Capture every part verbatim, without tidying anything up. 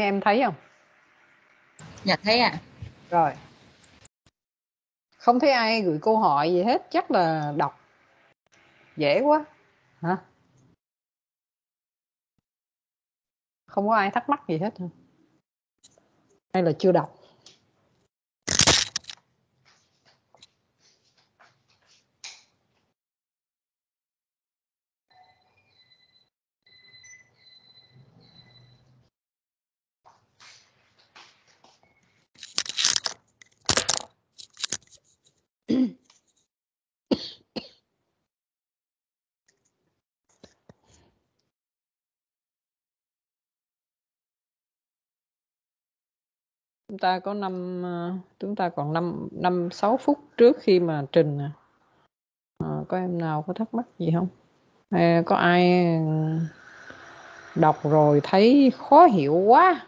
Em thấy không? Dạ thấy ạ. À. Rồi. Không thấy ai gửi câu hỏi gì hết, chắc là đọc dễ quá. Hả? Không có ai thắc mắc gì hết hả? Hay là chưa đọc? Chúng ta có năm chúng ta còn năm năm sáu phút trước khi mà trình à. À, có em nào có thắc mắc gì không? À, có ai đọc rồi thấy khó hiểu quá?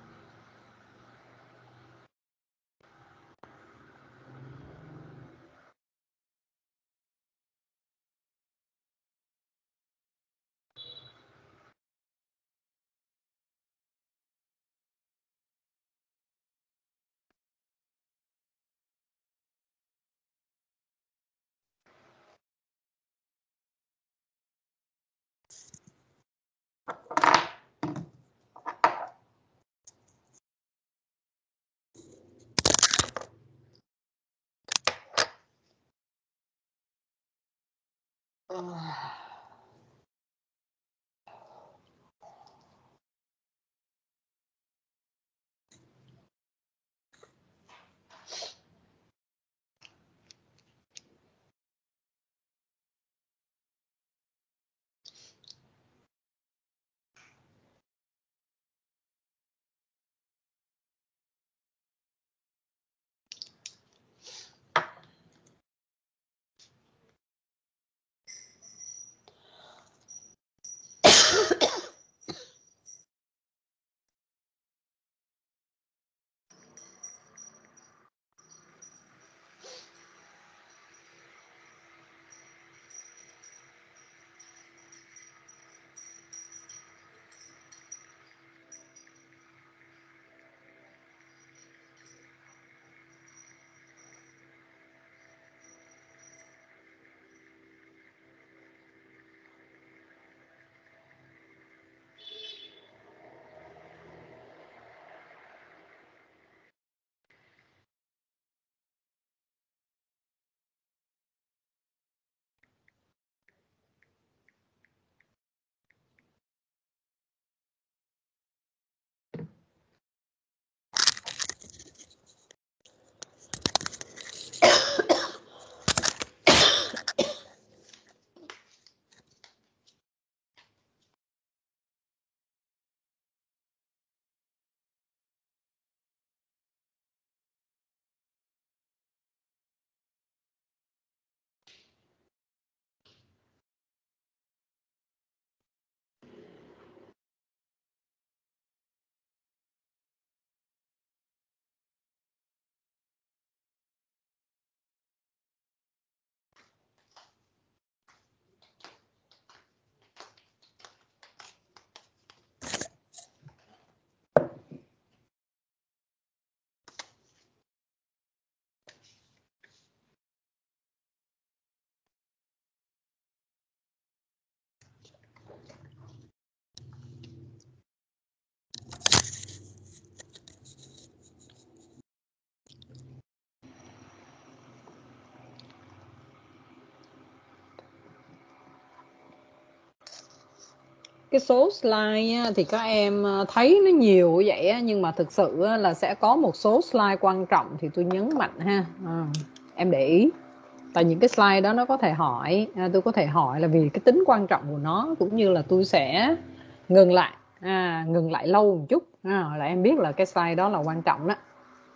Cái số slide thì các em thấy nó nhiều vậy á, nhưng mà thực sự là sẽ có một số slide quan trọng thì tôi nhấn mạnh ha. À, em để ý. Tại những cái slide đó nó có thể hỏi, à, tôi có thể hỏi là vì cái tính quan trọng của nó, cũng như là tôi sẽ ngừng lại, à, ngừng lại lâu một chút, à, là em biết là cái slide đó là quan trọng đó.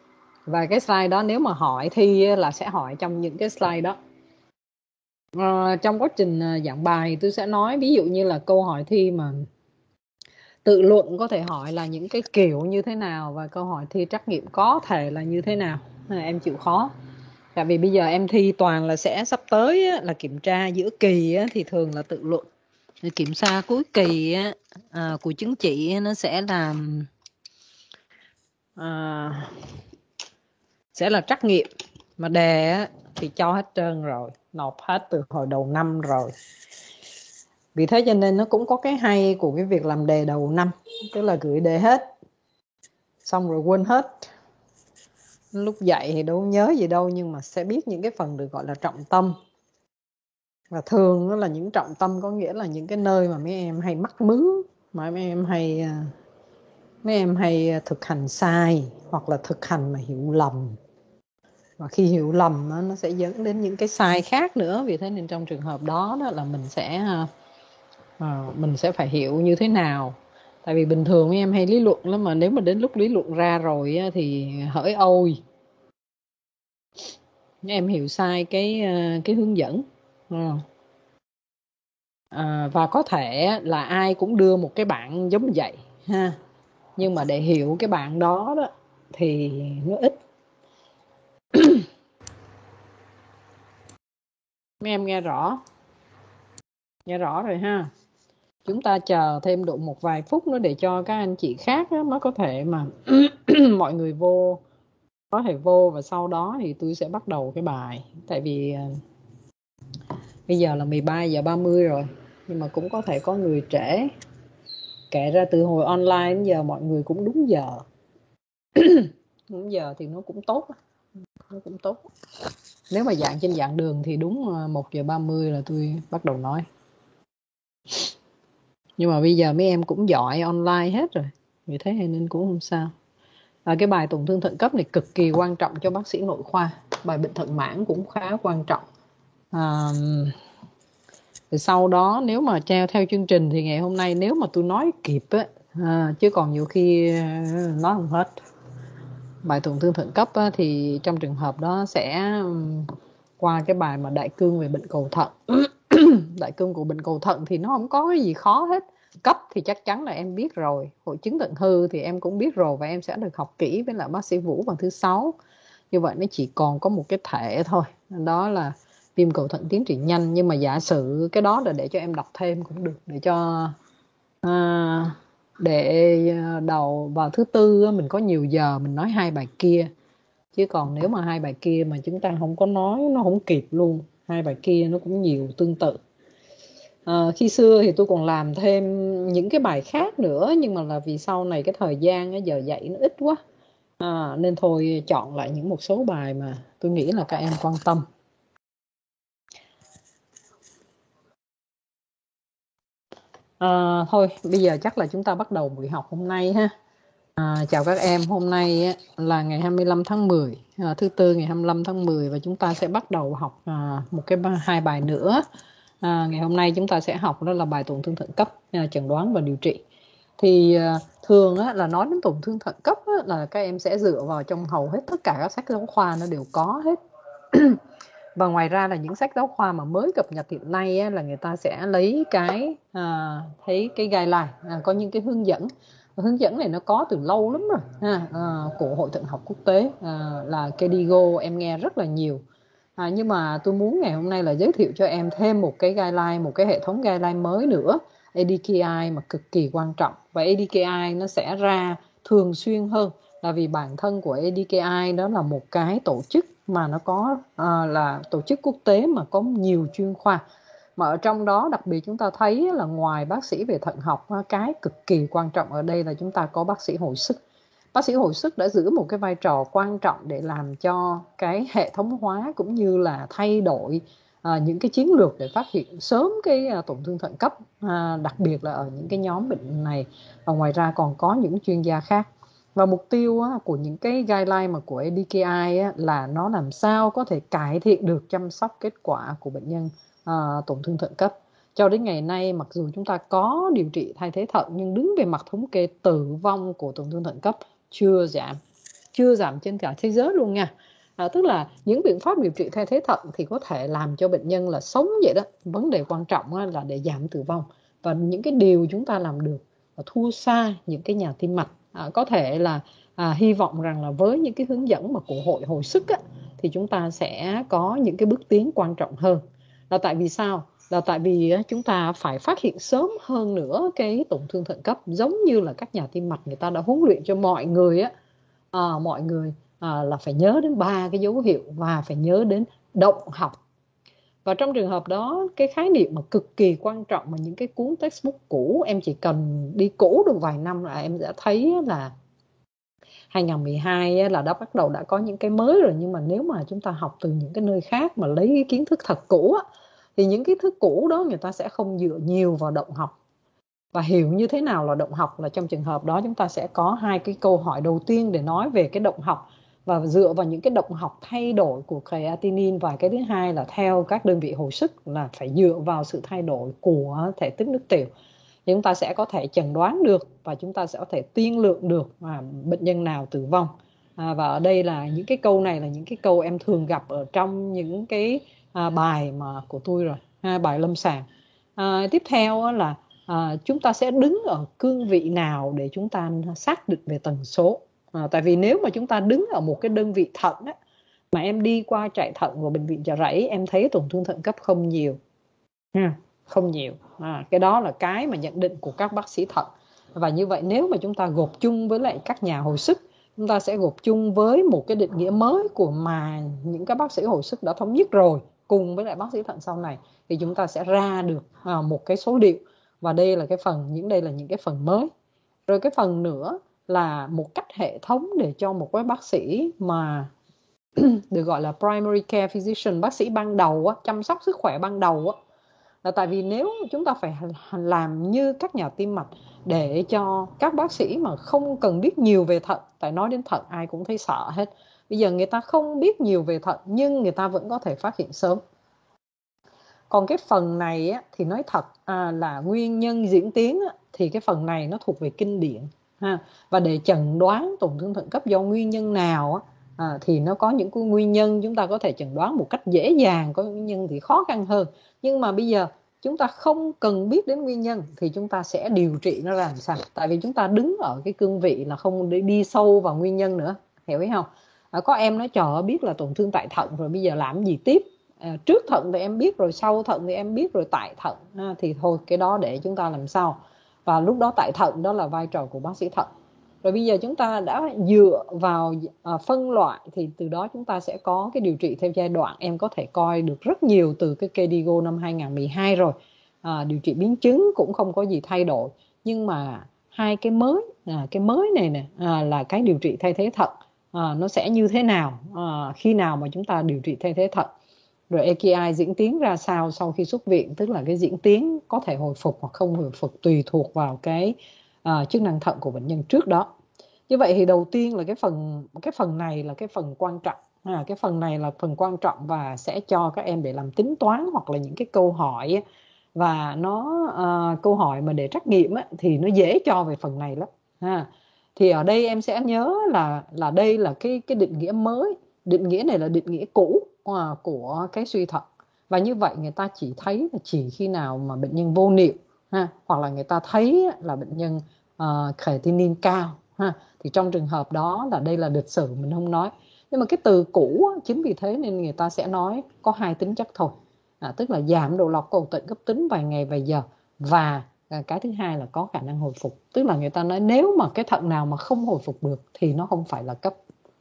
Và cái slide đó nếu mà hỏi thi là sẽ hỏi trong những cái slide đó. À, trong quá trình giảng bài tôi sẽ nói ví dụ như là câu hỏi thi mà tự luận có thể hỏi là những cái kiểu như thế nào, và câu hỏi thi trắc nghiệm có thể là như thế nào. À, em chịu khó. Tại vì bây giờ em thi toàn là sẽ sắp tới á, là kiểm tra giữa kỳ á, thì thường là tự luận. Kiểm tra cuối kỳ á, à, của chứng chỉ nó sẽ là à, sẽ là trắc nghiệm, mà đề á, thì cho hết trơn rồi, nộp hết từ hồi đầu năm rồi. Vì thế cho nên nó cũng có cái hay của cái việc làm đề đầu năm, tức là gửi đề hết xong rồi quên hết. Lúc dạy thì đâu nhớ gì đâu, nhưng mà sẽ biết những cái phần được gọi là trọng tâm. Và thường đó là những trọng tâm có nghĩa là những cái nơi mà mấy em hay mắc mứ, mà mấy em hay mấy em hay thực hành sai, hoặc là thực hành mà hiểu lầm. Và khi hiểu lầm nó sẽ dẫn đến những cái sai khác nữa. Vì thế nên trong trường hợp đó, đó là mình sẽ uh, mình sẽ phải hiểu như thế nào. Tại vì bình thường mấy em hay lý luận lắm, mà nếu mà đến lúc lý luận ra rồi thì hỡi ôi, mấy em hiểu sai cái cái hướng dẫn. À, và có thể là ai cũng đưa một cái bạn giống vậy ha, nhưng mà để hiểu cái bạn đó đó thì nó ít. Mấy em nghe rõ nghe rõ rồi ha. Chúng ta chờ thêm độ một vài phút nữa để cho các anh chị khác đó, nó có thể mà mọi người vô có thể vô, và sau đó thì tôi sẽ bắt đầu cái bài. Tại vì bây giờ là mười ba giờ ba mươi rồi, nhưng mà cũng có thể có người trễ. Kể ra từ hồi online đến giờ mọi người cũng đúng giờ. Đúng giờ thì nó cũng tốt, nó cũng tốt. Nếu mà dạng trên dạng đường thì đúng một giờ ba mươi là tôi bắt đầu nói. Nhưng mà bây giờ mấy em cũng giỏi online hết rồi, vì thế nên cũng không sao. À, cái bài tổn thương thận cấp này cực kỳ quan trọng cho bác sĩ nội khoa. Bài bệnh thận mãn cũng khá quan trọng. À, thì sau đó nếu mà treo theo chương trình thì ngày hôm nay nếu mà tôi nói kịp á, à, chứ còn nhiều khi nói không hết. Bài tổn thương thận cấp á, thì trong trường hợp đó sẽ qua cái bài mà đại cương về bệnh cầu thận. Đại cương của bệnh cầu thận thì nó không có cái gì khó hết. Cấp thì chắc chắn là em biết rồi, hội chứng thận hư thì em cũng biết rồi, và em sẽ được học kỹ với lại bác sĩ Vũ vào thứ sáu. Như vậy nó chỉ còn có một cái thể thôi, đó là viêm cầu thận tiến triển nhanh. Nhưng mà giả sử cái đó là để cho em đọc thêm cũng được, để cho à, để đầu vào thứ tư mình có nhiều giờ mình nói hai bài kia. Chứ còn nếu mà hai bài kia mà chúng ta không có nói, nó không kịp luôn. Hai bài kia nó cũng nhiều tương tự. À, khi xưa thì tôi còn làm thêm những cái bài khác nữa, nhưng mà là vì sau này cái thời gian giờ dạy nó ít quá, à, nên thôi chọn lại những một số bài mà tôi nghĩ là các em quan tâm. À, thôi bây giờ chắc là chúng ta bắt đầu buổi học hôm nay ha. À, chào các em, hôm nay là ngày hai mươi lăm tháng mười, à, thứ tư ngày hai mươi lăm tháng mười, và chúng ta sẽ bắt đầu học à, một cái hai bài nữa. À, ngày hôm nay chúng ta sẽ học đó là bài tổn thương thận cấp, à, chẩn đoán và điều trị. Thì à, thường á, là nói đến tổn thương thận cấp á, là các em sẽ dựa vào trong hầu hết tất cả các sách giáo khoa nó đều có hết. Và ngoài ra là những sách giáo khoa mà mới cập nhật hiện nay á, là người ta sẽ lấy cái à, thấy cái guideline, à, có những cái hướng dẫn. Hướng dẫn này nó có từ lâu lắm rồi ha, à, của Hội Thận học Quốc tế, à, là K D I G O, em nghe rất là nhiều. À, nhưng mà tôi muốn ngày hôm nay là giới thiệu cho em thêm một cái guideline, một cái hệ thống guideline mới nữa, A D K I, mà cực kỳ quan trọng. Và A D K I nó sẽ ra thường xuyên hơn, là vì bản thân của A D K I đó là một cái tổ chức mà nó có à, là tổ chức quốc tế mà có nhiều chuyên khoa. Mà ở trong đó đặc biệt chúng ta thấy là ngoài bác sĩ về thận học, cái cực kỳ quan trọng ở đây là chúng ta có bác sĩ hồi sức. Bác sĩ hồi sức đã giữ một cái vai trò quan trọng để làm cho cái hệ thống hóa cũng như là thay đổi à, những cái chiến lược để phát hiện sớm cái à, tổn thương thận cấp, à, đặc biệt là ở những cái nhóm bệnh này. Và ngoài ra còn có những chuyên gia khác. Và mục tiêu á, của những cái guideline mà của A D K I á, là nó làm sao có thể cải thiện được chăm sóc kết quả của bệnh nhân à, tổn thương thận cấp. Cho đến ngày nay, mặc dù chúng ta có điều trị thay thế thận, nhưng đứng về mặt thống kê tử vong của tổn thương thận cấp chưa giảm, chưa giảm trên cả thế giới luôn nha. À, tức là những biện pháp điều trị thay thế thận thì có thể làm cho bệnh nhân là sống vậy đó. Vấn đề quan trọng là để giảm tử vong. Và những cái điều chúng ta làm được là thua xa những cái nhà tim mạch. À, có thể là à, hy vọng rằng là với những cái hướng dẫn mà của hội hồi sức á, thì chúng ta sẽ có những cái bước tiến quan trọng hơn. Là tại vì sao? Là tại vì chúng ta phải phát hiện sớm hơn nữa cái tổn thương thận cấp, giống như là các nhà tim mạch người ta đã huấn luyện cho mọi người á, à, mọi người à, là phải nhớ đến ba cái dấu hiệu và phải nhớ đến động học. Và trong trường hợp đó, cái khái niệm mà cực kỳ quan trọng mà những cái cuốn textbook cũ, em chỉ cần đi cũ được vài năm là em sẽ thấy là hai không một hai là đã bắt đầu đã có những cái mới rồi. Nhưng mà nếu mà chúng ta học từ những cái nơi khác mà lấy cái kiến thức thật cũ á, thì những kiến thức cũ đó người ta sẽ không dựa nhiều vào động học. Và hiểu như thế nào là động học là trong trường hợp đó chúng ta sẽ có hai cái câu hỏi đầu tiên để nói về cái động học và dựa vào những cái động học thay đổi của creatinine. Và cái thứ hai là theo các đơn vị hồi sức là phải dựa vào sự thay đổi của thể tích nước tiểu, thì chúng ta sẽ có thể chẩn đoán được và chúng ta sẽ có thể tiên lượng được à, bệnh nhân nào tử vong. À, và ở đây là những cái câu này là những cái câu em thường gặp ở trong những cái à, bài mà của tôi rồi, ha, bài lâm sàng. À, tiếp theo là à, chúng ta sẽ đứng ở cương vị nào để chúng ta xác định về tần số. À, tại vì nếu mà chúng ta đứng ở một cái đơn vị thận á, mà em đi qua chạy thận của bệnh viện Chợ Rẫy, em thấy tổn thương thận cấp không nhiều, ha, không nhiều. À, cái đó là cái mà nhận định của các bác sĩ thận. Và như vậy nếu mà chúng ta gộp chung với lại các nhà hồi sức, chúng ta sẽ gộp chung với một cái định nghĩa mới của mà những các bác sĩ hồi sức đã thống nhất rồi cùng với lại bác sĩ thận sau này, thì chúng ta sẽ ra được à, một cái số liệu. Và đây là cái phần, những đây là những cái phần mới. Rồi cái phần nữa là một cách hệ thống để cho một cái bác sĩ mà được gọi là primary care physician, bác sĩ ban đầu á, chăm sóc sức khỏe ban đầu á. Là tại vì nếu chúng ta phải làm như các nhà tim mạch để cho các bác sĩ mà không cần biết nhiều về thận, tại nói đến thận ai cũng thấy sợ hết. Bây giờ người ta không biết nhiều về thận nhưng người ta vẫn có thể phát hiện sớm. Còn cái phần này á, thì nói thật à, là nguyên nhân diễn tiến á, thì cái phần này nó thuộc về kinh điển ha. Và để chẩn đoán tổn thương thận cấp do nguyên nhân nào á, à, thì nó có những cái nguyên nhân chúng ta có thể chẩn đoán một cách dễ dàng, có nguyên nhân thì khó khăn hơn. Nhưng mà bây giờ chúng ta không cần biết đến nguyên nhân thì chúng ta sẽ điều trị nó làm sao. Tại vì chúng ta đứng ở cái cương vị là không để đi sâu vào nguyên nhân nữa, hiểu ý không? À, có em nói trời ơi, biết là tổn thương tại thận rồi bây giờ làm gì tiếp? À, trước thận thì em biết rồi, sau thận thì em biết rồi, tại thận à, thì thôi cái đó để chúng ta làm sao. Và lúc đó tại thận đó là vai trò của bác sĩ thận. Rồi bây giờ chúng ta đã dựa vào à, phân loại thì từ đó chúng ta sẽ có cái điều trị theo giai đoạn. Em có thể coi được rất nhiều từ cái ca đê i giê ô năm hai không một hai rồi. À, điều trị biến chứng cũng không có gì thay đổi. Nhưng mà hai cái mới, à, cái mới này nè à, là cái điều trị thay thế thận. À, nó sẽ như thế nào, à, khi nào mà chúng ta điều trị thay thế thận. Rồi a ca i diễn tiến ra sao sau khi xuất viện, tức là cái diễn tiến có thể hồi phục hoặc không hồi phục tùy thuộc vào cái à, chức năng thận của bệnh nhân trước đó. Như vậy thì đầu tiên là cái phần cái phần này là cái phần quan trọng. À, cái phần này là phần quan trọng và sẽ cho các em để làm tính toán hoặc là những cái câu hỏi. Và nó à, câu hỏi mà để trắc nghiệm á, thì nó dễ cho về phần này lắm. À, thì ở đây em sẽ nhớ là là đây là cái cái định nghĩa mới. Định nghĩa này là định nghĩa cũ à, của cái suy thận. Và như vậy người ta chỉ thấy là chỉ khi nào mà bệnh nhân vô niệu ha, hoặc là người ta thấy là bệnh nhân uh, creatinine cao ha, thì trong trường hợp đó là đây là lịch sử mình không nói. Nhưng mà cái từ cũ chính vì thế nên người ta sẽ nói có hai tính chất thôi. À, tức là giảm độ lọc cầu tận cấp tính vài ngày vài giờ, và à, cái thứ hai là có khả năng hồi phục. Tức là người ta nói nếu mà cái thận nào mà không hồi phục được thì nó không phải là cấp,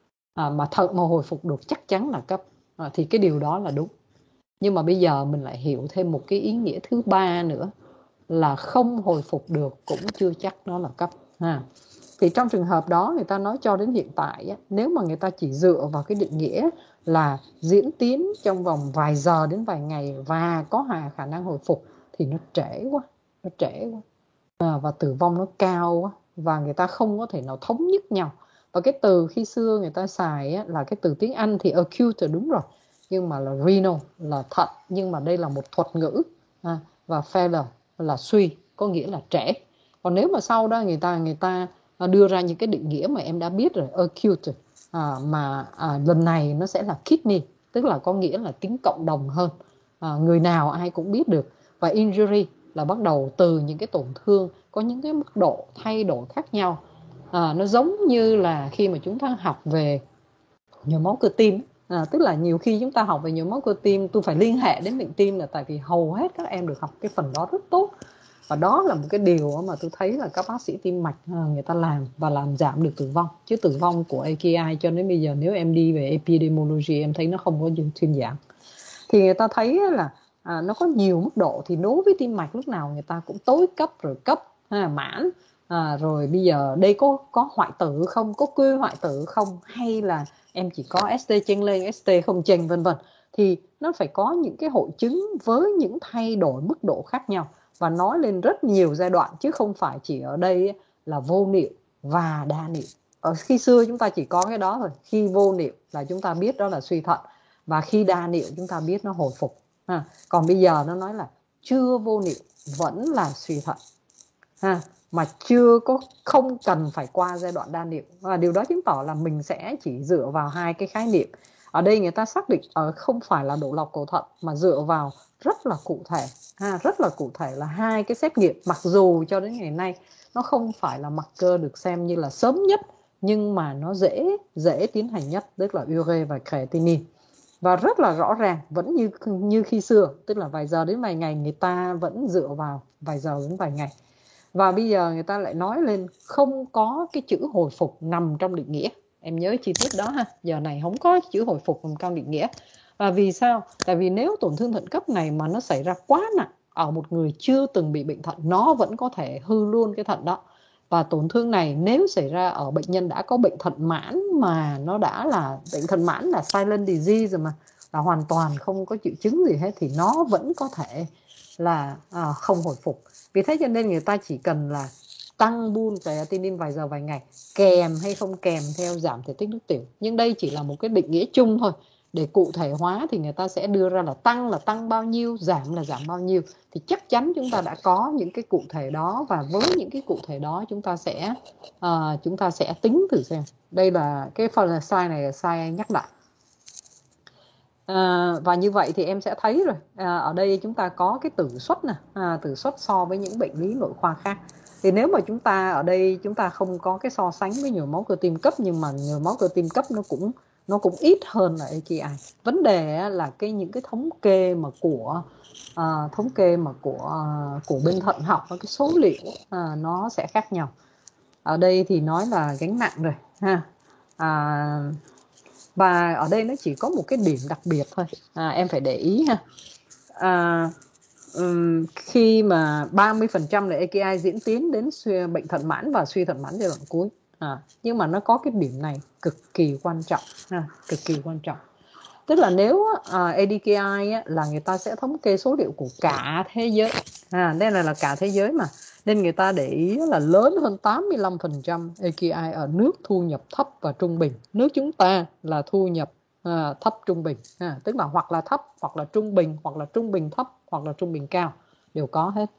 à, mà thận mà hồi phục được chắc chắn là cấp. À, thì cái điều đó là đúng. Nhưng mà bây giờ mình lại hiểu thêm một cái ý nghĩa thứ ba nữa là không hồi phục được cũng chưa chắc nó là cấp ha. Thì trong trường hợp đó người ta nói cho đến hiện tại, nếu mà người ta chỉ dựa vào cái định nghĩa là diễn tiến trong vòng vài giờ đến vài ngày và có khả năng hồi phục thì nó trễ quá, nó trễ quá à, và tử vong nó cao quá, và người ta không có thể nào thống nhất nhau. Và cái từ khi xưa người ta xài là cái từ tiếng Anh thì acute là đúng rồi, nhưng mà là renal là thận, nhưng mà đây là một thuật ngữ à, và failure là suy, có nghĩa là trễ. Còn nếu mà sau đó người ta người ta đưa ra những cái định nghĩa mà em đã biết rồi, acute à, mà à, lần này nó sẽ là kidney, tức là có nghĩa là tính cộng đồng hơn, à, người nào ai cũng biết được. Và injury là bắt đầu từ những cái tổn thương có những cái mức độ thay đổi khác nhau. À, nó giống như là khi mà chúng ta học về nhồi máu cơ tim, à, tức là nhiều khi chúng ta học về nhồi máu cơ tim tôi phải liên hệ đến bệnh tim là tại vì hầu hết các em được học cái phần đó rất tốt. Và đó là một cái điều mà tôi thấy là các bác sĩ tim mạch người ta làm và làm giảm được tử vong. Chứ tử vong của a ca i cho đến bây giờ nếu em đi về epidemiology em thấy nó không có thuyên giảm. Thì người ta thấy là à, nó có nhiều mức độ. Thì đối với tim mạch lúc nào người ta cũng tối cấp rồi cấp ha, mãn à, rồi bây giờ đây có có hoại tử không, có quê hoại tử không, hay là em chỉ có ét tê chênh lên, ét tê không chênh vân vân. Thì nó phải có những cái hội chứng với những thay đổi mức độ khác nhau và nói lên rất nhiều giai đoạn, chứ không phải chỉ ở đây là vô niệu và đa niệu. Ở khi xưa chúng ta chỉ có cái đó thôi. Khi vô niệu là chúng ta biết đó là suy thận, và khi đa niệu chúng ta biết nó hồi phục ha. Còn bây giờ nó nói là chưa vô niệu vẫn là suy thận ha, mà chưa có, không cần phải qua giai đoạn đa niệu. Và điều đó chứng tỏ là mình sẽ chỉ dựa vào hai cái khái niệm. Ở đây người ta xác định ở không phải là độ lọc cầu thận, mà dựa vào rất là cụ thể ha, rất là cụ thể là hai cái xét nghiệm. Mặc dù cho đến ngày nay nó không phải là marker được xem như là sớm nhất, nhưng mà nó dễ dễ tiến hành nhất, tức là ure và creatinine. Và rất là rõ ràng, vẫn như như khi xưa, tức là vài giờ đến vài ngày, người ta vẫn dựa vào vài giờ đến vài ngày. Và bây giờ người ta lại nói lên không có cái chữ hồi phục nằm trong định nghĩa. Em nhớ chi tiết đó ha, giờ này không có chữ hồi phục nằm trong định nghĩa. Và vì sao? Tại vì nếu tổn thương thận cấp này mà nó xảy ra quá nặng ở một người chưa từng bị bệnh thận, nó vẫn có thể hư luôn cái thận đó. Và tổn thương này nếu xảy ra ở bệnh nhân đã có bệnh thận mãn, mà nó đã là bệnh thận mãn là silent disease rồi, mà là hoàn toàn không có triệu chứng gì hết, thì nó vẫn có thể là à, không hồi phục. Vì thế cho nên người ta chỉ cần là tăng bull creatinine vài giờ vài ngày, kèm hay không kèm theo giảm thể tích nước tiểu. Nhưng đây chỉ là một cái định nghĩa chung thôi. Để cụ thể hóa thì người ta sẽ đưa ra là tăng là tăng bao nhiêu, giảm là giảm bao nhiêu. Thì chắc chắn chúng ta đã có những cái cụ thể đó, và với những cái cụ thể đó chúng ta sẽ uh, chúng ta sẽ tính thử xem. Đây là cái phần slide này là slide nhắc lại. À, và như vậy thì em sẽ thấy rồi, à, ở đây chúng ta có cái tử suất nè, à, tử suất so với những bệnh lý nội khoa khác. Thì nếu mà chúng ta ở đây chúng ta không có cái so sánh với nhồi máu cơ tim cấp, nhưng mà nhồi máu cơ tim cấp nó cũng nó cũng ít hơn là a ca i. Vấn đề là cái những cái thống kê mà của à, thống kê mà của à, của bên thận học, cái số liệu à, nó sẽ khác nhau. Ở đây thì nói là gánh nặng rồi ha. À, và ở đây nó chỉ có một cái điểm đặc biệt thôi, à, em phải để ý ha. À, um, khi mà ba mươi phần trăm là a ca i diễn tiến đến suy, bệnh thận mãn và suy thận mãn giai đoạn cuối. À, nhưng mà nó có cái điểm này cực kỳ quan trọng, ha, cực kỳ quan trọng. Tức là nếu uh, a đê ca i á, là người ta sẽ thống kê số liệu của cả thế giới. À, đây là, là cả thế giới mà. Nên người ta để ý là lớn hơn tám mươi lăm phần trăm a ca i ở nước thu nhập thấp và trung bình. Nước chúng ta là thu nhập à, thấp trung bình, à, tức là hoặc là thấp, hoặc là trung bình, hoặc là trung bình thấp, hoặc là trung bình cao, đều có hết.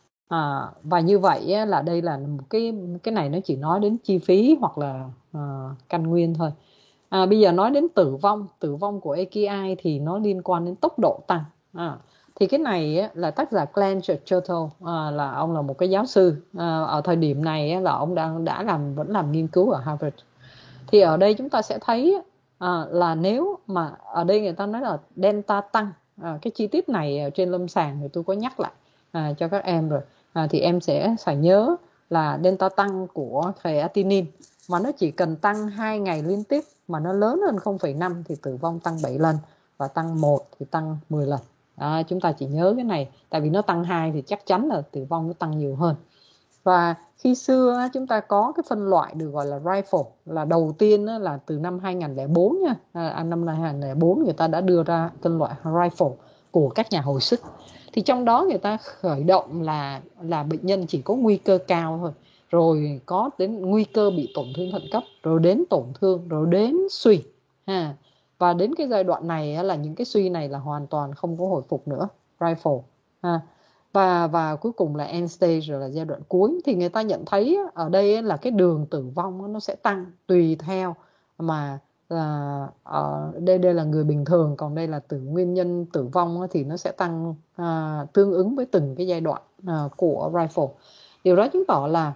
À, và như vậy là đây là một cái cái này nó chỉ nói đến chi phí hoặc là à, căn nguyên thôi. À, bây giờ nói đến tử vong, tử vong của a ca i thì nó liên quan đến tốc độ tăng. À, thì cái này á, là tác giả Glenn Churchill, à, là ông là một cái giáo sư, à, ở thời điểm này á, là ông đang đã làm vẫn làm nghiên cứu ở Harvard. Thì ở đây chúng ta sẽ thấy à, là nếu mà ở đây người ta nói là delta tăng, à, cái chi tiết này ở trên lâm sàng thì tôi có nhắc lại à, cho các em rồi, à, thì em sẽ phải nhớ là delta tăng của creatinine mà nó chỉ cần tăng hai ngày liên tiếp mà nó lớn hơn không phẩy năm thì tử vong tăng bảy lần, và tăng một thì tăng mười lần. À, chúng ta chỉ nhớ cái này, tại vì nó tăng hai thì chắc chắn là tử vong nó tăng nhiều hơn. Và khi xưa chúng ta có cái phân loại được gọi là rifle, là đầu tiên là từ năm hai nghìn lẻ bốn nha, à, năm hai nghìn lẻ bốn người ta đã đưa ra phân loại rifle của các nhà hồi sức. Thì trong đó người ta khởi động là là bệnh nhân chỉ có nguy cơ cao thôi, rồi có đến nguy cơ bị tổn thương thận cấp, rồi đến tổn thương, rồi đến suy ha. Và đến cái giai đoạn này là những cái suy này là hoàn toàn không có hồi phục nữa, rifle ha. Và, và cuối cùng là end stage, rồi là giai đoạn cuối. Thì người ta nhận thấy ở đây là cái đường tử vong nó sẽ tăng tùy theo mà là ở đây đây là người bình thường, còn đây là từ nguyên nhân tử vong thì nó sẽ tăng à, tương ứng với từng cái giai đoạn à, của rifle. Điều đó chứng tỏ là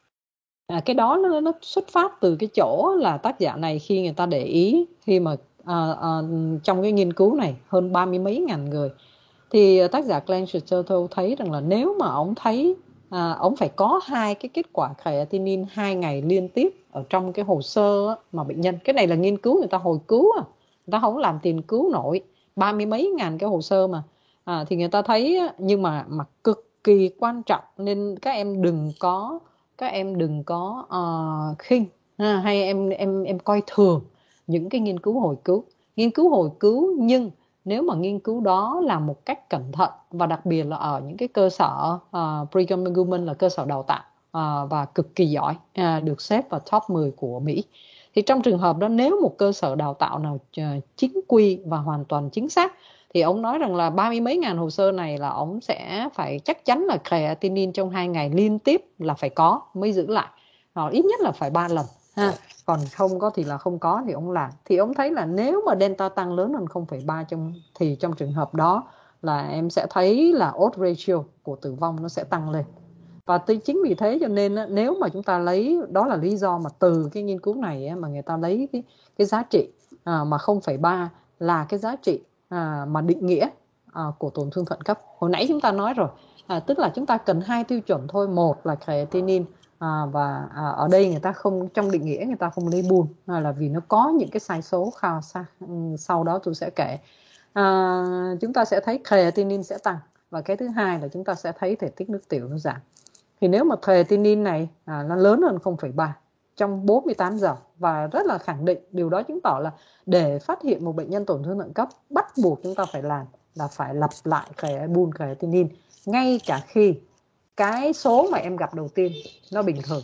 à, cái đó nó, nó xuất phát từ cái chỗ là tác giả này khi người ta để ý, khi mà à, à, trong cái nghiên cứu này hơn ba mươi mấy ngàn người, thì tác giả Glenn Churchill thấy rằng là nếu mà ông thấy à, ông phải có hai cái kết quả creatinine hai ngày liên tiếp ở trong cái hồ sơ á, mà bệnh nhân, cái này là nghiên cứu người ta hồi cứu à, người ta không làm tiền cứu nổi, ba mươi mấy ngàn cái hồ sơ mà, à, thì người ta thấy á, nhưng mà mà cực kỳ quan trọng, nên các em đừng có các em đừng có uh, khinh ha, hay em em em coi thường những cái nghiên cứu hồi cứu. Nghiên cứu hồi cứu nhưng nếu mà nghiên cứu đó là một cách cẩn thận, và đặc biệt là ở những cái cơ sở uh, Brigham and Women's là cơ sở đào tạo uh, và cực kỳ giỏi, uh, được xếp vào top mười của Mỹ, thì trong trường hợp đó nếu một cơ sở đào tạo nào uh, chính quy và hoàn toàn chính xác, thì ông nói rằng là ba mươi mấy ngàn hồ sơ này là ông sẽ phải chắc chắn là creatinine trong hai ngày liên tiếp là phải có mới giữ lại, hoặc ít nhất là phải ba lần ha. Còn không có thì là không có, thì ông làm. Thì ông thấy là nếu mà delta tăng lớn hơn không phẩy ba trong thì trong trường hợp đó là em sẽ thấy là odds ratio của tử vong nó sẽ tăng lên. Và chính vì thế cho nên nếu mà chúng ta lấy, đó là lý do mà từ cái nghiên cứu này mà người ta lấy cái, cái giá trị à, mà không phẩy ba là cái giá trị à, mà định nghĩa à, của tổn thương thận cấp. Hồi nãy chúng ta nói rồi, à, tức là chúng ta cần hai tiêu chuẩn thôi, một là creatinine à, và à, ở đây người ta không, trong định nghĩa người ta không lấy bull à, là vì nó có những cái sai số khao xa, sau đó tôi sẽ kể. À, chúng ta sẽ thấy creatinine sẽ tăng, và cái thứ hai là chúng ta sẽ thấy thể tích nước tiểu nó giảm. Thì nếu mà creatinine này à, nó lớn hơn không phẩy ba trong bốn mươi tám giờ, và rất là khẳng định điều đó chứng tỏ là để phát hiện một bệnh nhân tổn thương thận cấp, bắt buộc chúng ta phải làm là phải lặp lại bull creatinine ngay cả khi cái số mà em gặp đầu tiên nó bình thường.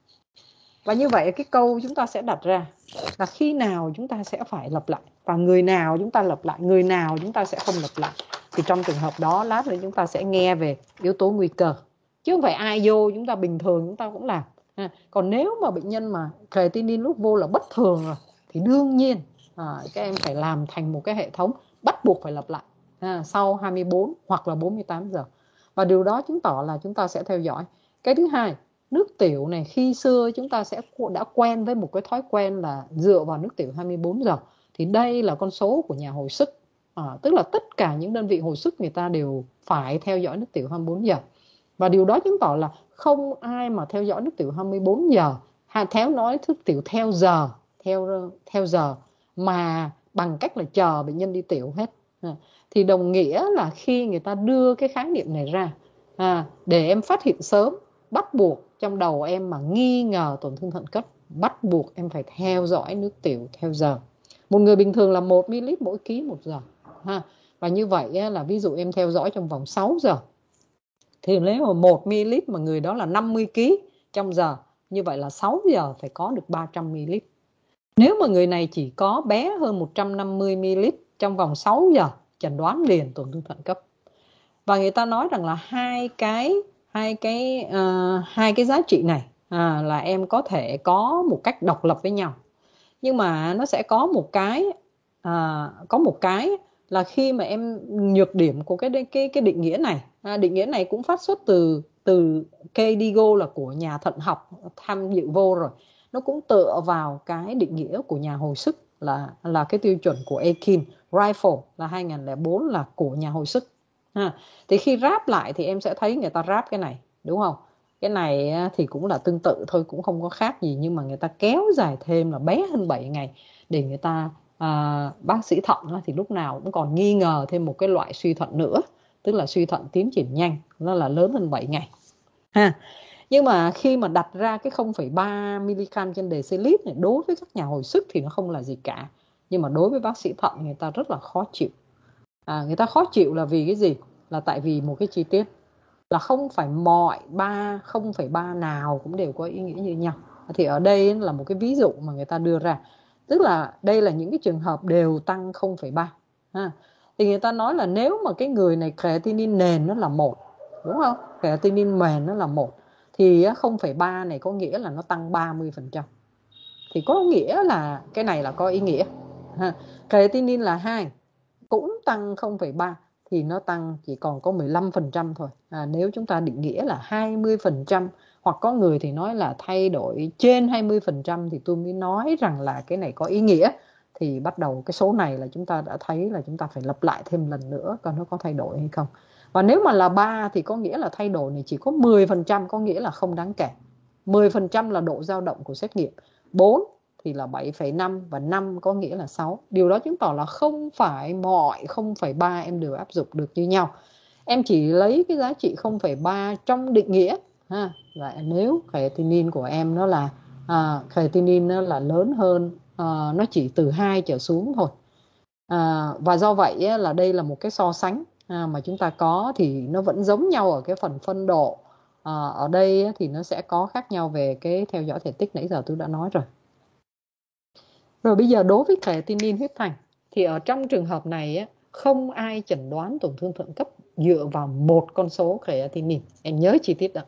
Và như vậy cái câu chúng ta sẽ đặt ra là khi nào chúng ta sẽ phải lặp lại, và người nào chúng ta lặp lại, người nào chúng ta sẽ không lặp lại. Thì trong trường hợp đó lát nữa chúng ta sẽ nghe về yếu tố nguy cơ, chứ không phải ai vô chúng ta bình thường chúng ta cũng làm. À, còn nếu mà bệnh nhân mà creatinine lúc vô là bất thường rồi thì đương nhiên à, các em phải làm thành một cái hệ thống bắt buộc phải lặp lại à, sau hai mươi bốn hoặc là bốn mươi tám giờ. Và điều đó chứng tỏ là chúng ta sẽ theo dõi. Cái thứ hai, nước tiểu này khi xưa chúng ta sẽ đã quen với một cái thói quen là dựa vào nước tiểu hai mươi bốn giờ, thì đây là con số của nhà hồi sức, à, tức là tất cả những đơn vị hồi sức người ta đều phải theo dõi nước tiểu hai mươi bốn giờ. Và điều đó chứng tỏ là không ai mà theo dõi nước tiểu hai mươi bốn giờ, hay theo nói nước tiểu theo giờ, theo theo giờ mà bằng cách là chờ bệnh nhân đi tiểu hết. À, thì đồng nghĩa là khi người ta đưa cái khái niệm này ra à, để em phát hiện sớm, bắt buộc trong đầu em mà nghi ngờ tổn thương thận cấp, bắt buộc em phải theo dõi nước tiểu theo giờ. Một người bình thường là một mi-li-lít mỗi ký một giờ ha. Và như vậy là ví dụ em theo dõi trong vòng sáu giờ, thì nếu mà một mi-li-lít mà người đó là năm mươi ký trong giờ, như vậy là sáu giờ phải có được ba trăm mi-li-lít. Nếu mà người này chỉ có bé hơn một trăm năm mươi mi-li-lít trong vòng sáu giờ, chẩn đoán liền tổn thương thận cấp. Và người ta nói rằng là hai cái hai cái uh, hai cái giá trị này à, là em có thể có một cách độc lập với nhau, nhưng mà nó sẽ có một cái à, có một cái là khi mà em nhược điểm của cái cái cái định nghĩa này, à, định nghĩa này cũng phát xuất từ từ K-Digo là của nhà thận học tham dự vô rồi, nó cũng tựa vào cái định nghĩa của nhà hồi sức là là cái tiêu chuẩn của Akin Rifle là hai nghìn lẻ bốn là của nhà hồi sức. À, thì khi ráp lại thì em sẽ thấy người ta ráp cái này, đúng không? Cái này thì cũng là tương tự thôi, cũng không có khác gì, nhưng mà người ta kéo dài thêm là bé hơn bảy ngày để người ta à, bác sĩ thận thì lúc nào cũng còn nghi ngờ thêm một cái loại suy thận nữa, tức là suy thận tiến triển nhanh, nó là lớn hơn bảy ngày ha. Nhưng mà khi mà đặt ra cái không phẩy ba mi-li-gam trên decilit này đối với các nhà hồi sức thì nó không là gì cả, nhưng mà đối với bác sĩ thận người ta rất là khó chịu. À, người ta khó chịu là vì cái gì? Là tại vì một cái chi tiết là không phải mọi ba không phẩy ba nào cũng đều có ý nghĩa như nhau. Thì ở đây là một cái ví dụ mà người ta đưa ra, tức là đây là những cái trường hợp đều tăng không phẩy ba ha. Thì người ta nói là nếu mà cái người này creatinine nền nó là một, đúng không? Creatinine mềm nó là một, thì không phẩy ba này có nghĩa là nó tăng ba mươi phần trăm. Thì có nghĩa là cái này là có ý nghĩa ha. Creatinine là hai cũng tăng không phẩy ba thì nó tăng chỉ còn có mười lăm phần trăm thôi. À, nếu chúng ta định nghĩa là hai mươi phần trăm, hoặc có người thì nói là thay đổi trên hai mươi phần trăm, thì tôi mới nói rằng là cái này có ý nghĩa. Thì bắt đầu cái số này là chúng ta đã thấy là chúng ta phải lặp lại thêm lần nữa coi nó có thay đổi hay không. Và nếu mà là ba thì có nghĩa là thay đổi này chỉ có mười phần trăm, có nghĩa là không đáng kể. mười phần trăm là độ dao động của xét nghiệm, bốn thì là bảy phẩy năm và năm có nghĩa là sáu. Điều đó chứng tỏ là không phải mọi không phẩy ba em đều áp dụng được như nhau. Em chỉ lấy cái giá trị không phẩy ba trong định nghĩa ha. Và nếu creatinine của em nó là à, creatinine nó là lớn hơn, à, nó chỉ từ hai trở xuống thôi. À, và do vậy là đây là một cái so sánh à, mà chúng ta có thì nó vẫn giống nhau ở cái phần phân độ. À, ở đây thì nó sẽ có khác nhau về cái theo dõi thể tích, nãy giờ tôi đã nói rồi. Rồi bây giờ đối với creatinine huyết thanh thì ở trong trường hợp này không ai chẩn đoán tổn thương thận cấp dựa vào một con số creatinine. Em nhớ chi tiết đó.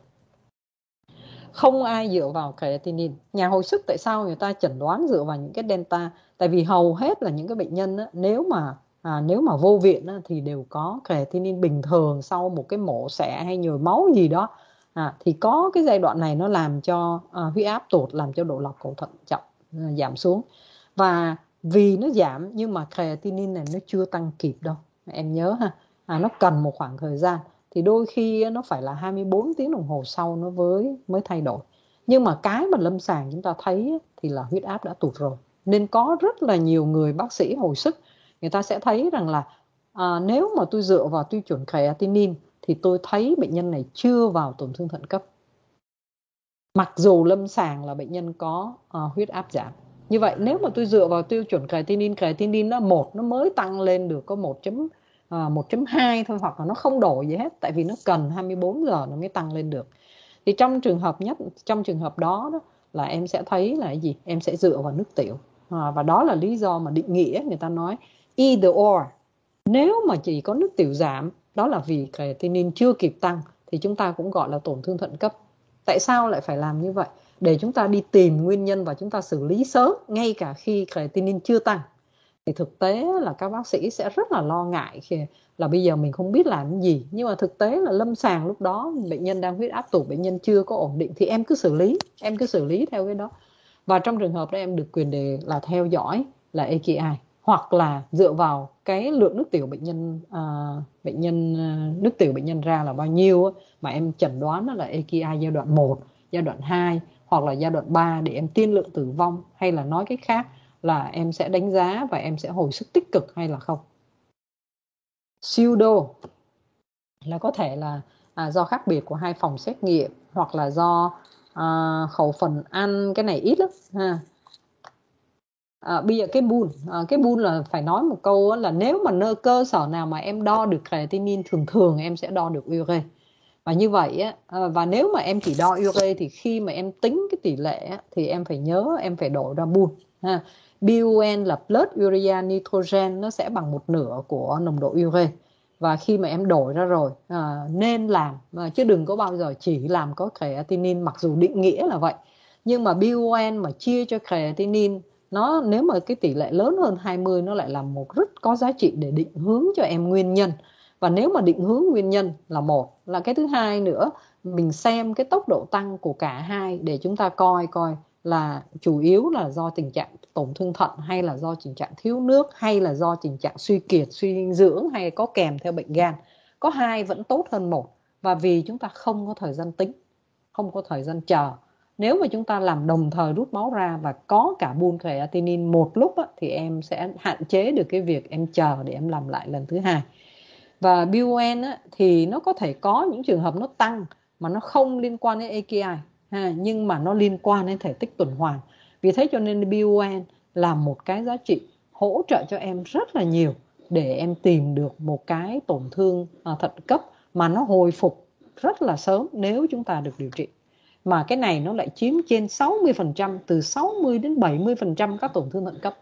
Không ai dựa vào creatinine. Nhà hồi sức tại sao người ta chẩn đoán dựa vào những cái delta? Tại vì hầu hết là những cái bệnh nhân á, nếu mà à, nếu mà vô viện á, thì đều có creatinine bình thường sau một cái mổ xẻ hay nhồi máu gì đó. À, thì có cái giai đoạn này nó làm cho à, huyết áp tụt, làm cho độ lọc cầu thận chậm à, giảm xuống. Và vì nó giảm nhưng mà creatinine này nó chưa tăng kịp đâu. Em nhớ ha, à, nó cần một khoảng thời gian. Thì đôi khi nó phải là hai mươi bốn tiếng đồng hồ sau nó mới mới thay đổi. Nhưng mà cái mà lâm sàng chúng ta thấy thì là huyết áp đã tụt rồi. Nên có rất là nhiều người bác sĩ hồi sức, người ta sẽ thấy rằng là à, nếu mà tôi dựa vào tiêu chuẩn creatinine thì tôi thấy bệnh nhân này chưa vào tổn thương thận cấp, mặc dù lâm sàng là bệnh nhân có à, huyết áp giảm. Như vậy nếu mà tôi dựa vào tiêu chuẩn creatinine, creatinine nó một nó mới tăng lên được có một chấm một chấm hai thôi, hoặc là nó không đổi gì hết, tại vì nó cần hai mươi bốn giờ nó mới tăng lên được. Thì trong trường hợp nhất trong trường hợp đó, đó là em sẽ thấy là cái gì? Em sẽ dựa vào nước tiểu. À, và đó là lý do mà định nghĩa người ta nói either or. Nếu mà chỉ có nước tiểu giảm, đó là vì creatinine chưa kịp tăng, thì chúng ta cũng gọi là tổn thương thận cấp. Tại sao lại phải làm như vậy? Để chúng ta đi tìm nguyên nhân và chúng ta xử lý sớm, ngay cả khi creatinine chưa tăng. Thì thực tế là các bác sĩ sẽ rất là lo ngại khi là bây giờ mình không biết làm cái gì. Nhưng mà thực tế là lâm sàng lúc đó bệnh nhân đang huyết áp tụt, bệnh nhân chưa có ổn định, thì em cứ xử lý, em cứ xử lý theo cái đó. Và trong trường hợp đó em được quyền đề là theo dõi là a ca i, hoặc là dựa vào cái lượng nước tiểu bệnh nhân à, bệnh nhân à, nước tiểu bệnh nhân ra là bao nhiêu á, mà em chẩn đoán là a ca i giai đoạn một, giai đoạn hai hoặc là giai đoạn ba để em tiên lượng tử vong, hay là nói cách khác là em sẽ đánh giá và em sẽ hồi sức tích cực hay là không. Pseudo là có thể là à, do khác biệt của hai phòng xét nghiệm, hoặc là do à, khẩu phần ăn cái này ít lắm ha. À, bây giờ cái bun à, cái bun là phải nói một câu là nếu mà nơi cơ sở nào mà em đo được creatinine, thường thường em sẽ đo được ure. Và như vậy á, và nếu mà em chỉ đo ure thì khi mà em tính cái tỷ lệ á, thì em phải nhớ em phải đổi ra bun ha. bun là blood urea nitrogen, nó sẽ bằng một nửa của nồng độ ure. Và khi mà em đổi ra rồi à, nên làm à, chứ đừng có bao giờ chỉ làm có creatinine, mặc dù định nghĩa là vậy. Nhưng mà bun mà chia cho creatinine, nó nếu mà cái tỷ lệ lớn hơn hai mươi, nó lại là một rất có giá trị để định hướng cho em nguyên nhân. Và nếu mà định hướng nguyên nhân là một, là cái thứ hai nữa, mình xem cái tốc độ tăng của cả hai để chúng ta coi coi là chủ yếu là do tình trạng tổn thương thận, hay là do tình trạng thiếu nước, hay là do tình trạng suy kiệt, suy dinh dưỡng, hay có kèm theo bệnh gan. Có hai vẫn tốt hơn một. Và vì chúng ta không có thời gian tính, không có thời gian chờ, nếu mà chúng ta làm đồng thời rút máu ra và có cả bun creatinine một lúc á, thì em sẽ hạn chế được cái việc em chờ để em làm lại lần thứ hai. Và bun á, thì nó có thể có những trường hợp nó tăng mà nó không liên quan đến a ca i ha, nhưng mà nó liên quan đến thể tích tuần hoàn. Vì thế cho nên bun là một cái giá trị hỗ trợ cho em rất là nhiều để em tìm được một cái tổn thương thận cấp mà nó hồi phục rất là sớm nếu chúng ta được điều trị. Mà cái này nó lại chiếm trên sáu mươi phần trăm, từ sáu mươi đến bảy mươi phần trăm các tổn thương thận cấp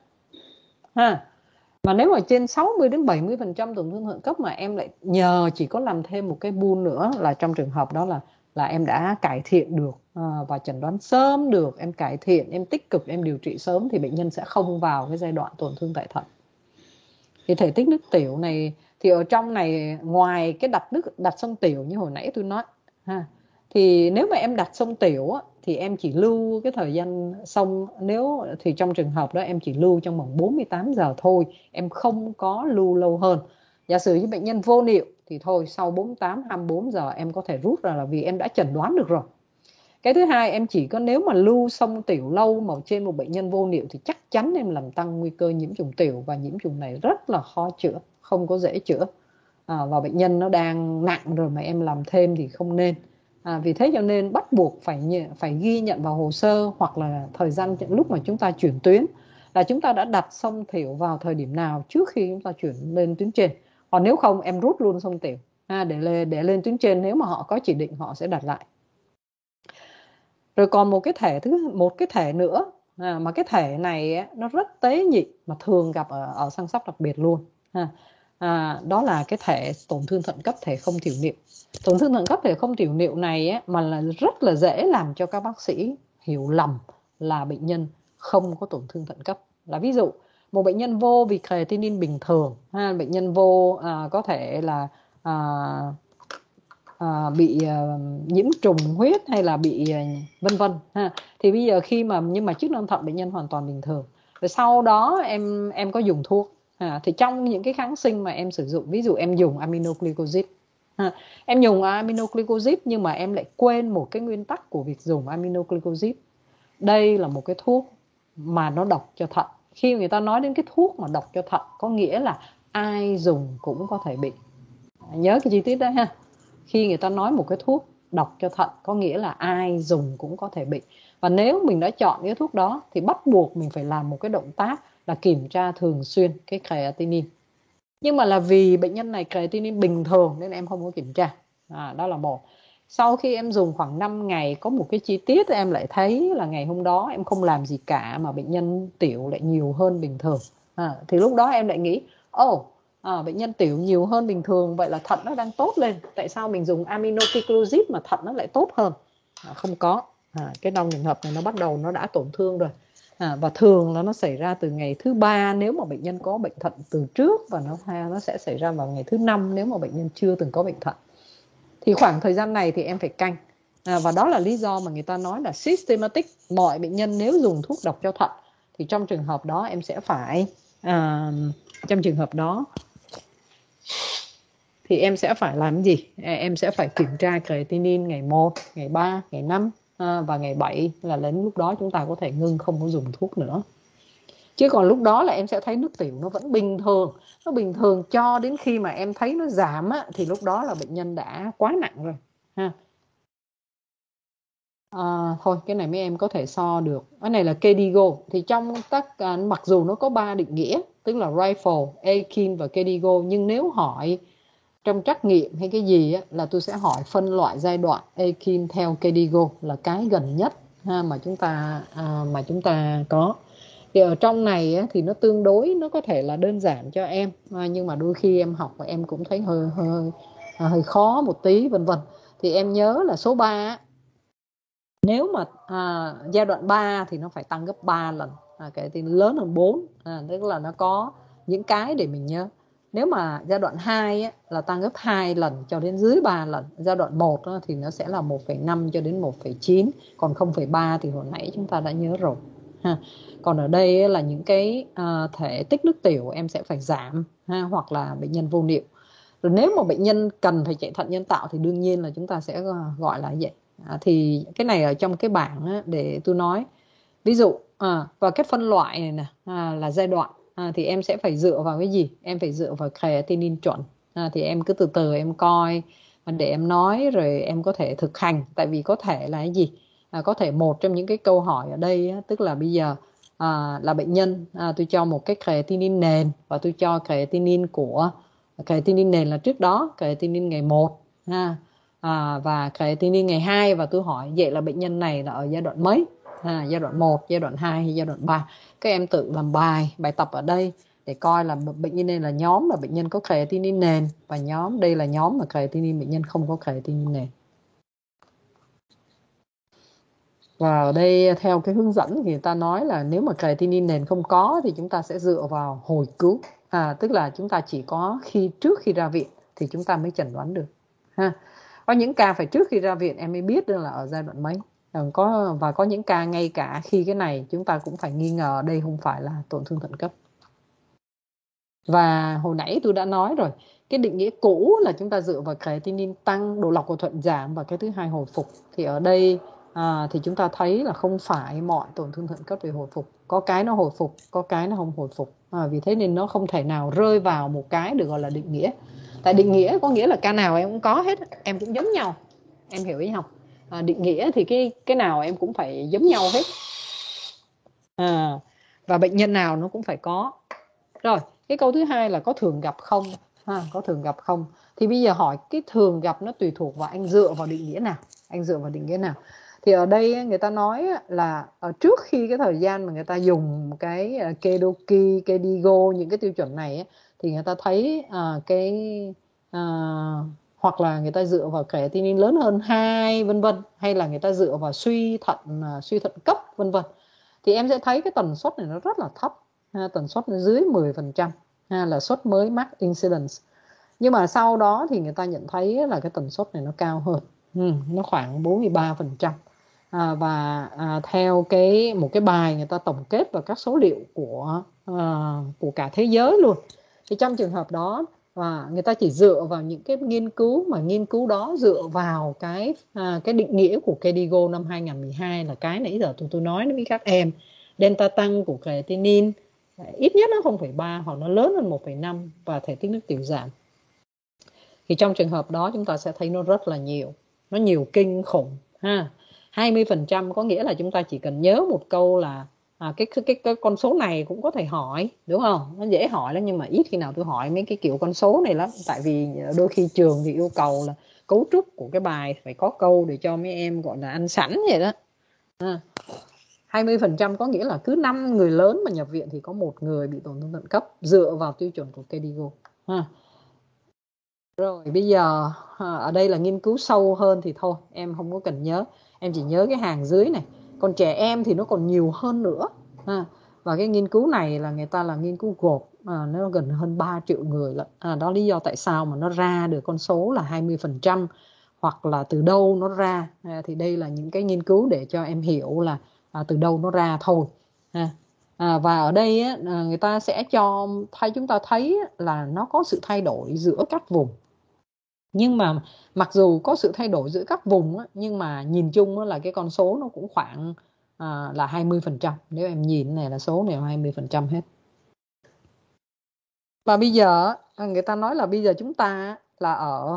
ha. Mà nếu mà trên sáu mươi đến bảy mươi phần trăm tổn thương thận cấp mà em lại nhờ chỉ có làm thêm một cái bun nữa, là trong trường hợp đó là là em đã cải thiện được à, và chẩn đoán sớm được, em cải thiện, em tích cực, em điều trị sớm, thì bệnh nhân sẽ không vào cái giai đoạn tổn thương tại thận. Thì thể tích nước tiểu này thì ở trong này, ngoài cái đặt nước đặt sông tiểu như hồi nãy tôi nói ha, thì nếu mà em đặt sông tiểu á, thì em chỉ lưu cái thời gian sông, nếu thì trong trường hợp đó em chỉ lưu trong vòng bốn mươi tám giờ thôi, em không có lưu lâu hơn. Giả sử như bệnh nhân vô niệu thì thôi sau bốn mươi tám hai mươi bốn giờ em có thể rút ra, là vì em đã chẩn đoán được rồi. Cái thứ hai, em chỉ có nếu mà lưu xong tiểu lâu mà trên một bệnh nhân vô niệu thì chắc chắn em làm tăng nguy cơ nhiễm trùng tiểu, và nhiễm trùng này rất là khó chữa, không có dễ chữa. À, và bệnh nhân nó đang nặng rồi mà em làm thêm thì không nên. À, vì thế cho nên bắt buộc phải phải ghi nhận vào hồ sơ, hoặc là thời gian lúc mà chúng ta chuyển tuyến là chúng ta đã đặt xong tiểu vào thời điểm nào trước khi chúng ta chuyển lên tuyến trên. Còn nếu không em rút luôn xong tiểu à, để lên để lên tuyến trên, nếu mà họ có chỉ định họ sẽ đặt lại. Rồi còn một cái thể thứ một cái thể nữa à, mà cái thể này á, nó rất tế nhị mà thường gặp ở, ở săn sóc đặc biệt luôn à, à, đó là cái thể tổn thương thận cấp thể không tiểu niệu. Tổn thương thận cấp thể không tiểu niệu này á, mà là rất là dễ làm cho các bác sĩ hiểu lầm là bệnh nhân không có tổn thương thận cấp. Là ví dụ một bệnh nhân vô vì creatinine bình thường ha, bệnh nhân vô à, có thể là à, À, bị uh, nhiễm trùng huyết hay là bị uh, vân vân ha, thì bây giờ khi mà nhưng mà chức năng thận bệnh nhân hoàn toàn bình thường, rồi sau đó em em có dùng thuốc ha, thì trong những cái kháng sinh mà em sử dụng, ví dụ em dùng aminoglycosid ha, em dùng aminoglycosid nhưng mà em lại quên một cái nguyên tắc của việc dùng aminoglycosid. Đây là một cái thuốc mà nó độc cho thận. Khi người ta nói đến cái thuốc mà độc cho thận có nghĩa là ai dùng cũng có thể bị. Nhớ cái chi tiết đấy ha. Khi người ta nói một cái thuốc độc cho thận có nghĩa là ai dùng cũng có thể bị. Và nếu mình đã chọn cái thuốc đó thì bắt buộc mình phải làm một cái động tác là kiểm tra thường xuyên cái creatinine. Nhưng mà là vì bệnh nhân này creatinine bình thường nên em không có kiểm tra. À, đó là một. Sau khi em dùng khoảng năm ngày, có một cái chi tiết em lại thấy là ngày hôm đó em không làm gì cả mà bệnh nhân tiểu lại nhiều hơn bình thường. À, thì lúc đó em lại nghĩ, ồ, oh, à, bệnh nhân tiểu nhiều hơn bình thường, vậy là thận nó đang tốt lên. Tại sao mình dùng aminoglycosid mà thận nó lại tốt hơn? À, không có. À, cái trong trường hợp này nó bắt đầu nó đã tổn thương rồi. À, và thường là nó xảy ra từ ngày thứ ba nếu mà bệnh nhân có bệnh thận từ trước, và nó nó sẽ xảy ra vào ngày thứ năm nếu mà bệnh nhân chưa từng có bệnh thận. Thì khoảng thời gian này thì em phải canh. À, và đó là lý do mà người ta nói là systematic. Mọi bệnh nhân nếu dùng thuốc độc cho thận thì trong trường hợp đó em sẽ phải à, trong trường hợp đó thì em sẽ phải làm gì? Em sẽ phải kiểm tra creatinine ngày một, ngày ba, ngày năm à, và ngày bảy, là đến lúc đó chúng ta có thể ngưng, không có dùng thuốc nữa. Chứ còn lúc đó là em sẽ thấy nước tiểu nó vẫn bình thường, nó bình thường cho đến khi mà em thấy nó giảm á, thì lúc đó là bệnh nhân đã quá nặng rồi ha. À, thôi cái này mấy em có thể so được. Cái này là kê đê i giê ô. Thì trong tất cả, mặc dù nó có ba định nghĩa, tức là rifle, Akin và kê đê i giê ô, nhưng nếu hỏi trong trắc nghiệm hay cái gì á, là tôi sẽ hỏi phân loại giai đoạn Akin theo kê đê i giê ô là cái gần nhất ha, mà chúng ta à, mà chúng ta có. Thì ở trong này á, thì nó tương đối, nó có thể là đơn giản cho em à, nhưng mà đôi khi em học và em cũng thấy hơi hơi hơi khó một tí vân vân. Thì em nhớ là số ba, nếu mà à, giai đoạn ba thì nó phải tăng gấp ba lần, à, cái thì lớn hơn bốn, à, tức là nó có những cái để mình nhớ. Nếu mà giai đoạn hai á, là tăng gấp hai lần cho đến dưới ba lần. Giai đoạn một á, thì nó sẽ là một phẩy năm cho đến một phẩy chín, còn không phẩy ba thì hồi nãy chúng ta đã nhớ rồi ha. Còn ở đây là những cái à, thể tích nước tiểu em sẽ phải giảm ha, hoặc là bệnh nhân vô niệu. Rồi nếu mà bệnh nhân cần phải chạy thận nhân tạo thì đương nhiên là chúng ta sẽ gọi là vậy. À, thì cái này ở trong cái bảng á, để tôi nói ví dụ à, và cái phân loại này nè à, là giai đoạn à, thì em sẽ phải dựa vào cái gì? Em phải dựa vào creatinine chuẩn. À, thì em cứ từ từ em coi để em nói rồi em có thể thực hành. Tại vì có thể là cái gì? À, có thể một trong những cái câu hỏi ở đây á, tức là bây giờ à, là bệnh nhân à, tôi cho một cái creatinine nền và tôi cho creatinine của creatinine nền là trước đó, creatinine ngày một ha. À, và creatinine ngày hai, và tôi hỏi vậy là bệnh nhân này là ở giai đoạn mấy? À, giai đoạn một, giai đoạn hai hay giai đoạn ba? Các em tự làm bài bài tập ở đây để coi là bệnh nhân này là nhóm mà bệnh nhân có creatinine nền, và nhóm đây là nhóm mà creatinine bệnh nhân không có creatinine nền. Và ở đây theo cái hướng dẫn thì người ta nói là nếu mà creatinine nền không có thì chúng ta sẽ dựa vào hồi cứu. À, tức là chúng ta chỉ có khi trước khi ra viện thì chúng ta mới chẩn đoán được ha. Có những ca phải trước khi ra viện em mới biết được là ở giai đoạn mấy. Có, và có những ca ngay cả khi cái này chúng ta cũng phải nghi ngờ đây không phải là tổn thương thận cấp. Và hồi nãy tôi đã nói rồi, cái định nghĩa cũ là chúng ta dựa vào creatinine tăng, độ lọc cầu thuận giảm và cái thứ hai hồi phục. Thì ở đây à, thì chúng ta thấy là không phải mọi tổn thương thận cấp đều hồi phục, có cái nó hồi phục, có cái nó không hồi phục. À, vì thế nên nó không thể nào rơi vào một cái được gọi là định nghĩa. Tại định nghĩa có nghĩa là ca nào em cũng có hết, em cũng giống nhau, em hiểu ý không? À, định nghĩa thì cái cái nào em cũng phải giống nhau hết. À, và bệnh nhân nào nó cũng phải có. Rồi, cái câu thứ hai là có thường gặp không? Ha, có thường gặp không? Thì bây giờ hỏi cái thường gặp nó tùy thuộc vào anh dựa vào định nghĩa nào? Anh dựa vào định nghĩa nào? Thì ở đây người ta nói là ở trước khi cái thời gian mà người ta dùng cái Kedoki, Kedigo, những cái tiêu chuẩn này thì người ta thấy uh, cái uh, hoặc là người ta dựa vào creatinine lớn hơn hai vân vân, hay là người ta dựa vào suy thận uh, suy thận cấp vân vân. Thì em sẽ thấy cái tần suất này nó rất là thấp. Ha, tần suất nó dưới mười phần trăm ha, là suất mới mắc incidence. Nhưng mà sau đó thì người ta nhận thấy là cái tần suất này nó cao hơn, ừ, nó khoảng bốn mươi ba phần trăm. À, và à, theo cái một cái bài người ta tổng kết vào các số liệu của à, của cả thế giới luôn, thì trong trường hợp đó và người ta chỉ dựa vào những cái nghiên cứu mà nghiên cứu đó dựa vào cái à, cái định nghĩa của Kedigo năm hai nghìn không trăm mười hai là cái nãy giờ tôi tôi nói với các em, delta tăng của creatinine ít nhất nó không phẩy ba hoặc nó lớn hơn một phẩy năm và thể tích nước tiểu giảm. Thì trong trường hợp đó chúng ta sẽ thấy nó rất là nhiều, nó nhiều kinh khủng ha. hai mươi phần trăm có nghĩa là chúng ta chỉ cần nhớ một câu là à, cái, cái cái con số này cũng có thể hỏi, đúng không? Nó dễ hỏi lắm nhưng mà ít khi nào tôi hỏi mấy cái kiểu con số này lắm, tại vì đôi khi trường thì yêu cầu là cấu trúc của cái bài phải có câu để cho mấy em gọi là ăn sẵn vậy đó. À, hai mươi phần trăm có nghĩa là cứ năm người lớn mà nhập viện thì có một người bị tổn thương thận cấp dựa vào tiêu chuẩn của Kedigo ha. Rồi bây giờ ở đây là nghiên cứu sâu hơn thì thôi em không có cần nhớ, em chỉ nhớ cái hàng dưới này. Còn trẻ em thì nó còn nhiều hơn nữa ha. Và cái nghiên cứu này là người ta là nghiên cứu gộp, à, nó gần hơn ba triệu người lận. À, đó lý do tại sao mà nó ra được con số là hai mươi phần trăm hoặc là từ đâu nó ra. À, thì đây là những cái nghiên cứu để cho em hiểu là à, từ đâu nó ra thôi ha. À, và ở đây á, người ta sẽ cho thay chúng ta thấy là nó có sự thay đổi giữa các vùng. Nhưng mà mặc dù có sự thay đổi giữa các vùng á, nhưng mà nhìn chung á, là cái con số nó cũng khoảng à, là hai mươi phần trăm. Nếu em nhìn này là số này là hai mươi phần trăm hết. Và bây giờ người ta nói là bây giờ chúng ta là ở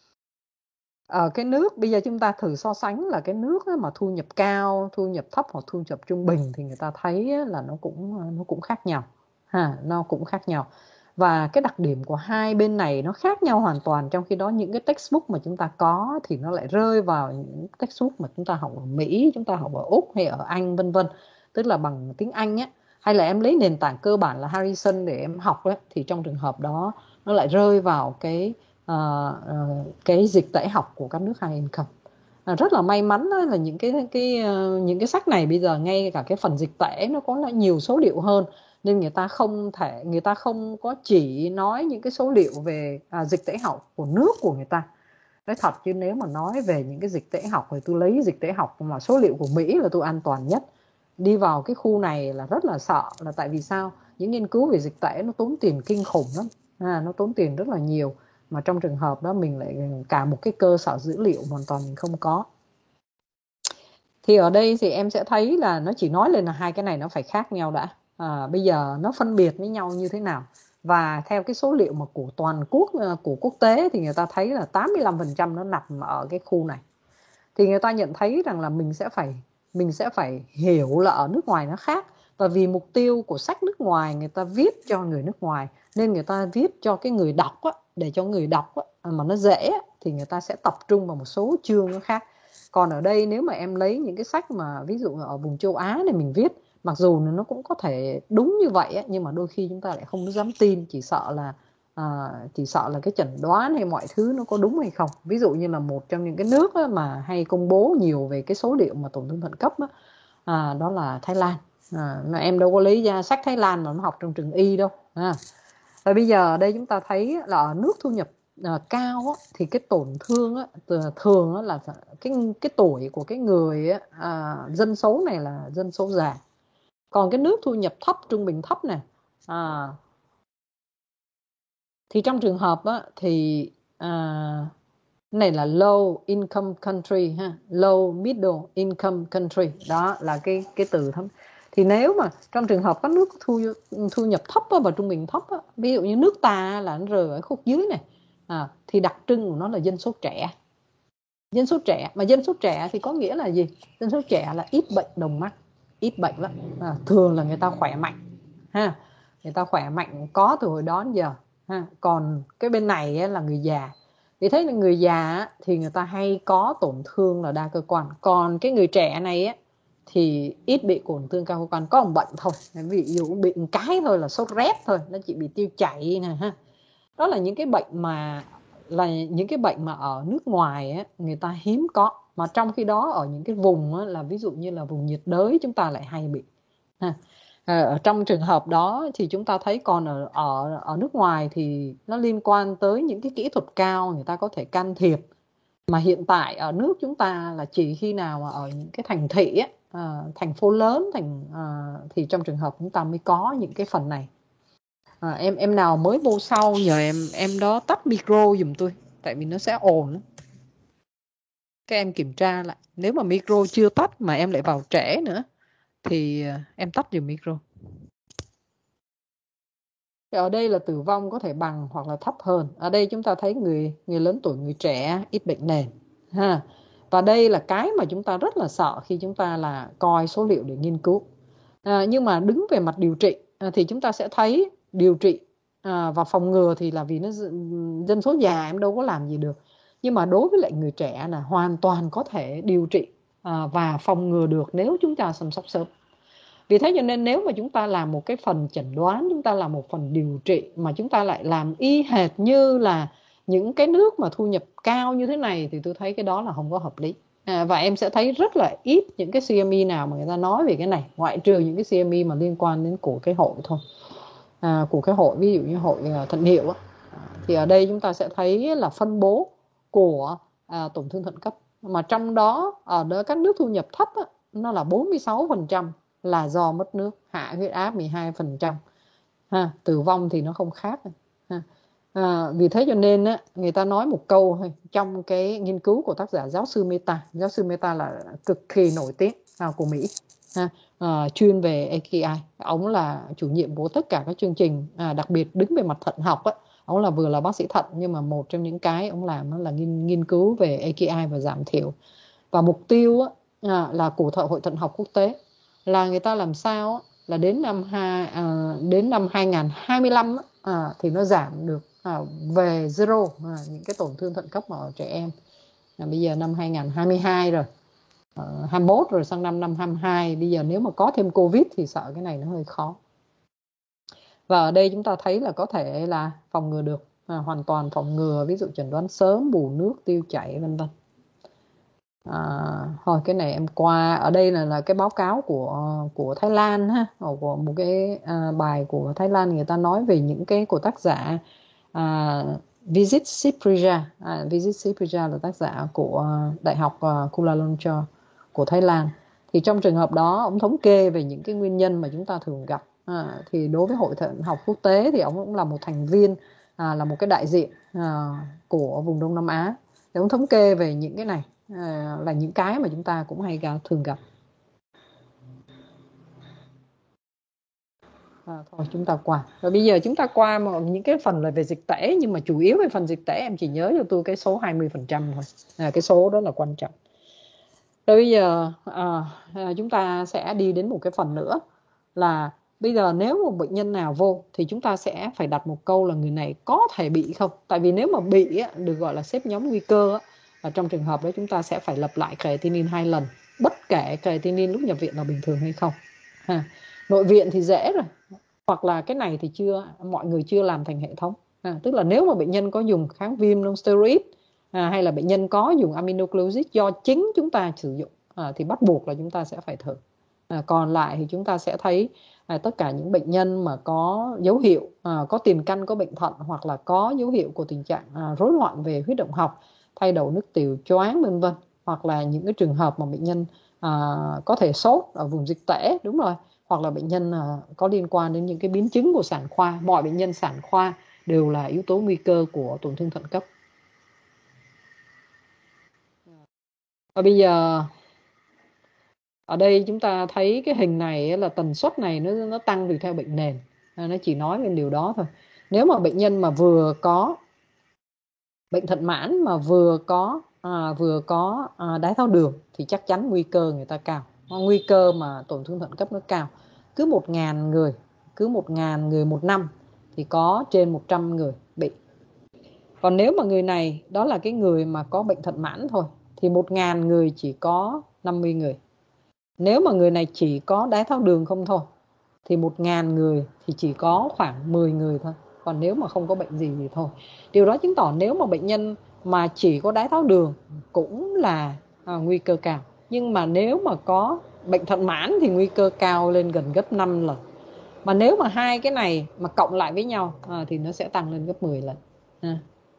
ở cái nước, bây giờ chúng ta thử so sánh là cái nước mà thu nhập cao, thu nhập thấp hoặc thu nhập trung bình thì người ta thấy là nó cũng nó cũng khác nhau ha, nó cũng khác nhau. Và cái đặc điểm của hai bên này nó khác nhau hoàn toàn, trong khi đó những cái textbook mà chúng ta có thì nó lại rơi vào những textbook mà chúng ta học ở Mỹ, chúng ta học ở Úc hay ở Anh vân vân, tức là bằng tiếng Anh á, hay là em lấy nền tảng cơ bản là Harrison để em học ấy, thì trong trường hợp đó nó lại rơi vào cái uh, uh, cái dịch tễ học của các nước high income. À, rất là may mắn là những cái cái uh, những cái sách này bây giờ ngay cả cái phần dịch tễ nó có nhiều số liệu hơn, nên người ta không thể người ta không có chỉ nói những cái số liệu về à, dịch tễ học của nước của người ta. Nói thật chứ nếu mà nói về những cái dịch tễ học thì tôi lấy dịch tễ học mà số liệu của Mỹ là tôi an toàn nhất. Đi vào cái khu này là rất là sợ, là tại vì sao? Những nghiên cứu về dịch tễ nó tốn tiền kinh khủng lắm, à, nó tốn tiền rất là nhiều, mà trong trường hợp đó mình lại cả một cái cơ sở dữ liệu hoàn toàn mình không có. Thì ở đây thì em sẽ thấy là nó chỉ nói lên là hai cái này nó phải khác nhau đã. À, bây giờ nó phân biệt với nhau như thế nào? Và theo cái số liệu mà của toàn quốc, của quốc tế thì người ta thấy là tám mươi lăm phần trăm nó nằm ở cái khu này. Thì người ta nhận thấy rằng là mình sẽ phải mình sẽ phải hiểu là ở nước ngoài nó khác. Và vì mục tiêu của sách nước ngoài người ta viết cho người nước ngoài, nên người ta viết cho cái người đọc á, để cho người đọc á, mà nó dễ thì người ta sẽ tập trung vào một số chương nó khác. Còn ở đây nếu mà em lấy những cái sách mà ví dụ ở vùng châu Á này mình viết, mặc dù nó cũng có thể đúng như vậy ấy, nhưng mà đôi khi chúng ta lại không dám tin, chỉ sợ là à, chỉ sợ là cái chẩn đoán hay mọi thứ nó có đúng hay không. Ví dụ như là một trong những cái nước mà hay công bố nhiều về cái số liệu mà tổn thương thận cấp đó, à, đó là Thái Lan. À, mà em đâu có lấy ra sách Thái Lan mà nó học trong trường y đâu. À. Và bây giờ ở đây chúng ta thấy là ở nước thu nhập à, cao á, thì cái tổn thương á, thường á, là cái cái tuổi của cái người á, à, dân số này là dân số già. Còn cái nước thu nhập thấp, trung bình thấp này, à, Thì trong trường hợp á, thì à, này là low income country ha, low middle income country, đó là cái cái từ thấm. Thì nếu mà trong trường hợp các nước thu thu nhập thấp á, và trung bình thấp á, ví dụ như nước ta là nó rơi ở khúc dưới này, à, thì đặc trưng của nó là dân số trẻ. Dân số trẻ, mà dân số trẻ thì có nghĩa là gì? Dân số trẻ là ít bệnh đồng mắc, ít bệnh lắm, à, thường là người ta khỏe mạnh ha, người ta khỏe mạnh có từ hồi đó đến giờ ha. Còn cái bên này á, là người già, thì thấy là người già thì người ta hay có tổn thương là đa cơ quan, còn cái người trẻ này á, thì ít bị tổn thương đa cơ quan, có một bệnh thôi, ví dụ bị một cái thôi là sốt rét thôi, nó chỉ bị tiêu chảy này ha. Đó là những cái bệnh mà là những cái bệnh mà ở nước ngoài á, người ta hiếm có, mà trong khi đó ở những cái vùng á, là ví dụ như là vùng nhiệt đới chúng ta lại hay bị ha. Ở trong trường hợp đó thì chúng ta thấy còn ở ở ở nước ngoài thì nó liên quan tới những cái kỹ thuật cao, người ta có thể can thiệp. Mà hiện tại ở nước chúng ta là chỉ khi nào mà ở những cái thành thị á, à, thành phố lớn thành à, thì trong trường hợp chúng ta mới có những cái phần này. À, em em nào mới vô sau nhờ em em đó tắt micro giùm tôi, tại vì nó sẽ ồn. Các em kiểm tra lại, nếu mà micro chưa tắt mà em lại vào trễ nữa thì em tắt giùm micro. Thì ở đây là tử vong có thể bằng hoặc là thấp hơn. Ở đây chúng ta thấy người người lớn tuổi, người trẻ ít bệnh nền ha. Và đây là cái mà chúng ta rất là sợ khi chúng ta là coi số liệu để nghiên cứu. À, nhưng mà đứng về mặt điều trị à, thì chúng ta sẽ thấy điều trị à, và phòng ngừa thì là vì nó dân số già em đâu có làm gì được. Nhưng mà đối với lại người trẻ là hoàn toàn có thể điều trị à, và phòng ngừa được nếu chúng ta chăm sóc sớm. Vì thế cho nên nếu mà chúng ta làm một cái phần chẩn đoán, chúng ta làm một phần điều trị mà chúng ta lại làm y hệt như là những cái nước mà thu nhập cao như thế này thì tôi thấy cái đó là không có hợp lý. À, và em sẽ thấy rất là ít những cái xê em e nào mà người ta nói về cái này, ngoại trừ những cái xê em e mà liên quan đến của cái hội thôi. À, của cái hội ví dụ như hội thận niệu á, thì ở đây chúng ta sẽ thấy là phân bố của à, tổn thương thận cấp, mà trong đó ở đó các nước thu nhập thấp á, nó là bốn mươi sáu phần trăm là do mất nước, hạ huyết áp mười hai phần trăm ha, tử vong thì nó không khác ha. À, vì thế cho nên á, người ta nói một câu thôi trong cái nghiên cứu của tác giả giáo sư Mehta. Giáo sư Mehta là cực kỳ nổi tiếng à, của Mỹ ha, à, chuyên về a ca i. Ông là chủ nhiệm của tất cả các chương trình, à, đặc biệt đứng về mặt thận học á. Ông là vừa là bác sĩ thận, nhưng mà một trong những cái ông làm đó là nghiên, nghiên cứu về a ca i và giảm thiểu. Và mục tiêu á, à, là của Hội Thận học Quốc tế là người ta làm sao á, là đến năm hai, à, đến năm hai nghìn không trăm hai mươi lăm á, à, thì nó giảm được à, về zero à, những cái tổn thương thận cấp ở trẻ em. À, bây giờ năm hai nghìn không trăm hai mươi hai rồi, à, hai mươi mốt rồi, sang năm năm hai mươi hai. Bây giờ nếu mà có thêm Covid thì sợ cái này nó hơi khó. Và ở đây chúng ta thấy là có thể là phòng ngừa được, à, hoàn toàn phòng ngừa, ví dụ chẩn đoán sớm, bù nước, tiêu chảy vân vân. À, thôi cái này em qua. Ở đây là là cái báo cáo của của Thái Lan ha, của một cái à, bài của Thái Lan, người ta nói về những cái của tác giả à, Vijit Siprija. à, Vijit Siprija là tác giả của Đại học uh, Kuala Lumpur của Thái Lan. Thì trong trường hợp đó ông thống kê về những cái nguyên nhân mà chúng ta thường gặp. À, thì đối với Hội Thận học Quốc tế thì ông cũng là một thành viên, à, là một cái đại diện à, của vùng Đông Nam Á, để ông thống kê về những cái này. À, là những cái mà chúng ta cũng hay thường gặp. À, thôi chúng ta qua. Rồi bây giờ chúng ta qua một những cái phần là về dịch tễ, nhưng mà chủ yếu về phần dịch tễ em chỉ nhớ cho tôi cái số hai mươi phần trăm thôi. À, cái số đó là quan trọng. Rồi bây giờ à, chúng ta sẽ đi đến một cái phần nữa là bây giờ nếu một bệnh nhân nào vô thì chúng ta sẽ phải đặt một câu là người này có thể bị không. Tại vì nếu mà bị á, được gọi là xếp nhóm nguy cơ á, và trong trường hợp đó chúng ta sẽ phải lập lại creatinine hai lần, bất kể creatinine lúc nhập viện là bình thường hay không. Ha. Nội viện thì dễ rồi, hoặc là cái này thì chưa mọi người chưa làm thành hệ thống. À, tức là nếu mà bệnh nhân có dùng kháng viêm non steroid à, hay là bệnh nhân có dùng aminoglycosic do chính chúng ta sử dụng à, thì bắt buộc là chúng ta sẽ phải thử. À, còn lại thì chúng ta sẽ thấy à, tất cả những bệnh nhân mà có dấu hiệu à, có tiền căn, có bệnh thận, hoặc là có dấu hiệu của tình trạng à, rối loạn về huyết động học, thay đổi nước tiểu, choáng vân vân, hoặc là những cái trường hợp mà bệnh nhân à, có thể sốt ở vùng dịch tễ, đúng rồi, hoặc là bệnh nhân à, có liên quan đến những cái biến chứng của sản khoa. Mọi bệnh nhân sản khoa đều là yếu tố nguy cơ của tổn thương thận cấp. Và bây giờ ở đây chúng ta thấy cái hình này là tần suất này nó nó tăng tùy theo bệnh nền. À, nó chỉ nói lên điều đó thôi. Nếu mà bệnh nhân mà vừa có bệnh thận mãn mà vừa có à, vừa có à, đái tháo đường thì chắc chắn nguy cơ người ta cao. Nguy cơ mà tổn thương thận cấp nó cao. Cứ một ngàn người, cứ một ngàn người một năm thì có trên một trăm người bị. Còn nếu mà người này đó là cái người mà có bệnh thận mãn thôi thì một ngàn người chỉ có năm mươi người. Nếu mà người này chỉ có đái tháo đường không thôi thì một ngàn người thì chỉ có khoảng mười người thôi. Còn nếu mà không có bệnh gì thì thôi. Điều đó chứng tỏ nếu mà bệnh nhân mà chỉ có đái tháo đường cũng là à, nguy cơ cao. Nhưng mà nếu mà có bệnh thận mãn thì nguy cơ cao lên gần gấp năm lần. Mà nếu mà hai cái này mà cộng lại với nhau à, thì nó sẽ tăng lên gấp mười lần. À.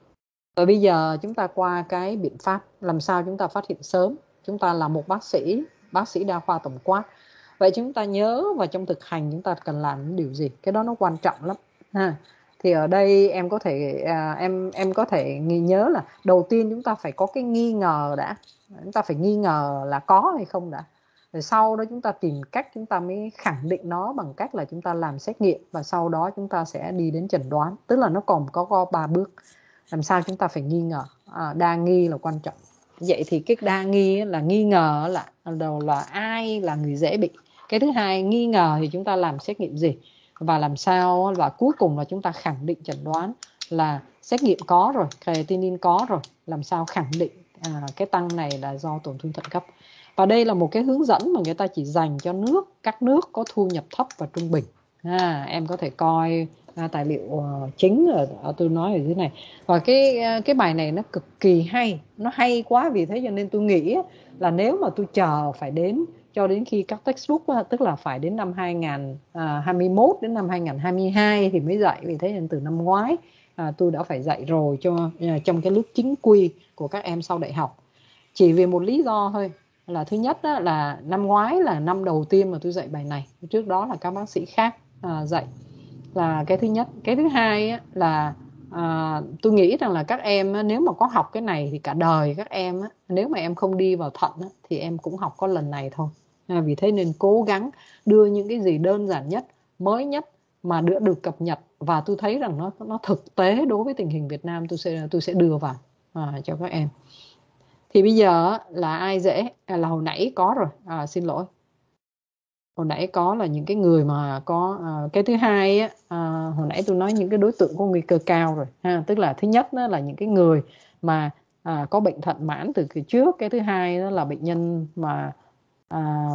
Rồi bây giờ chúng ta qua cái biện pháp làm sao chúng ta phát hiện sớm. Chúng ta là một bác sĩ, bác sĩ đa khoa tổng quát. Vậy chúng ta nhớ và trong thực hành chúng ta cần làm điều gì? Cái đó nó quan trọng lắm. Ha. Thì ở đây em có thể à, em em có thể nhớ là đầu tiên chúng ta phải có cái nghi ngờ đã. Chúng ta phải nghi ngờ là có hay không đã. Rồi sau đó chúng ta tìm cách chúng ta mới khẳng định nó bằng cách là chúng ta làm xét nghiệm và sau đó chúng ta sẽ đi đến chẩn đoán. Tức là nó còn có, có ba bước. Làm sao chúng ta phải nghi ngờ, à, đa nghi là quan trọng. Vậy thì cái đa nghi là nghi ngờ là đầu là ai là người dễ bị. Cái thứ hai nghi ngờ thì chúng ta làm xét nghiệm gì và làm sao, và cuối cùng là chúng ta khẳng định chẩn đoán là xét nghiệm có rồi, creatinine có rồi, làm sao khẳng định à, cái tăng này là do tổn thương thận cấp. Và đây là một cái hướng dẫn mà người ta chỉ dành cho nước các nước có thu nhập thấp và trung bình. À, em có thể coi à, tài liệu uh, chính ở, ở tôi nói ở dưới này. Và cái cái bài này nó cực kỳ hay, nó hay quá, vì thế cho nên tôi nghĩ là nếu mà tôi chờ phải đến cho đến khi các textbook, tức là phải đến năm hai nghìn hai mươi mốt đến năm hai nghìn hai mươi hai thì mới dạy. Vì thế nên từ năm ngoái à, tôi đã phải dạy rồi cho trong cái lớp chính quy của các em sau đại học. Chỉ vì một lý do thôi, là thứ nhất đó, là năm ngoái là năm đầu tiên mà tôi dạy bài này, trước đó là các bác sĩ khác à, dạy, là cái thứ nhất. Cái thứ hai á, là à, tôi nghĩ rằng là các em á, nếu mà có học cái này thì cả đời các em á, nếu mà em không đi vào thận á, thì em cũng học có lần này thôi. À, vì thế nên cố gắng đưa những cái gì đơn giản nhất, mới nhất mà được được cập nhật, và tôi thấy rằng nó nó thực tế đối với tình hình Việt Nam, tôi sẽ tôi sẽ đưa vào à, cho các em. Thì bây giờ là ai dễ, là hồi nãy có rồi, à, xin lỗi, hồi nãy có là những cái người mà có à, cái thứ hai á, à, hồi nãy tôi nói những cái đối tượng có nguy cơ cao rồi ha, tức là thứ nhất đó là những cái người mà à, có bệnh thận mãn từ kỳ trước. Cái thứ hai đó là bệnh nhân mà à,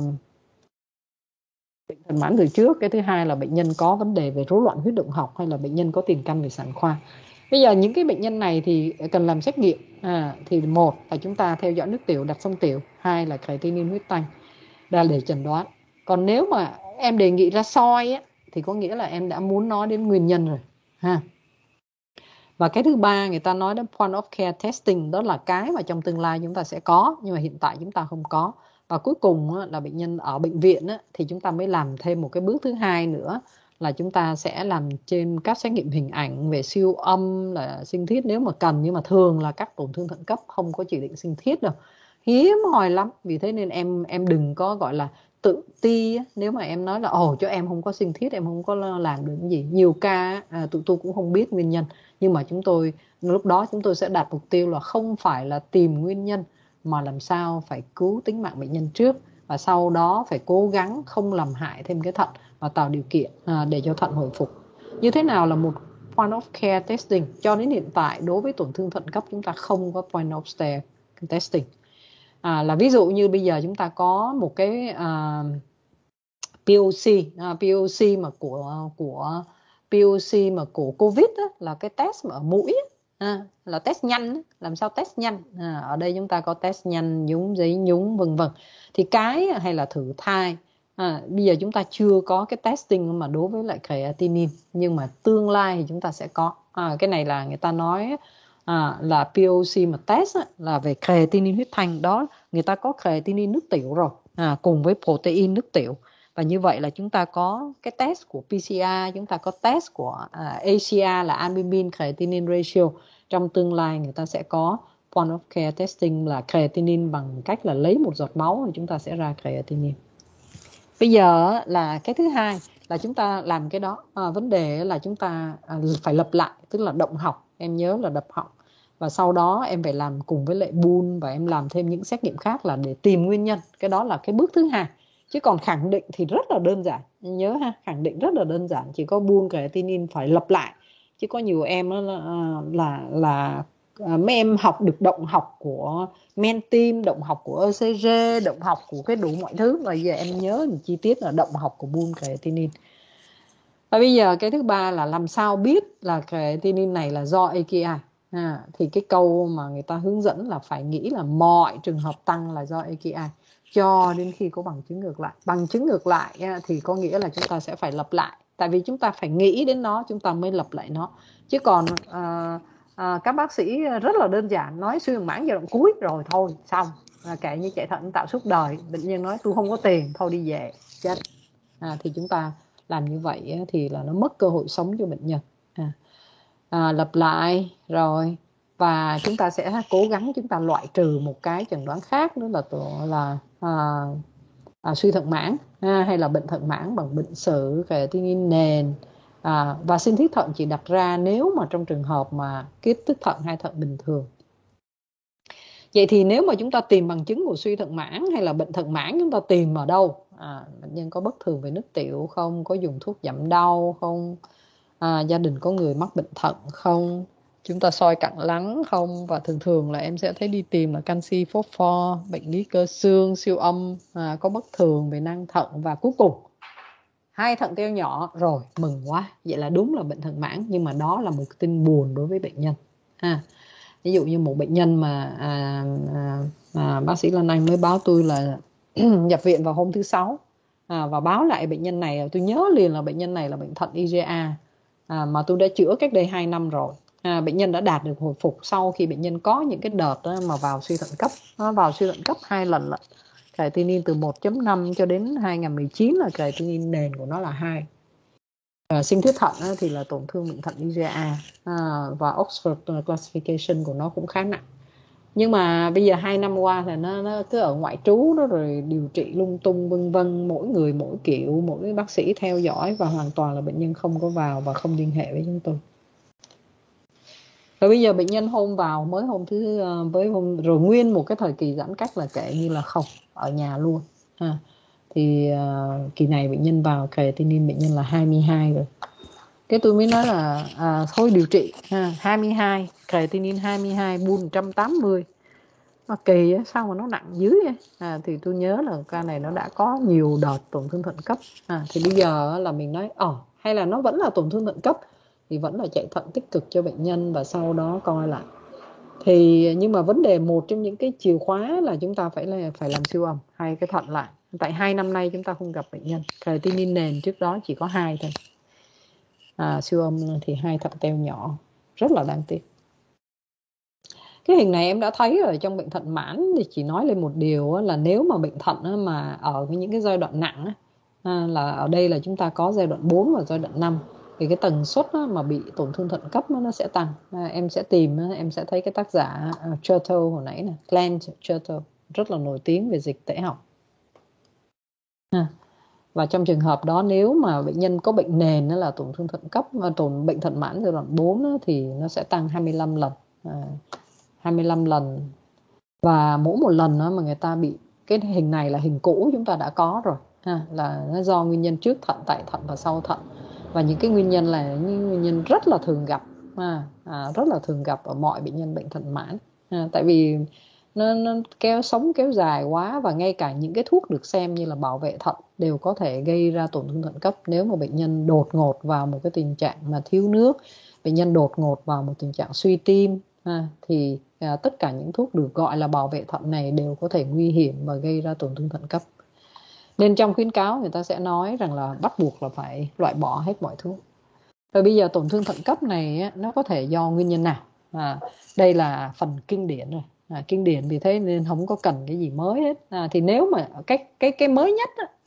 bệnh thận mãn từ trước. Cái thứ hai là bệnh nhân có vấn đề về rối loạn huyết động học hay là bệnh nhân có tiền căn về sản khoa. Bây giờ những cái bệnh nhân này thì cần làm xét nghiệm. À, thì một là chúng ta theo dõi nước tiểu, đặt xong tiểu. Hai là creatinine huyết tanh để chẩn đoán. Còn nếu mà em đề nghị ra soi á, thì có nghĩa là em đã muốn nói đến nguyên nhân rồi ha. Và cái thứ ba người ta nói đến point of care testing, đó là cái mà trong tương lai chúng ta sẽ có nhưng mà hiện tại chúng ta không có. Và cuối cùng á, là bệnh nhân ở bệnh viện á, thì chúng ta mới làm thêm một cái bước thứ hai nữa, là chúng ta sẽ làm trên các xét nghiệm hình ảnh về siêu âm, là sinh thiết nếu mà cần, nhưng mà thường là các tổn thương thận cấp không có chỉ định sinh thiết đâu, hiếm hoi lắm. Vì thế nên em em đừng có gọi là tự ti nếu mà em nói là ồ cho em không có sinh thiết, em không có làm được cái gì. Nhiều ca à, tụi tôi cũng không biết nguyên nhân, nhưng mà chúng tôi lúc đó chúng tôi sẽ đặt mục tiêu là không phải là tìm nguyên nhân, mà làm sao phải cứu tính mạng bệnh nhân trước, và sau đó phải cố gắng không làm hại thêm cái thận và tạo điều kiện à, để cho thận hồi phục. Như thế nào là một point of care testing? Cho đến hiện tại đối với tổn thương thận cấp chúng ta không có point of care testing. À, là ví dụ như bây giờ chúng ta có một cái à, pê ô xê, à, pê ô xê mà của của pê ô xê mà của Covid á, là cái test mà ở mũi á, à, là test nhanh á. Làm sao test nhanh? À, ở đây chúng ta có test nhanh, nhúng giấy nhúng vân vân. Thì cái hay là thử thai. À, bây giờ chúng ta chưa có cái testing mà đối với lại creatinine, nhưng mà tương lai thì chúng ta sẽ có. À, cái này là người ta nói à, là pê ô xê mà test á, là về creatinine huyết thanh đó, người ta có creatinine nước tiểu rồi à, cùng với protein nước tiểu. Và như vậy là chúng ta có cái test của pê xê rờ, chúng ta có test của uh, a xê rờ là albumin creatinine ratio. Trong tương lai người ta sẽ có point of care testing là creatinine bằng cách là lấy một giọt máu thì chúng ta sẽ ra creatinine. Bây giờ là cái thứ hai là chúng ta làm cái đó. À, vấn đề là chúng ta à, phải lập lại, tức là động học. Em nhớ là đập học. Và sau đó em phải làm cùng với lại Boole và em làm thêm những xét nghiệm khác là để tìm nguyên nhân. Cái đó là cái bước thứ hai. Chứ còn khẳng định thì rất là đơn giản. Em nhớ ha, khẳng định rất là đơn giản. Chỉ có Boole creatinine phải lập lại. Chứ có nhiều em là là, là À, mấy em học được động học của men tim, động học của e xê giê, động học của cái đủ mọi thứ. Và giờ em nhớ một chi tiết là động học của Boole creatinine. Và bây giờ cái thứ ba là làm sao biết là creatinine này là do a ca i. À, thì cái câu mà người ta hướng dẫn là phải nghĩ là mọi trường hợp tăng là do a ca i cho đến khi có bằng chứng ngược lại. Bằng chứng ngược lại thì có nghĩa là chúng ta sẽ phải lập lại. Tại vì chúng ta phải nghĩ đến nó chúng ta mới lập lại nó. Chứ còn à, à, các bác sĩ rất là đơn giản nói suy thận mãn giai đoạn cuối rồi thôi xong. À, kể như chạy thận tạo suốt đời, bệnh nhân nói tôi không có tiền thôi đi về chết. À, thì chúng ta làm như vậy thì là nó mất cơ hội sống cho bệnh nhân. À, à, lập lại rồi và chúng ta sẽ cố gắng chúng ta loại trừ một cái chẩn đoán khác nữa là là à, à, suy thận mãn à, hay là bệnh thận mãn bằng bệnh sử creatinine nền. À, và sinh thiết thận chỉ đặt ra nếu mà trong trường hợp mà kích thích thận hay thận bình thường. Vậy thì nếu mà chúng ta tìm bằng chứng của suy thận mãn hay là bệnh thận mãn, chúng ta tìm ở đâu? À, bệnh nhân có bất thường về nước tiểu không? Có dùng thuốc giảm đau không? À, gia đình có người mắc bệnh thận không? Chúng ta soi cặn lắng không? Và thường thường là em sẽ thấy đi tìm là canxi phosphor, bệnh lý cơ xương, siêu âm, à, có bất thường về năng thận. Và cuối cùng hai thận teo nhỏ rồi, mừng quá, vậy là đúng là bệnh thận mãn. Nhưng mà đó là một tin buồn đối với bệnh nhân. À, ví dụ như một bệnh nhân mà à, à, à, bác sĩ Lan Anh mới báo tôi là nhập viện vào hôm thứ sáu, à, và báo lại bệnh nhân này, tôi nhớ liền là bệnh nhân này là bệnh thận i giê a, à, mà tôi đã chữa cách đây hai năm rồi. À, bệnh nhân đã đạt được hồi phục sau khi bệnh nhân có những cái đợt đó mà vào suy thận cấp. Nó vào suy thận cấp hai lần lận. Creatinine từ một chấm năm cho đến hai không một chín là creatinine nền của nó là hai. À, sinh thiết thận á, thì là tổn thương bệnh thận i giê a, à, và Oxford classification của nó cũng khá nặng. Nhưng mà bây giờ hai năm qua là nó, nó cứ ở ngoại trú đó, rồi điều trị lung tung vân vân, mỗi người mỗi kiểu, mỗi bác sĩ theo dõi và hoàn toàn là bệnh nhân không có vào và không liên hệ với chúng tôi. Rồi bây giờ bệnh nhân hôm vào mới hôm thứ với hôm rồi nguyên một cái thời kỳ giãn cách là kể như là không, ở nhà luôn. Ha. Thì uh, kỳ này bệnh nhân vào creatinine bệnh nhân là hai mươi hai rồi. Cái tôi mới nói là à, thôi điều trị ha, hai mươi hai, creatinine hai mươi hai, Boole một trăm tám mươi. Mà kỳ á, sao mà nó nặng dữ vậy? À, thì tôi nhớ là ca này nó đã có nhiều đợt tổn thương thận cấp. À, thì bây giờ là mình nói ồ, hay là nó vẫn là tổn thương thận cấp thì vẫn là chạy thận tích cực cho bệnh nhân và sau đó coi lại. Thì nhưng mà vấn đề một trong những cái chìa khóa là chúng ta phải là phải làm siêu âm hai cái thận lại. Tại hai năm nay chúng ta không gặp bệnh nhân creatinine nền, trước đó chỉ có hai thôi. À, siêu âm thì hai thận teo nhỏ, rất là đáng tiếc. Cái hình này em đã thấy ở trong bệnh thận mãn thì chỉ nói lên một điều là nếu mà bệnh thận mà ở những cái giai đoạn nặng là ở đây là chúng ta có giai đoạn bốn và giai đoạn năm thì cái tần suất mà bị tổn thương thận cấp nó sẽ tăng. Em sẽ tìm, em sẽ thấy cái tác giả Chertow hồi nãy nè, Glenn Chertow, rất là nổi tiếng về dịch tễ học. Và trong trường hợp đó nếu mà bệnh nhân có bệnh nền là tổn thương thận cấp, tổn bệnh thận mãn giai đoạn bốn thì nó sẽ tăng hai mươi lăm lần. À, hai mươi lăm lần. Và mỗi một lần mà người ta bị, cái hình này là hình cũ chúng ta đã có rồi ha, là nó do nguyên nhân trước thận, tại thận và sau thận. Và những cái nguyên nhân là những nguyên nhân rất là thường gặp, à, à, rất là thường gặp ở mọi bệnh nhân bệnh thận mãn. À, tại vì nó, nó kéo sống kéo dài quá, và ngay cả những cái thuốc được xem như là bảo vệ thận đều có thể gây ra tổn thương thận cấp. Nếu mà bệnh nhân đột ngột vào một cái tình trạng mà thiếu nước, bệnh nhân đột ngột vào một tình trạng suy tim, à, thì à, tất cả những thuốc được gọi là bảo vệ thận này đều có thể nguy hiểm và gây ra tổn thương thận cấp. Nên trong khuyến cáo người ta sẽ nói rằng là bắt buộc là phải loại bỏ hết mọi thuốc. Rồi bây giờ tổn thương thận cấp này nó có thể do nguyên nhân nào? À, đây là phần kinh điển rồi. À, kinh điển vì thế nên không có cần cái gì mới hết. À, thì nếu mà cái cái cái mới nhất á,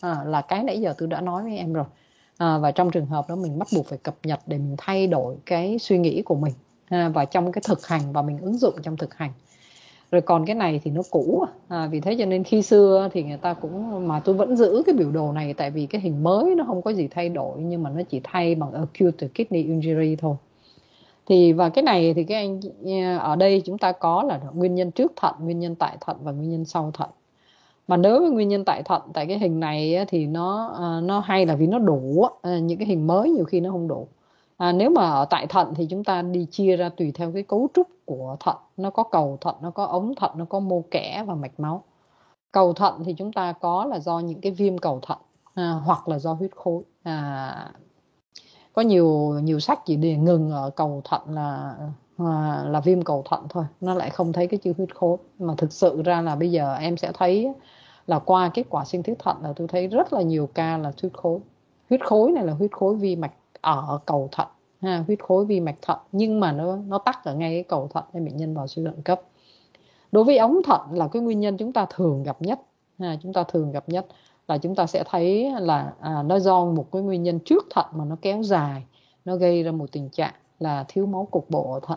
à, là cái nãy giờ tôi đã nói với em rồi. À, và trong trường hợp đó mình bắt buộc phải cập nhật để mình thay đổi cái suy nghĩ của mình, à, và trong cái thực hành, và mình ứng dụng trong thực hành. Rồi còn cái này thì nó cũ, à, vì thế cho nên khi xưa thì người ta cũng, mà tôi vẫn giữ cái biểu đồ này, tại vì cái hình mới nó không có gì thay đổi, nhưng mà nó chỉ thay bằng acute kidney injury thôi. Thì và cái này thì cái anh ở đây chúng ta có là nguyên nhân trước thận, nguyên nhân tại thận và nguyên nhân sau thận. Mà đối với nguyên nhân tại thận, tại cái hình này thì nó nó hay là vì nó đủ, những cái hình mới nhiều khi nó không đủ. À, nếu mà ở tại thận thì chúng ta đi chia ra tùy theo cái cấu trúc của thận, nó có cầu thận, nó có ống thận, nó có mô kẽ và mạch máu. Cầu thận thì chúng ta có là do những cái viêm cầu thận, à, hoặc là do huyết khối. À, có nhiều nhiều sách chỉ để ngừng ở cầu thận là à, là viêm cầu thận thôi, nó lại không thấy cái chữ huyết khối. Mà thực sự ra là bây giờ em sẽ thấy là qua kết quả sinh thiết thận là tôi thấy rất là nhiều ca là huyết khối. Huyết khối này là huyết khối vi mạch ở cầu thận, ha, huyết khối vi mạch thận, nhưng mà nó nó tắc ở ngay cái cầu thận nên bệnh nhân vào suy thận cấp. Đối với ống thận là cái nguyên nhân chúng ta thường gặp nhất, ha, chúng ta thường gặp nhất là chúng ta sẽ thấy là à, nó do một cái nguyên nhân trước thận mà nó kéo dài, nó gây ra một tình trạng là thiếu máu cục bộ ở thận.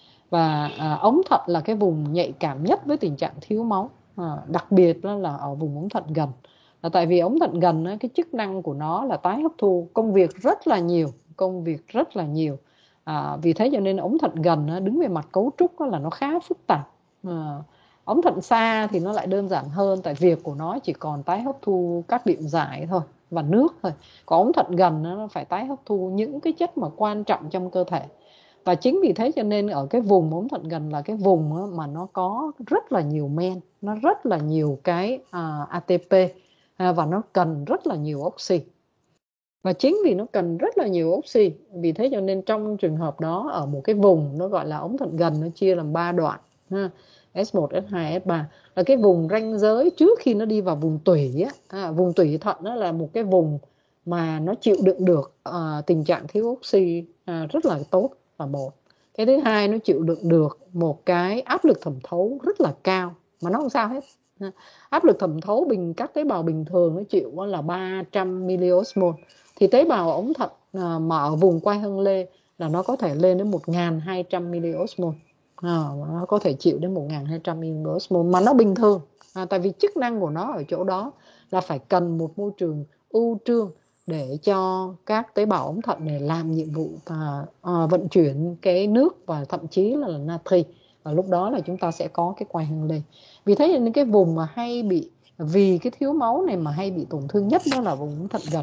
Và à, ống thận là cái vùng nhạy cảm nhất với tình trạng thiếu máu, à, đặc biệt là ở vùng ống thận gần. Là tại vì ống thận gần cái chức năng của nó là tái hấp thu, công việc rất là nhiều, công việc rất là nhiều. À, vì thế cho nên ống thận gần đứng về mặt cấu trúc là nó khá phức tạp. À, ống thận xa thì nó lại đơn giản hơn, tại việc của nó chỉ còn tái hấp thu các điện giải thôi và nước thôi. Còn ống thận gần nó phải tái hấp thu những cái chất mà quan trọng trong cơ thể. Và chính vì thế cho nên ở cái vùng ống thận gần là cái vùng mà nó có rất là nhiều men, nó rất là nhiều cái à, a tê pê, à, và nó cần rất là nhiều oxy. Và chính vì nó cần rất là nhiều oxy, vì thế cho nên trong trường hợp đó ở một cái vùng nó gọi là ống thận gần, nó chia làm ba đoạn, ha, S một, S hai, S ba, là cái vùng ranh giới trước khi nó đi vào vùng tủy á. À, vùng tủy thận đó là một cái vùng mà nó chịu đựng được à, tình trạng thiếu oxy à, rất là tốt là một. Cái thứ hai, nó chịu đựng được một cái áp lực thẩm thấu rất là cao mà nó không sao hết. Áp lực thẩm thấu bình các tế bào bình thường nó chịu là ba trăm milliosmol, thì tế bào ống thận à, mà ở vùng quai hương lê là nó có thể lên đến một nghìn hai trăm milliosmol. À, nó có thể chịu đến một nghìn hai trăm milliosmol mà nó bình thường, à, tại vì chức năng của nó ở chỗ đó là phải cần một môi trường ưu trương để cho các tế bào ống thận này làm nhiệm vụ và à, vận chuyển cái nước và thậm chí là, là natri. Và lúc đó là chúng ta sẽ có cái quai hương lê. Vì thế nên cái vùng mà hay bị, vì cái thiếu máu này mà hay bị tổn thương nhất đó là vùng ống thận gần.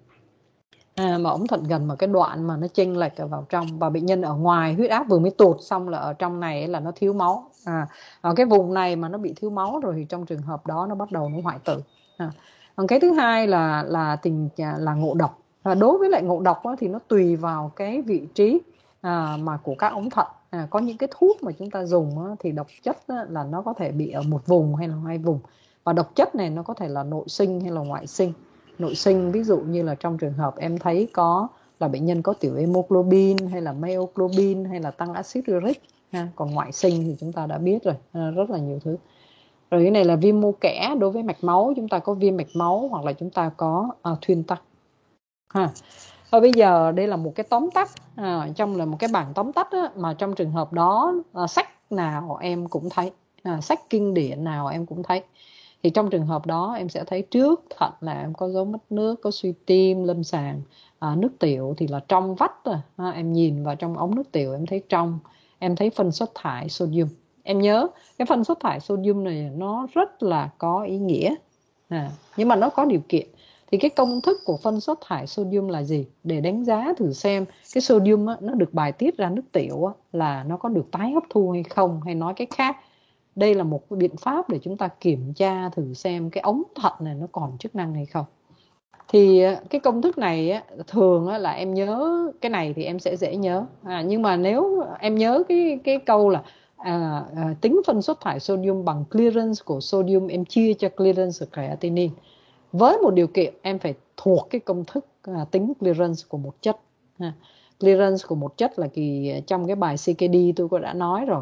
À, mà ống thận gần mà cái đoạn mà nó chênh lệch vào trong, và bệnh nhân ở ngoài huyết áp vừa mới tụt xong là ở trong này là nó thiếu máu. À, ở cái vùng này mà nó bị thiếu máu rồi thì trong trường hợp đó nó bắt đầu nó hoại tử. À, còn cái thứ hai là là tình là ngộ độc. Và đối với lại ngộ độc đó, thì nó tùy vào cái vị trí à, mà của các ống thận. À, có những cái thuốc mà chúng ta dùng á, thì độc chất á, là nó có thể bị ở một vùng hay là hai vùng, và độc chất này nó có thể là nội sinh hay là ngoại sinh. Nội sinh ví dụ như là trong trường hợp em thấy có là bệnh nhân có tiểu hemoglobin hay là myoglobin hay là tăng axit uric, ha. Còn ngoại sinh thì chúng ta đã biết rồi, à, rất là nhiều thứ. Rồi cái này là viêm mô kẽ. Đối với mạch máu chúng ta có viêm mạch máu hoặc là chúng ta có à, thuyên tắc, ha. Và bây giờ đây là một cái tóm tắt, à, trong là một cái bảng tóm tắt á, mà trong trường hợp đó à, sách nào em cũng thấy, à, sách kinh điển nào em cũng thấy. Thì trong trường hợp đó em sẽ thấy trước thận là em có dấu mất nước, có suy tim, lâm sàng, à, nước tiểu thì là trong vắt rồi, à, em nhìn vào trong ống nước tiểu em thấy trong, em thấy phân xuất thải sodium. Em nhớ cái phân xuất thải sodium này nó rất là có ý nghĩa, à, nhưng mà nó có điều kiện. Thì cái công thức của phân xuất thải sodium là gì? Để đánh giá thử xem cái sodium á, nó được bài tiết ra nước tiểu á, là nó có được tái hấp thu hay không, hay nói cách khác, đây là một biện pháp để chúng ta kiểm tra thử xem cái ống thận này nó còn chức năng hay không. Thì cái công thức này thường là em nhớ cái này thì em sẽ dễ nhớ, à, nhưng mà nếu em nhớ cái cái câu là à, à, tính phân xuất thải sodium bằng clearance của sodium, em chia cho clearance của creatinine, với một điều kiện em phải thuộc cái công thức à, tính clearance của một chất. À, clearance của một chất là kỳ trong cái bài xê ca đê tôi có đã nói rồi.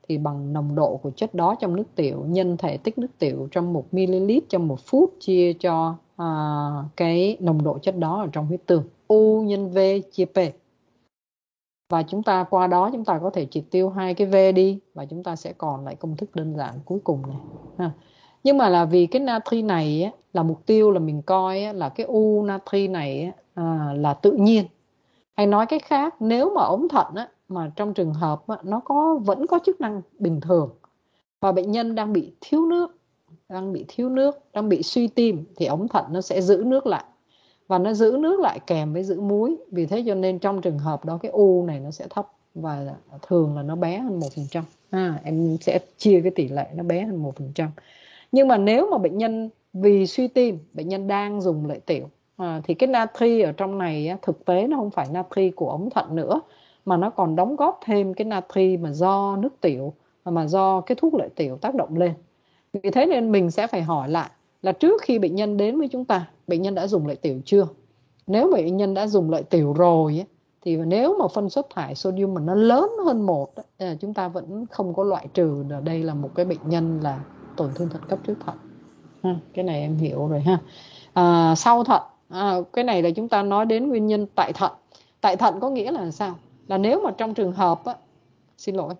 thì bằng nồng độ của chất đó trong nước tiểu nhân thể tích nước tiểu trong một ml trong một phút chia cho à, cái nồng độ chất đó ở trong huyết tương. U nhân V chia P. Và chúng ta qua đó chúng ta có thể triệt tiêu hai cái V đi và chúng ta sẽ còn lại công thức đơn giản cuối cùng này. Ha. Nhưng mà là vì cái natri này á, là mục tiêu là mình coi á, là cái U natri này á, à, là tự nhiên. Hay nói cách khác, nếu mà ống thận á, mà trong trường hợp á, nó có vẫn có chức năng bình thường và bệnh nhân đang bị thiếu nước, đang bị thiếu nước, đang bị suy tim thì ống thận nó sẽ giữ nước lại. Và nó giữ nước lại kèm với giữ muối. Vì thế cho nên trong trường hợp đó cái U này nó sẽ thấp và thường là nó bé hơn một phần trăm. À, em sẽ chia cái tỷ lệ nó bé hơn một phần trăm. Nhưng mà nếu mà bệnh nhân vì suy tim, bệnh nhân đang dùng lợi tiểu à, thì cái natri ở trong này á, thực tế nó không phải natri của ống thận nữa, mà nó còn đóng góp thêm cái natri mà do nước tiểu, mà do cái thuốc lợi tiểu tác động lên. Vì thế nên mình sẽ phải hỏi lại là trước khi bệnh nhân đến với chúng ta, bệnh nhân đã dùng lợi tiểu chưa? Nếu bệnh nhân đã dùng lợi tiểu rồi thì nếu mà phân xuất thải sodium mà nó lớn hơn một, chúng ta vẫn không có loại trừ là đây là một cái bệnh nhân là tổn thương thận cấp trước thận. Ha, cái này em hiểu rồi ha. À, sau thận, à, cái này là chúng ta nói đến nguyên nhân tại thận. Tại thận có nghĩa là sao? Là nếu mà trong trường hợp á, xin lỗi,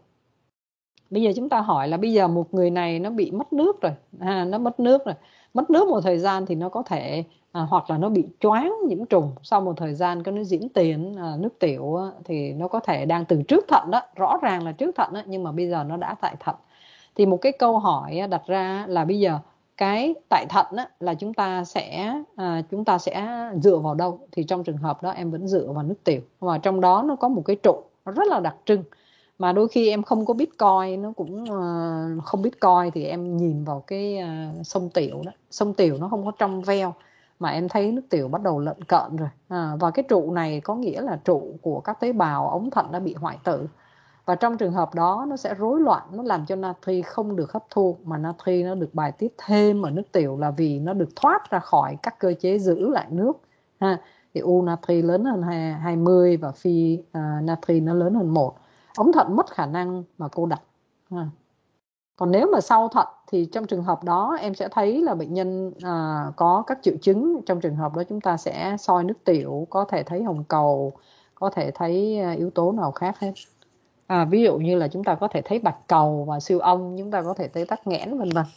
bây giờ chúng ta hỏi là bây giờ một người này nó bị mất nước rồi, à, nó mất nước rồi, mất nước một thời gian thì nó có thể à, hoặc là nó bị choáng nhiễm trùng, sau một thời gian có nó diễn tiến à, nước tiểu á, thì nó có thể đang từ trước thận đó, rõ ràng là trước thận đó, nhưng mà bây giờ nó đã tại thận. Thì một cái câu hỏi đặt ra là bây giờ cái tại thận á, là chúng ta sẽ à, chúng ta sẽ dựa vào đâu? Thì trong trường hợp đó em vẫn dựa vào nước tiểu, và trong đó nó có một cái trụ nó rất là đặc trưng mà đôi khi em không có biết coi, nó cũng uh, không biết coi thì em nhìn vào cái uh, sông tiểu đó, sông tiểu nó không có trong veo mà em thấy nước tiểu bắt đầu lợn cợn rồi à, và cái trụ này có nghĩa là trụ của các tế bào ống thận đã bị hoại tử, và trong trường hợp đó nó sẽ rối loạn, nó làm cho natri không được hấp thu, mà natri nó được bài tiết thêm ở nước tiểu là vì nó được thoát ra khỏi các cơ chế giữ lại nước ha. Thì U natri lớn hơn hai mươi và phi uh, natri nó lớn hơn một, ống thận mất khả năng mà cô đặc. À. Còn nếu mà sau thận thì trong trường hợp đó em sẽ thấy là bệnh nhân à, có các triệu chứng. Trong trường hợp đó chúng ta sẽ soi nước tiểu, có thể thấy hồng cầu, có thể thấy yếu tố nào khác hết. À, ví dụ như là chúng ta có thể thấy bạch cầu và siêu âm, chúng ta có thể thấy tắc nghẽn vân vân.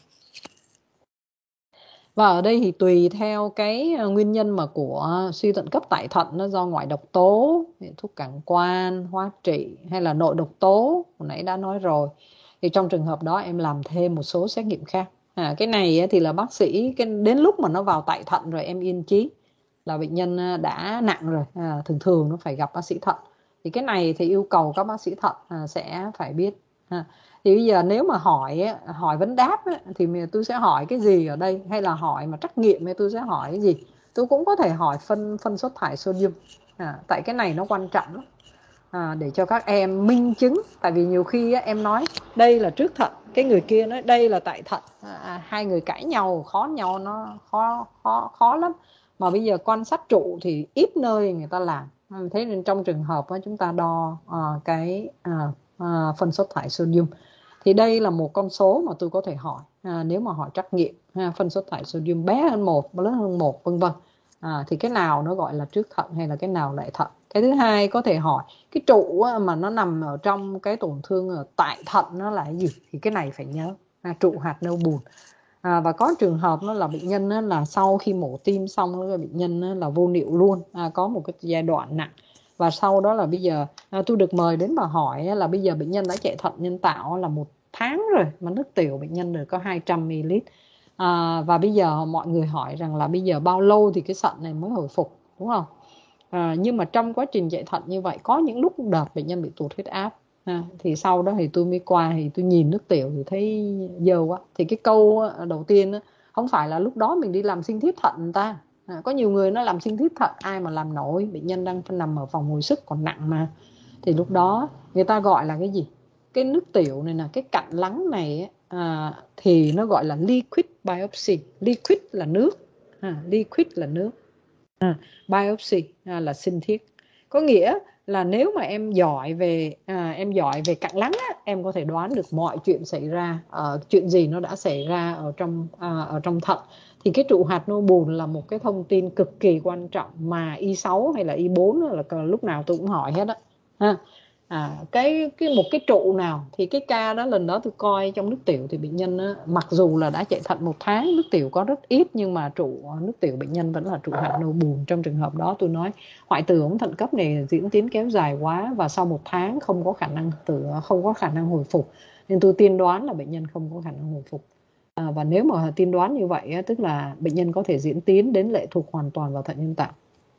Và ở đây thì tùy theo cái nguyên nhân mà của suy thận cấp tại thận, nó do ngoại độc tố, thuốc cản quan, hóa trị hay là nội độc tố, hồi nãy đã nói rồi. Thì trong trường hợp đó em làm thêm một số xét nghiệm khác. À, cái này thì là bác sĩ, cái, đến lúc mà nó vào tại thận rồi em yên chí là bệnh nhân đã nặng rồi, à, thường thường nó phải gặp bác sĩ thận. Thì cái này thì yêu cầu các bác sĩ thận à, sẽ phải biết. À, thì bây giờ nếu mà hỏi hỏi vấn đáp thì tôi sẽ hỏi cái gì ở đây, hay là hỏi mà trắc nghiệm thì tôi sẽ hỏi cái gì? Tôi cũng có thể hỏi phân phân xuất thải sodium. À, tại cái này nó quan trọng lắm. À, để cho các em minh chứng. Tại vì nhiều khi á, em nói đây là trước thận, cái người kia nói đây là tại thận, à, hai người cãi nhau khó nhau, nó khó khó khó lắm. Mà bây giờ quan sát trụ thì ít nơi người ta làm. À, thế nên trong trường hợp á, chúng ta đo à, cái à, à, phân xuất thải sodium. Thì đây là một con số mà tôi có thể hỏi à, nếu mà hỏi trắc nghiệm ha, phân xuất thải sodium bé hơn một, lớn hơn một, vân vân. À, thì cái nào nó gọi là trước thận hay là cái nào lại thận? Cái thứ hai có thể hỏi cái trụ mà nó nằm ở trong cái tổn thương ở tại thận nó là cái gì? Thì cái này phải nhớ, à, trụ hạt nâu bùn. À, và có trường hợp nó là bệnh nhân là sau khi mổ tim xong là bệnh nhân là vô niệu luôn, à, có một cái giai đoạn nặng. Và sau đó là bây giờ à, tôi được mời đến và hỏi là bây giờ bệnh nhân đã chạy thận nhân tạo là một tháng rồi mà nước tiểu bệnh nhân được có hai trăm mi li lít. À, và bây giờ mọi người hỏi rằng là bây giờ bao lâu thì cái thận này mới hồi phục, đúng không? À, nhưng mà trong quá trình chạy thận như vậy có những lúc đợt bệnh nhân bị tụt huyết áp. À, thì sau đó thì tôi mới qua thì tôi nhìn nước tiểu thì thấy dơ quá. Thì cái câu đầu tiên không phải là lúc đó mình đi làm sinh thiết thận người ta. À, có nhiều người nó làm sinh thiết thận ai mà làm nổi, bệnh nhân đang nằm ở phòng hồi sức còn nặng mà. Thì lúc đó người ta gọi là cái gì? Cái nước tiểu này là cái cặn lắng này à, thì nó gọi là liquid biopsy. Liquid là nước, à, liquid là nước. À, biopsy à, là sinh thiết. Có nghĩa là nếu mà em giỏi về à, em giỏi về cặn lắng á, em có thể đoán được mọi chuyện xảy ra, uh, chuyện gì nó đã xảy ra ở trong à, ở trong thận. Thì cái trụ hạt nô bùn là một cái thông tin cực kỳ quan trọng mà i sáu hay là i bốn là lúc nào tôi cũng hỏi hết á ha. À, cái cái một cái trụ nào thì cái ca đó, lần đó tôi coi trong nước tiểu thì bệnh nhân á, mặc dù là đã chạy thận một tháng, nước tiểu có rất ít, nhưng mà trụ nước tiểu bệnh nhân vẫn là trụ hạt nô bùn. Trong trường hợp đó tôi nói hoại tử ống thận cấp này diễn tiến kéo dài quá và sau một tháng không có khả năng tử không có khả năng hồi phục, nên tôi tiên đoán là bệnh nhân không có khả năng hồi phục. À, và nếu mà tiên đoán như vậy á, tức là bệnh nhân có thể diễn tiến đến lệ thuộc hoàn toàn vào thận nhân tạo.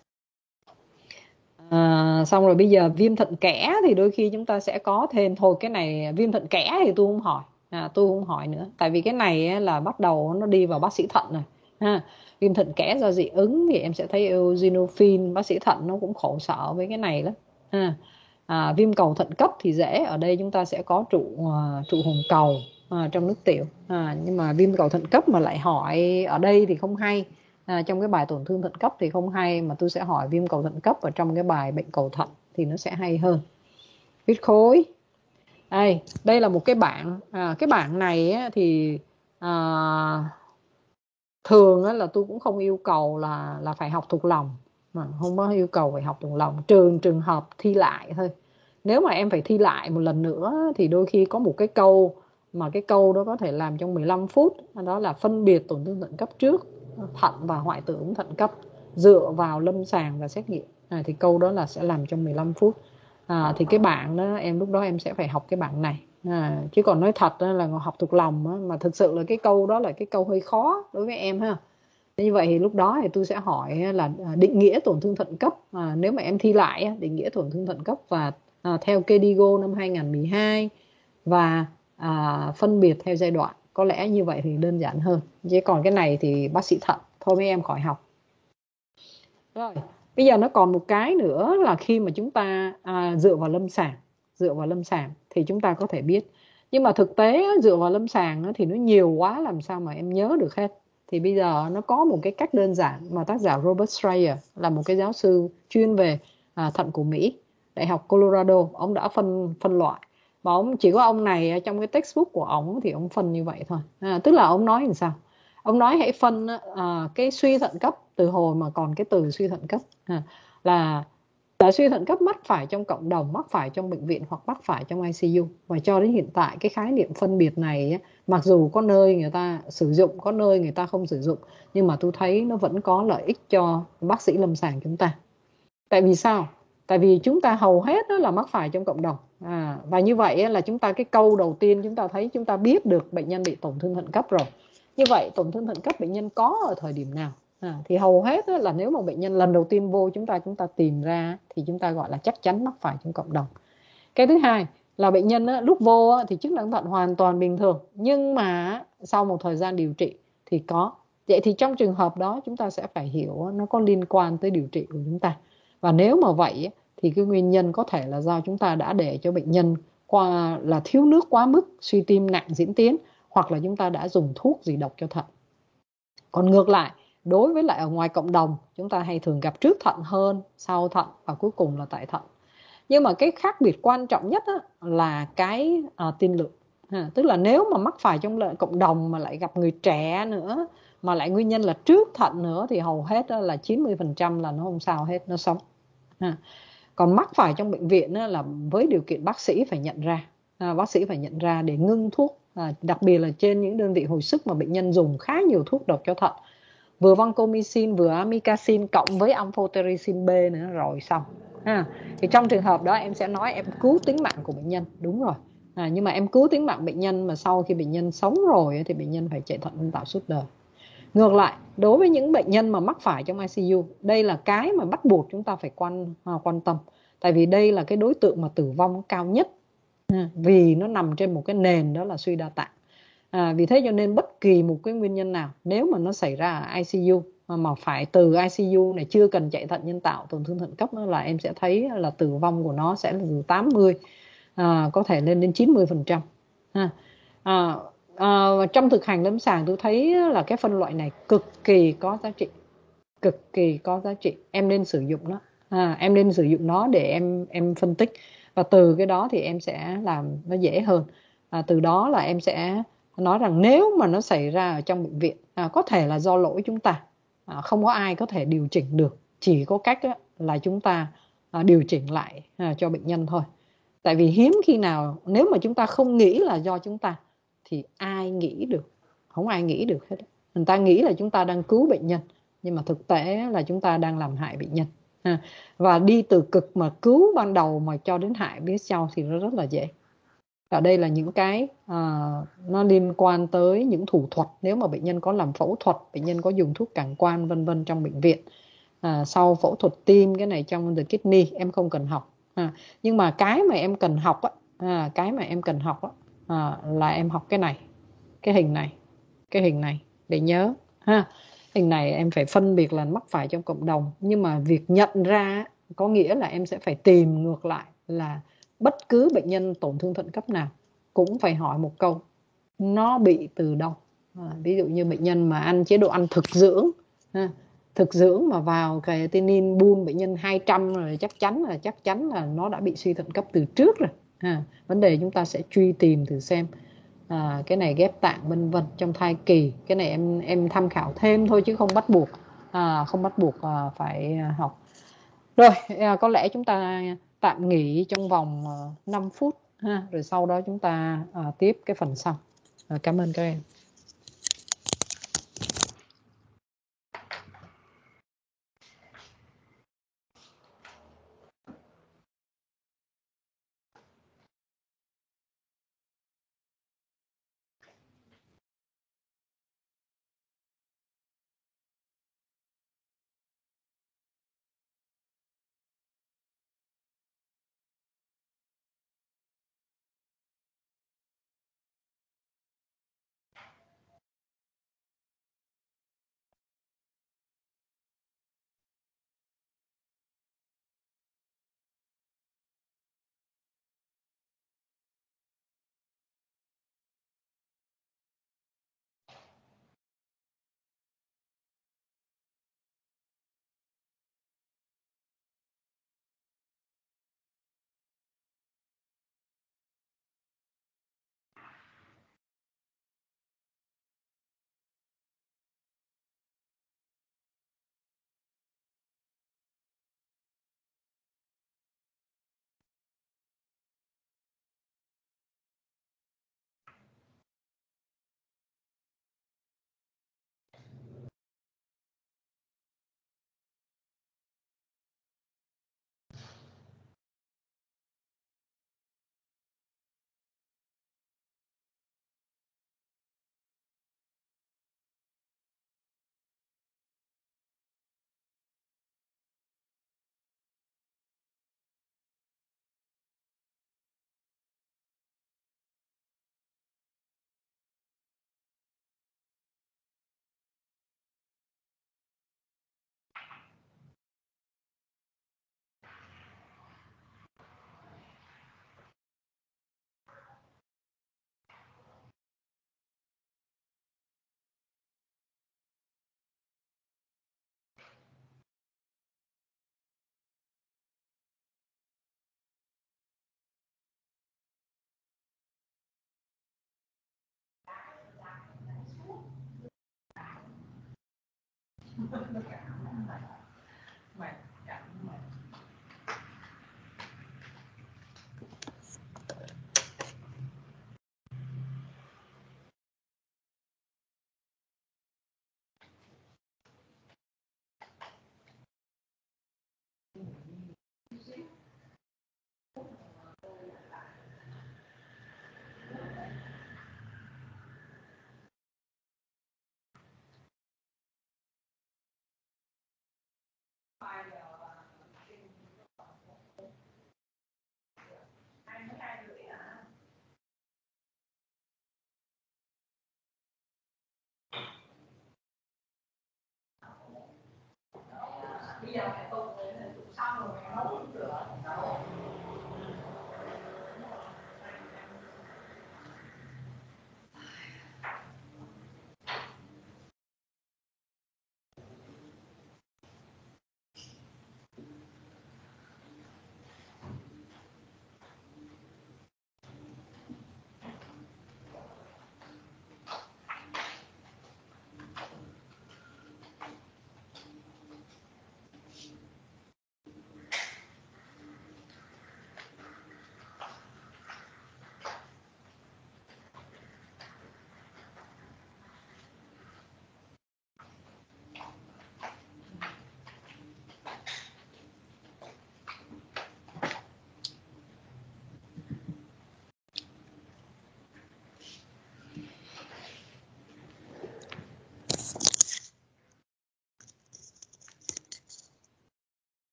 À, xong rồi bây giờ viêm thận kẽ thì đôi khi chúng ta sẽ có thêm, thôi cái này viêm thận kẽ thì tôi không hỏi, à, tôi không hỏi nữa, tại vì cái này là bắt đầu nó đi vào bác sĩ thận rồi ha. Viêm thận kẽ do dị ứng thì em sẽ thấy eosinophil, bác sĩ thận nó cũng khổ sở với cái này lắm ha. À, viêm cầu thận cấp thì dễ, ở đây chúng ta sẽ có trụ uh, trụ hồng cầu uh, trong nước tiểu, à, nhưng mà viêm cầu thận cấp mà lại hỏi ở đây thì không hay. À, trong cái bài tổn thương thận cấp thì không hay, mà tôi sẽ hỏi viêm cầu thận cấp ở trong cái bài bệnh cầu thận thì nó sẽ hay hơn. Huyết khối đây, đây là một cái bảng, à, cái bảng này á, thì à, thường á, là tôi cũng không yêu cầu là là phải học thuộc lòng, mà không có yêu cầu phải học thuộc lòng, trường trường hợp thi lại thôi. Nếu mà em phải thi lại một lần nữa thì đôi khi có một cái câu mà cái câu đó có thể làm trong mười lăm phút, đó là phân biệt tổn thương thận cấp trước thận và hoại tử ống thận cấp dựa vào lâm sàng và xét nghiệm, à, thì câu đó là sẽ làm trong mười lăm phút. À, thì cái bảng đó em lúc đó em sẽ phải học cái bảng này, à, chứ còn nói thật là học thuộc lòng á, mà thực sự là cái câu đó là cái câu hơi khó đối với em ha. Như vậy thì lúc đó thì tôi sẽ hỏi là định nghĩa tổn thương thận cấp, à, nếu mà em thi lại định nghĩa tổn thương thận cấp và à, theo ca đê i giê ô năm hai không một hai và à, phân biệt theo giai đoạn, có lẽ như vậy thì đơn giản hơn, chứ còn cái này thì bác sĩ thận thôi mấy em khỏi học. Rồi bây giờ nó còn một cái nữa là khi mà chúng ta à, dựa vào lâm sàng dựa vào lâm sàng thì chúng ta có thể biết, nhưng mà thực tế dựa vào lâm sàng thì nó nhiều quá làm sao mà em nhớ được hết. Thì bây giờ nó có một cái cách đơn giản mà tác giả Robert Schreier là một cái giáo sư chuyên về à, thận của Mỹ, Đại học Colorado, ông đã phân phân loại, và ông chỉ có ông này trong cái textbook của ông thì ông phân như vậy thôi, à, tức là ông nói làm sao, ông nói hãy phân à, cái suy thận cấp từ hồi mà còn cái từ suy thận cấp, à, là là suy thận cấp mắc phải trong cộng đồng, mắc phải trong bệnh viện hoặc mắc phải trong i xê u. Và cho đến hiện tại cái khái niệm phân biệt này mặc dù có nơi người ta sử dụng, có nơi người ta không sử dụng, nhưng mà tôi thấy nó vẫn có lợi ích cho bác sĩ lâm sàng chúng ta. Tại vì sao? Tại vì chúng ta hầu hết đó là mắc phải trong cộng đồng, à, và như vậy là chúng ta cái câu đầu tiên chúng ta thấy, chúng ta biết được bệnh nhân bị tổn thương thận cấp rồi. Như vậy tổn thương thận cấp bệnh nhân có ở thời điểm nào? À, thì hầu hết là nếu mà bệnh nhân lần đầu tiên vô chúng ta chúng ta tìm ra thì chúng ta gọi là chắc chắn mắc phải trong cộng đồng. Cái thứ hai là bệnh nhân lúc vô thì chức năng thận hoàn toàn bình thường, nhưng mà sau một thời gian điều trị thì có. Vậy thì trong trường hợp đó chúng ta sẽ phải hiểu nó có liên quan tới điều trị của chúng ta. Và nếu mà vậy thì cái nguyên nhân có thể là do chúng ta đã để cho bệnh nhân qua là thiếu nước quá mức, suy tim nặng diễn tiến, hoặc là chúng ta đã dùng thuốc gì độc cho thận. Còn ngược lại, đối với lại ở ngoài cộng đồng, chúng ta hay thường gặp trước thận hơn, sau thận và cuối cùng là tại thận. Nhưng mà cái khác biệt quan trọng nhất là cái à, tiên lượng. À, tức là nếu mà mắc phải trong lợi cộng đồng mà lại gặp người trẻ nữa, mà lại nguyên nhân là trước thận nữa, thì hầu hết là chín mươi phần trăm là nó không sao hết, nó sống. À, còn mắc phải trong bệnh viện là với điều kiện bác sĩ phải nhận ra, à, bác sĩ phải nhận ra để ngưng thuốc, à, đặc biệt là trên những đơn vị hồi sức mà bệnh nhân dùng khá nhiều thuốc độc cho thận, vừa vancomycin vừa amikacin cộng với amphotericin B nữa rồi xong. À, thì trong trường hợp đó em sẽ nói em cứu tính mạng của bệnh nhân, đúng rồi, à, nhưng mà em cứu tính mạng bệnh nhân mà sau khi bệnh nhân sống rồi thì bệnh nhân phải chạy thận nhân tạo suốt đời. Ngược lại, đối với những bệnh nhân mà mắc phải trong i xê u, đây là cái mà bắt buộc chúng ta phải quan à, quan tâm, tại vì đây là cái đối tượng mà tử vong cao nhất, à, vì nó nằm trên một cái nền đó là suy đa tạng. À, vì thế cho nên bất kỳ một cái nguyên nhân nào nếu mà nó xảy ra ở i xê u mà, mà phải từ i xê u này chưa cần chạy thận nhân tạo, tổn thương thận cấp đó, là em sẽ thấy là tử vong của nó sẽ là từ tám mươi à, có thể lên đến chín mươi phần trăm. À, à, à, trong thực hành lâm sàng tôi thấy là cái phân loại này cực kỳ có giá trị, cực kỳ có giá trị, em nên sử dụng nó. À, em nên sử dụng nó để em em phân tích, và từ cái đó thì em sẽ làm nó dễ hơn. À, từ đó là em sẽ nói rằng nếu mà nó xảy ra ở trong bệnh viện, à, có thể là do lỗi chúng ta, à, không có ai có thể điều chỉnh được, chỉ có cách á, là chúng ta à, điều chỉnh lại à, cho bệnh nhân thôi. Tại vì hiếm khi nào nếu mà chúng ta không nghĩ là do chúng ta thì ai nghĩ được, không ai nghĩ được hết. Người ta nghĩ là chúng ta đang cứu bệnh nhân, nhưng mà thực tế là chúng ta đang làm hại bệnh nhân. À, và đi từ cực mà cứu ban đầu mà cho đến hại phía sau thì nó rất là dễ. Ở đây là những cái à, nó liên quan tới những thủ thuật, nếu mà bệnh nhân có làm phẫu thuật, bệnh nhân có dùng thuốc cản quan vân vân trong bệnh viện. À, sau phẫu thuật tim, cái này trong the kidney em không cần học. À, nhưng mà cái mà em cần học á, à, cái mà em cần học á, à, là em học cái này, cái hình này, cái hình này để nhớ ha. Hình này em phải phân biệt là mắc phải trong cộng đồng, nhưng mà việc nhận ra có nghĩa là em sẽ phải tìm ngược lại là bất cứ bệnh nhân tổn thương thận cấp nào cũng phải hỏi một câu: nó bị từ đâu? À, ví dụ như bệnh nhân mà ăn chế độ ăn thực dưỡng, ha, thực dưỡng mà vào creatinine buôn bệnh nhân hai trăm rồi, chắc chắn là chắc chắn là nó đã bị suy thận cấp từ trước rồi. Ha, vấn đề chúng ta sẽ truy tìm thử xem. À, cái này ghép tạng vân vân trong thai kỳ, cái này em em tham khảo thêm thôi chứ không bắt buộc, à, không bắt buộc à, phải học. Rồi, à, có lẽ chúng ta tạm nghỉ trong vòng à, năm phút ha, rồi sau đó chúng ta à, tiếp cái phần sau. À, cảm ơn các em.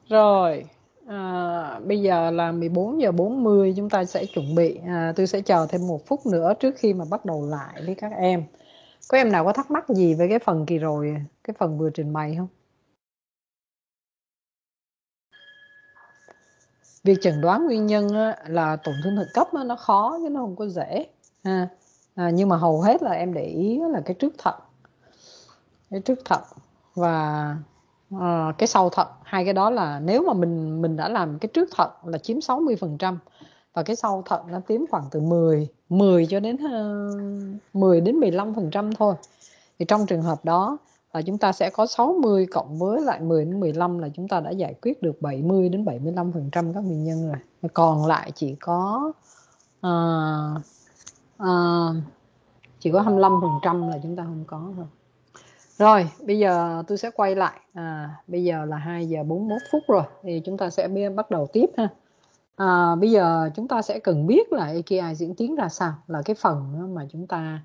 Rồi, à, bây giờ là mười bốn giờ bốn mươi, chúng ta sẽ chuẩn bị. À, tôi sẽ chờ thêm một phút nữa trước khi mà bắt đầu lại với các em. Có em nào có thắc mắc gì về cái phần kỳ rồi, cái phần vừa trình bày không? Việc chẩn đoán nguyên nhân á, là tổn thương thận cấp á, nó khó chứ nó không có dễ. À, à, nhưng mà hầu hết là em để ý là cái trước thận, cái trước thận và ờ, cái sau thận. Hai cái đó là nếu mà mình mình đã làm cái trước thận là chiếm sáu mươi phần trăm và cái sau thận nó chiếm khoảng từ mười mười cho đến uh, mười đến mười lăm phần trăm thôi. Thì trong trường hợp đó là chúng ta sẽ có sáu mươi cộng với lại mười đến mười lăm là chúng ta đã giải quyết được bảy mươi đến bảy mươi lăm phần trăm các nguyên nhân rồi. Còn lại chỉ có uh, uh, chỉ có hai mươi lăm phần trăm là chúng ta không có thôi. Rồi, bây giờ tôi sẽ quay lại. À, bây giờ là hai giờ bốn mươi mốt phút rồi. Thì chúng ta sẽ bắt đầu tiếp ha. À, bây giờ chúng ta sẽ cần biết là a ca i diễn tiến ra sao. Là cái phần mà chúng ta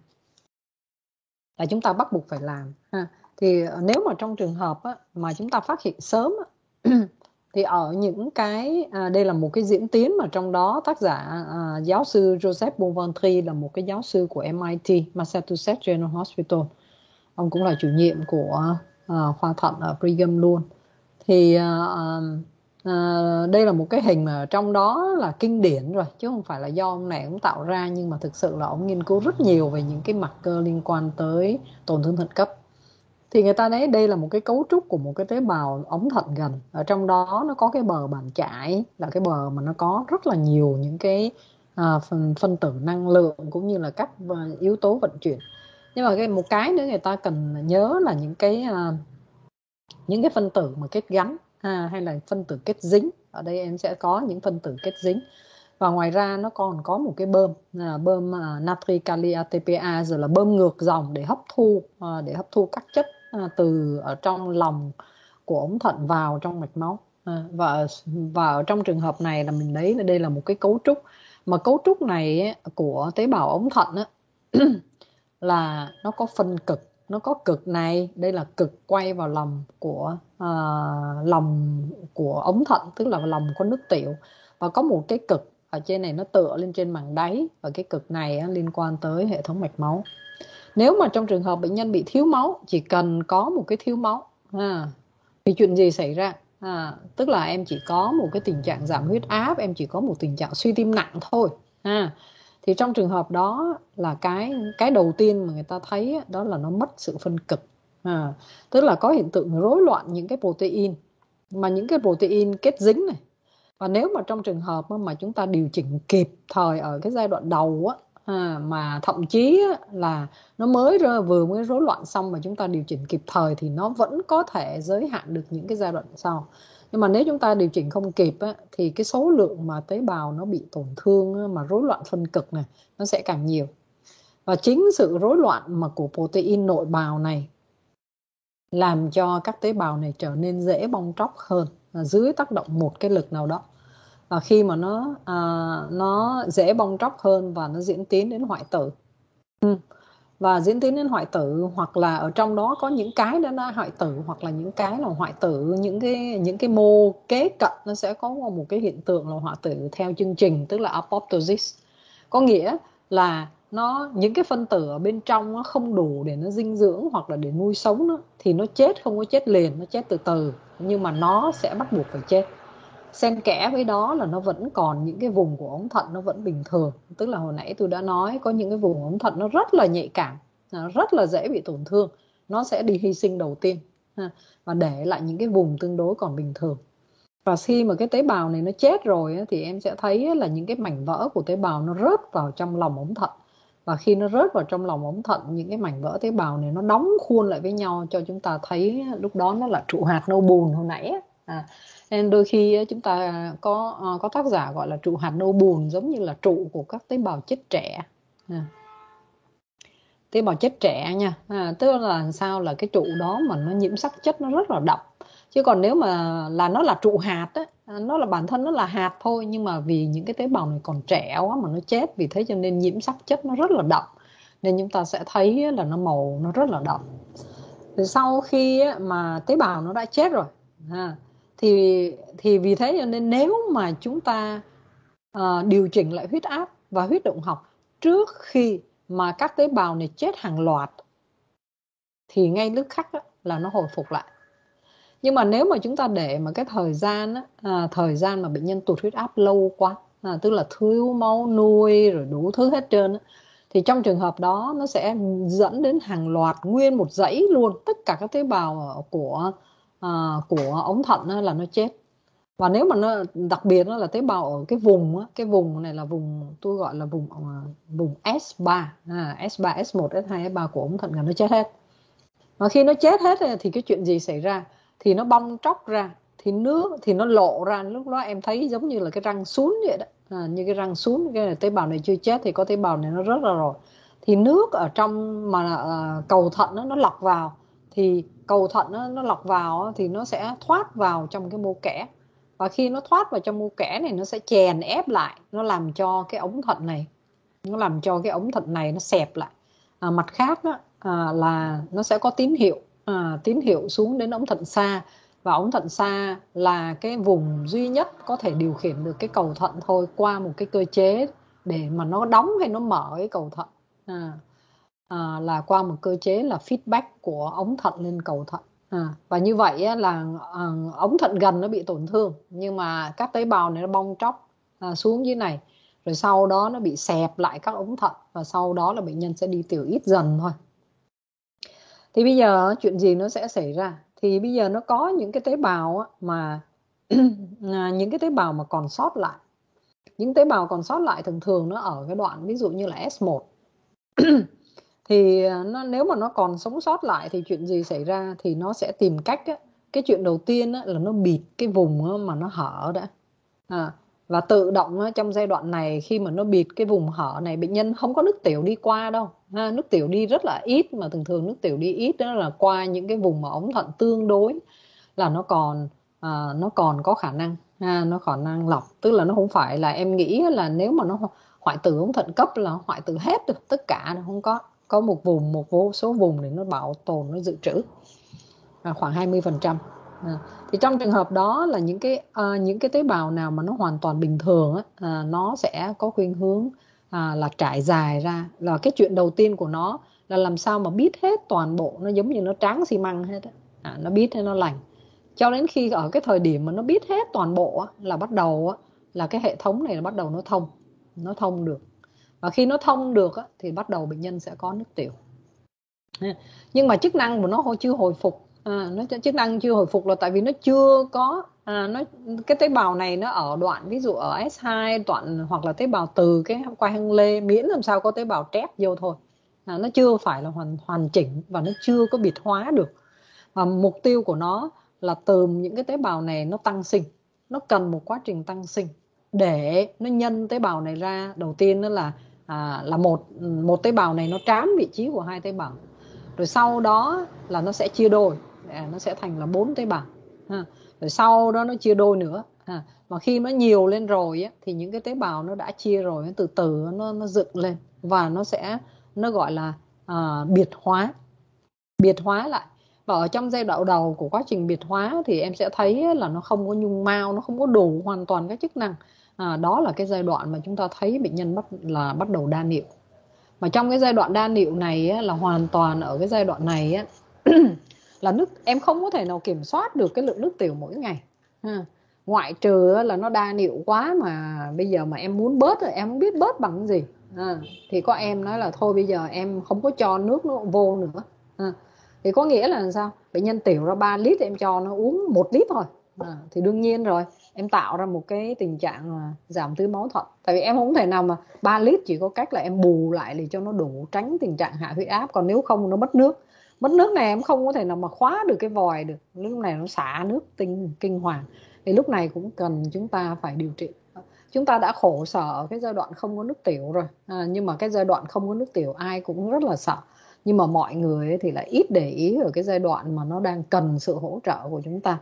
là chúng ta bắt buộc phải làm ha. Thì nếu mà trong trường hợp á, mà chúng ta phát hiện sớm á, thì ở những cái à, đây là một cái diễn tiến mà trong đó tác giả à, giáo sư Joseph Bouventry là một cái giáo sư của em I T, Massachusetts General Hospital. Ông cũng là chủ nhiệm của uh, khoa thận ở Brigham luôn. Thì uh, uh, đây là một cái hình mà trong đó là kinh điển rồi, chứ không phải là do ông này ông tạo ra, nhưng mà thực sự là ông nghiên cứu rất nhiều về những cái mặt cơ liên quan tới tổn thương thận cấp. Thì người ta nói đây là một cái cấu trúc của một cái tế bào ống thận gần. Ở trong đó nó có cái bờ bàn chải, là cái bờ mà nó có rất là nhiều những cái uh, phân, phân tử năng lượng cũng như là các uh, yếu tố vận chuyển. Nhưng mà cái một cái nữa người ta cần nhớ là những cái uh, những cái phân tử mà kết gắn ha, hay là phân tử kết dính. Ở đây em sẽ có những phân tử kết dính. Và ngoài ra nó còn có một cái bơm là bơm uh, natri kali a tê pê a, rồi là bơm ngược dòng để hấp thu uh, để hấp thu các chất uh, từ ở trong lòng của ống thận vào trong mạch máu. Uh, và và ở trong trường hợp này là mình thấy là đây là một cái cấu trúc, mà cấu trúc này ấy, của tế bào ống thận ấy, là nó có phân cực. Nó có cực này, đây là cực quay vào lòng của uh, lòng của ống thận, tức là lòng có nước tiểu, và có một cái cực ở trên này nó tựa lên trên màng đáy, và cái cực này á, liên quan tới hệ thống mạch máu. Nếu mà trong trường hợp bệnh nhân bị thiếu máu, chỉ cần có một cái thiếu máu à, thì chuyện gì xảy ra? À, tức là em chỉ có một cái tình trạng giảm huyết áp, em chỉ có một tình trạng suy tim nặng thôi. À, thì trong trường hợp đó là cái cái đầu tiên mà người ta thấy đó là nó mất sự phân cực. À, tức là có hiện tượng rối loạn những cái protein, mà những cái protein kết dính này. Và nếu mà trong trường hợp mà chúng ta điều chỉnh kịp thời ở cái giai đoạn đầu á, à, mà thậm chí là nó mới vừa mới rối loạn xong mà chúng ta điều chỉnh kịp thời thì nó vẫn có thể giới hạn được những cái giai đoạn sau. Nhưng mà nếu chúng ta điều chỉnh không kịp á, thì cái số lượng mà tế bào nó bị tổn thương á, mà rối loạn phân cực này nó sẽ càng nhiều. Và chính sự rối loạn mà của protein nội bào này làm cho các tế bào này trở nên dễ bong tróc hơn dưới tác động một cái lực nào đó. Và khi mà nó à, nó dễ bong tróc hơn và nó diễn tiến đến hoại tử. Ừ. Và diễn tiến đến hoại tử, hoặc là ở trong đó có những cái đó là hoại tử, hoặc là những cái là hoại tử, những cái những cái mô kế cận nó sẽ có một cái hiện tượng là hoại tử theo chương trình, tức là apoptosis. Có nghĩa là nó những cái phân tử ở bên trong nó không đủ để nó dinh dưỡng hoặc là để nuôi sống nó, thì nó chết, không có chết liền, nó chết từ từ, nhưng mà nó sẽ bắt buộc phải chết. Xen kẽ với đó là nó vẫn còn những cái vùng của ống thận nó vẫn bình thường. Tức là hồi nãy tôi đã nói có những cái vùng ống thận nó rất là nhạy cảm, nó rất là dễ bị tổn thương, nó sẽ đi hy sinh đầu tiên và để lại những cái vùng tương đối còn bình thường. Và khi mà cái tế bào này nó chết rồi thì em sẽ thấy là những cái mảnh vỡ của tế bào nó rớt vào trong lòng ống thận. Và khi nó rớt vào trong lòng ống thận, những cái mảnh vỡ tế bào này nó đóng khuôn lại với nhau, cho chúng ta thấy lúc đó nó là trụ hạt nâu bùn hồi nãy. À, nên đôi khi chúng ta có có tác giả gọi là trụ hạt nâu bùn, giống như là trụ của các tế bào chết trẻ. À, tế bào chết trẻ nha. À, tức là làm sao là cái trụ đó mà nó nhiễm sắc chất nó rất là đậm. Chứ còn nếu mà là nó là trụ hạt á, nó là bản thân nó là hạt thôi, nhưng mà vì những cái tế bào này còn trẻ quá mà nó chết, vì thế cho nên nhiễm sắc chất nó rất là đậm, nên chúng ta sẽ thấy là nó màu nó rất là đậm. Thì sau khi mà tế bào nó đã chết rồi ha, thì thì vì thế cho nên nếu mà chúng ta uh, điều chỉnh lại huyết áp và huyết động học trước khi mà các tế bào này chết hàng loạt thì ngay lúc khắc á, là nó hồi phục lại. Nhưng mà nếu mà chúng ta để mà cái thời gian á, à, thời gian mà bệnh nhân tụt huyết áp lâu quá, à, tức là thiếu máu nuôi rồi đủ thứ hết trơn á, thì trong trường hợp đó nó sẽ dẫn đến hàng loạt nguyên một dãy luôn, tất cả các tế bào của à, của ống thận á, là nó chết. Và nếu mà nó đặc biệt nó là tế bào ở cái vùng á, cái vùng này là vùng tôi gọi là vùng vùng S ba, à, S ba, S một, S hai, S ba của ống thận là nó chết hết. Và khi nó chết hết thì cái chuyện gì xảy ra? Thì nó bong tróc ra, thì nước thì nó lộ ra, lúc đó em thấy giống như là cái răng sún vậy đó, à, như cái răng sún. Cái này, tế bào này chưa chết thì có tế bào này nó rớt ra rồi, thì nước ở trong mà à, cầu thận đó, nó lọc vào, thì cầu thận đó, nó lọc vào thì nó sẽ thoát vào trong cái mô kẽ, và khi nó thoát vào trong mô kẽ này nó sẽ chèn ép lại, nó làm cho cái ống thận này nó làm cho cái ống thận này nó xẹp lại. À, mặt khác đó, à, là nó sẽ có tín hiệu à, tín hiệu xuống đến ống thận xa, và ống thận xa là cái vùng duy nhất có thể điều khiển được cái cầu thận thôi, qua một cái cơ chế để mà nó đóng hay nó mở cái cầu thận, à, à, là qua một cơ chế là feedback của ống thận lên cầu thận. À, và như vậy á, là à, ống thận gần nó bị tổn thương, nhưng mà các tế bào này nó bong tróc à, xuống dưới này, rồi sau đó nó bị xẹp lại các ống thận, và sau đó là bệnh nhân sẽ đi tiểu ít dần thôi. Thì bây giờ chuyện gì nó sẽ xảy ra? Thì bây giờ nó có những cái tế bào mà những cái tế bào mà còn sót lại, những tế bào còn sót lại thường thường nó ở cái đoạn ví dụ như là S một thì nó, nếu mà nó còn sống sót lại thì chuyện gì xảy ra? Thì nó sẽ tìm cách á, cái chuyện đầu tiên á, là nó bịt cái vùng mà nó hở đã, à, và tự động á, trong giai đoạn này khi mà nó bịt cái vùng hở này, bệnh nhân không có nước tiểu đi qua đâu, ha, nước tiểu đi rất là ít, mà thường thường nước tiểu đi ít đó là qua những cái vùng mà ống thận tương đối là nó còn à, nó còn có khả năng, ha, nó khả năng lọc, tức là nó không phải là em nghĩ là nếu mà nó hoại tử ống thận cấp là hoại tử hết được tất cả, nó không có có một vùng, một vô số vùng để nó bảo tồn, nó dự trữ à, khoảng hai mươi phần trăm. À, thì trong trường hợp đó là những cái à, những cái tế bào nào mà nó hoàn toàn bình thường á, à, nó sẽ có khuynh hướng à, là trải dài ra. Là cái chuyện đầu tiên của nó là làm sao mà biết hết toàn bộ, nó giống như nó tráng xi măng hết á, à, nó biết hết, nó lành, cho đến khi ở cái thời điểm mà nó biết hết toàn bộ á, là bắt đầu á, là cái hệ thống này là bắt đầu nó thông, nó thông được, và khi nó thông được á, thì bắt đầu bệnh nhân sẽ có nước tiểu. Nhưng mà chức năng của nó chưa hồi phục, à, nó chức năng chưa hồi phục là tại vì nó chưa có à, nó cái tế bào này nó ở đoạn ví dụ ở S hai đoạn, hoặc là tế bào từ cái quai hang lê, miễn làm sao có tế bào trép vô thôi, à, nó chưa phải là hoàn hoàn chỉnh và nó chưa có biệt hóa được. Và mục tiêu của nó là từ những cái tế bào này nó tăng sinh, nó cần một quá trình tăng sinh để nó nhân tế bào này ra. Đầu tiên đó là à, là một một tế bào này nó trám vị trí của hai tế bào, rồi sau đó là nó sẽ chia đôi, à, nó sẽ thành là bốn tế bào, ha. Rồi sau đó nó chia đôi nữa, à, mà khi nó nhiều lên rồi á, thì những cái tế bào nó đã chia rồi, nó từ từ nó nó dựng lên, và nó sẽ nó gọi là à, biệt hóa biệt hóa lại. Và ở trong giai đoạn đầu của quá trình biệt hóa thì em sẽ thấy là nó không có nhung mao, nó không có đủ hoàn toàn các chức năng, à, đó là cái giai đoạn mà chúng ta thấy bệnh nhân bắt là bắt đầu đa niệu. Mà trong cái giai đoạn đa niệu này á, là hoàn toàn ở cái giai đoạn này á, là nước em không có thể nào kiểm soát được cái lượng nước tiểu mỗi ngày, ha. Ngoại trừ là nó đa niệu quá mà bây giờ mà em muốn bớt rồi em không biết bớt bằng cái gì, à, thì có em nói là thôi bây giờ em không có cho nước nó vô nữa, à, thì có nghĩa là sao? Bệnh nhân tiểu ra ba lít em cho nó uống một lít thôi, à, thì đương nhiên rồi em tạo ra một cái tình trạng là giảm tưới máu thận. Tại vì em không thể nào mà ba lít, chỉ có cách là em bù lại để cho nó đủ, tránh tình trạng hạ huyết áp, còn nếu không nó mất nước. Mất nước này em không có thể nào mà khóa được cái vòi được, lúc này nó xả nước tinh kinh hoàng, thì lúc này cũng cần chúng ta phải điều trị. Chúng ta đã khổ sở ở cái giai đoạn không có nước tiểu rồi, à, nhưng mà cái giai đoạn không có nước tiểu ai cũng rất là sợ, nhưng mà mọi người thì lại ít để ý ở cái giai đoạn mà nó đang cần sự hỗ trợ của chúng ta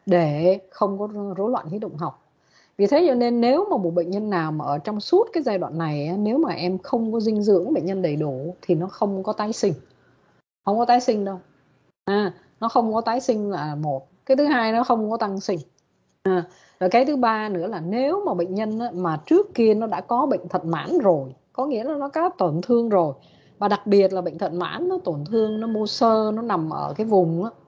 để không có rối loạn huyết động học. Vì thế cho nên nếu mà một bệnh nhân nào mà ở trong suốt cái giai đoạn này, nếu mà em không có dinh dưỡng bệnh nhân đầy đủ thì nó không có tái sinh, không có tái sinh đâu, à, nó không có tái sinh là một. Cái thứ hai nó không có tăng sinh, À, rồi cái thứ ba nữa là nếu mà bệnh nhân á, mà trước kia nó đã có bệnh thận mãn rồi, có nghĩa là nó có tổn thương rồi, và đặc biệt là bệnh thận mãn nó tổn thương, nó mô xơ, nó nằm ở cái vùng á,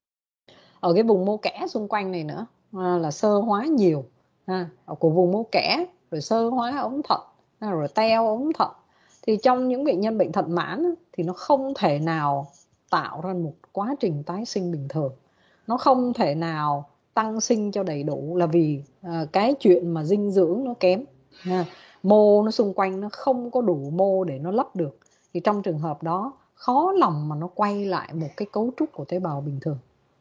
ở cái vùng mô kẽ xung quanh này nữa, à, là xơ hóa nhiều, à, ở của vùng mô kẽ, rồi xơ hóa ống thận, à, rồi teo ống thận. Thì trong những bệnh nhân bệnh thận mãn thì nó không thể nào tạo ra một quá trình tái sinh bình thường, nó không thể nào tăng sinh cho đầy đủ, là vì à, cái chuyện mà dinh dưỡng nó kém, à, mô nó xung quanh nó không có đủ mô để nó lấp được. Thì trong trường hợp đó khó lòng mà nó quay lại một cái cấu trúc của tế bào bình thường.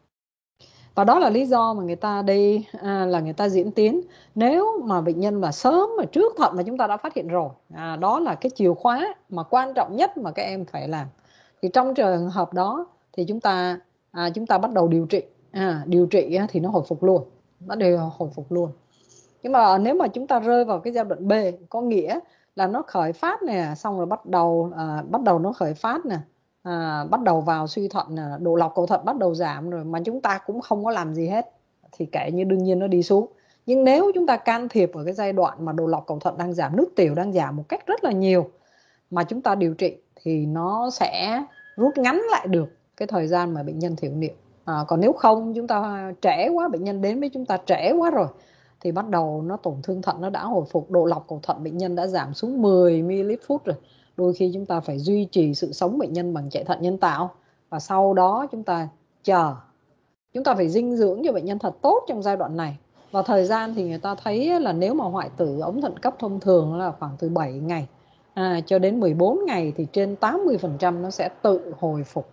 Và đó là lý do mà người ta đi à, là người ta diễn tiến. Nếu mà bệnh nhân mà sớm mà trước thận mà chúng ta đã phát hiện rồi, à, đó là cái chìa khóa mà quan trọng nhất mà các em phải làm. Thì trong trường hợp đó thì chúng ta à, chúng ta bắt đầu điều trị, à, điều trị thì nó hồi phục luôn, nó đều hồi phục luôn. Nhưng mà nếu mà chúng ta rơi vào cái giai đoạn B, có nghĩa là nó khởi phát nè, xong rồi bắt đầu à, bắt đầu nó khởi phát nè, à, bắt đầu vào suy thận nè, độ lọc cầu thận bắt đầu giảm rồi mà chúng ta cũng không có làm gì hết, thì kể như đương nhiên nó đi xuống. Nhưng nếu chúng ta can thiệp ở cái giai đoạn mà độ lọc cầu thận đang giảm, nước tiểu đang giảm một cách rất là nhiều, mà chúng ta điều trị thì nó sẽ rút ngắn lại được cái thời gian mà bệnh nhân thiểu niệm. À, còn nếu không chúng ta trễ quá, bệnh nhân đến với chúng ta trễ quá rồi, thì bắt đầu nó tổn thương thận nó đã hồi phục, độ lọc cầu thận bệnh nhân đã giảm xuống mười mi-li-lít phút rồi. Đôi khi chúng ta phải duy trì sự sống bệnh nhân bằng chạy thận nhân tạo, và sau đó chúng ta chờ. Chúng ta phải dinh dưỡng cho bệnh nhân thật tốt trong giai đoạn này. Và thời gian thì người ta thấy là nếu mà hoại tử ống thận cấp thông thường là khoảng từ bảy ngày à, cho đến mười bốn ngày thì trên tám mươi phần trăm nó sẽ tự hồi phục.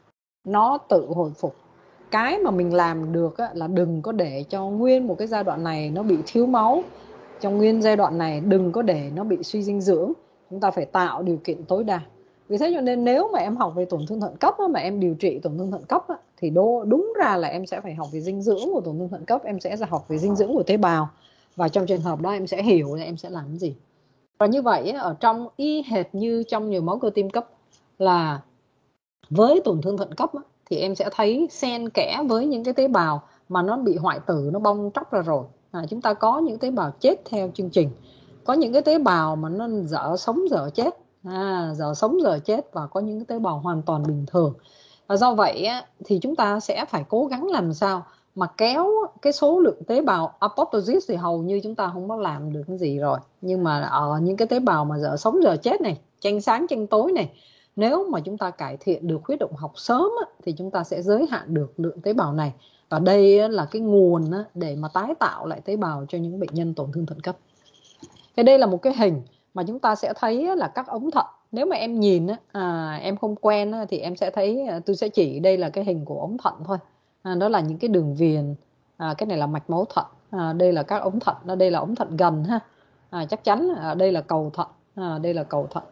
Nó tự hồi phục. Cái mà mình làm được là đừng có để cho nguyên một cái giai đoạn này nó bị thiếu máu, trong nguyên giai đoạn này đừng có để nó bị suy dinh dưỡng. Chúng ta phải tạo điều kiện tối đa. Vì thế cho nên nếu mà em học về tổn thương thận cấp mà em điều trị tổn thương thận cấp thì đúng ra là em sẽ phải học về dinh dưỡng của tổn thương thận cấp, em sẽ học về dinh dưỡng của tế bào, và trong trường hợp đó em sẽ hiểu là em sẽ làm cái gì. Và như vậy ở trong y hệt như trong nhồi máu cơ tim cấp, là với tổn thương thận cấp thì em sẽ thấy xen kẽ với những cái tế bào mà nó bị hoại tử, nó bong tróc ra rồi. À, chúng ta có những tế bào chết theo chương trình, có những cái tế bào mà nó dở sống dở chết, à, dở sống dở chết, và có những cái tế bào hoàn toàn bình thường. Và do vậy thì chúng ta sẽ phải cố gắng làm sao mà kéo cái số lượng tế bào apoptosis, thì hầu như chúng ta không có làm được cái gì rồi. Nhưng mà ở những cái tế bào mà dở sống dở chết này, tranh sáng tranh tối này, nếu mà chúng ta cải thiện được huyết động học sớm thì chúng ta sẽ giới hạn được lượng tế bào này. Và đây là cái nguồn để mà tái tạo lại tế bào cho những bệnh nhân tổn thương thận cấp. Thì đây là một cái hình mà chúng ta sẽ thấy là các ống thận. Nếu mà em nhìn à, em không quen thì em sẽ thấy, tôi sẽ chỉ đây là cái hình của ống thận thôi. À, đó là những cái đường viền, à, cái này là mạch máu thận, à, đây là các ống thận, đây là ống thận gần ha. À, chắc chắn à, đây là cầu thận, à, đây là cầu thận.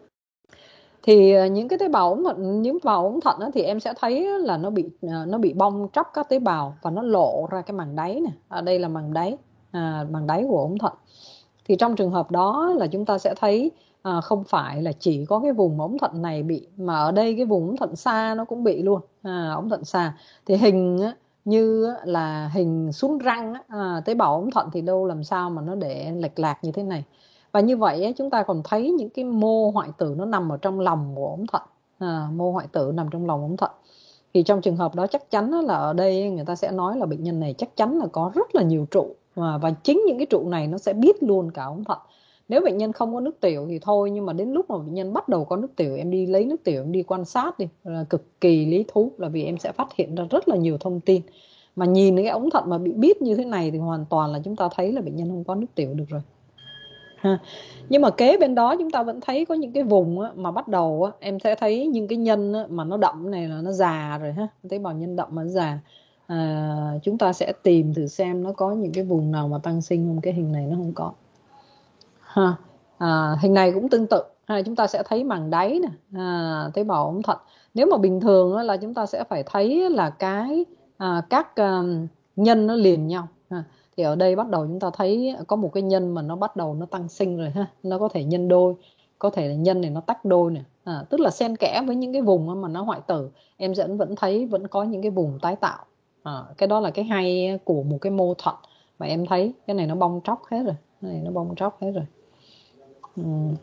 Thì những cái tế bào ống thận, những vào ống thận thì em sẽ thấy là nó bị nó bị bong tróc các tế bào và nó lộ ra cái màng đáy này. À, đây là màng đáy, à, màng đáy của ống thận. Thì trong trường hợp đó là chúng ta sẽ thấy à, không phải là chỉ có cái vùng ống thận này bị, mà ở đây cái vùng ống thận xa nó cũng bị luôn, à, ống thận xa. Thì hình như là hình xuống răng, à, tế bào ống thận thì đâu làm sao mà nó để lệch lạc như thế này. Và như vậy chúng ta còn thấy những cái mô hoại tử nó nằm ở trong lòng của ống thận, à, mô hoại tử nằm trong lòng ống thận. Thì trong trường hợp đó chắc chắn là ở đây người ta sẽ nói là bệnh nhân này chắc chắn là có rất là nhiều trụ, và, và chính những cái trụ này nó sẽ biết luôn cả ống thận. Nếu bệnh nhân không có nước tiểu thì thôi, nhưng mà đến lúc mà bệnh nhân bắt đầu có nước tiểu, em đi lấy nước tiểu, em đi quan sát đi, là cực kỳ lý thú, là vì em sẽ phát hiện ra rất là nhiều thông tin. Mà nhìn cái ống thận mà bị biết như thế này thì hoàn toàn là chúng ta thấy là bệnh nhân không có nước tiểu được rồi. Ha. Nhưng mà kế bên đó chúng ta vẫn thấy có những cái vùng á, mà bắt đầu á, em sẽ thấy những cái nhân á, mà nó đậm này là nó già rồi ha, tế bào nhân đậm mà nó già. À, chúng ta sẽ tìm thử xem nó có những cái vùng nào mà tăng sinh không. Cái hình này nó không có ha. À, hình này cũng tương tự ha, chúng ta sẽ thấy màng đáy nè, à, tế bào ống thận. Nếu mà bình thường á, là chúng ta sẽ phải thấy là cái à, các à, nhân nó liền nhau ha. Thì ở đây bắt đầu chúng ta thấy có một cái nhân mà nó bắt đầu nó tăng sinh rồi ha, nó có thể nhân đôi, có thể là nhân này nó tách đôi nè, à, tức là xen kẽ với những cái vùng mà nó hoại tử, em vẫn vẫn thấy vẫn có những cái vùng tái tạo. À, cái đó là cái hay của một cái mô thận, Và em thấy cái này nó bong tróc hết rồi, cái này nó bong tróc hết rồi. Ừ.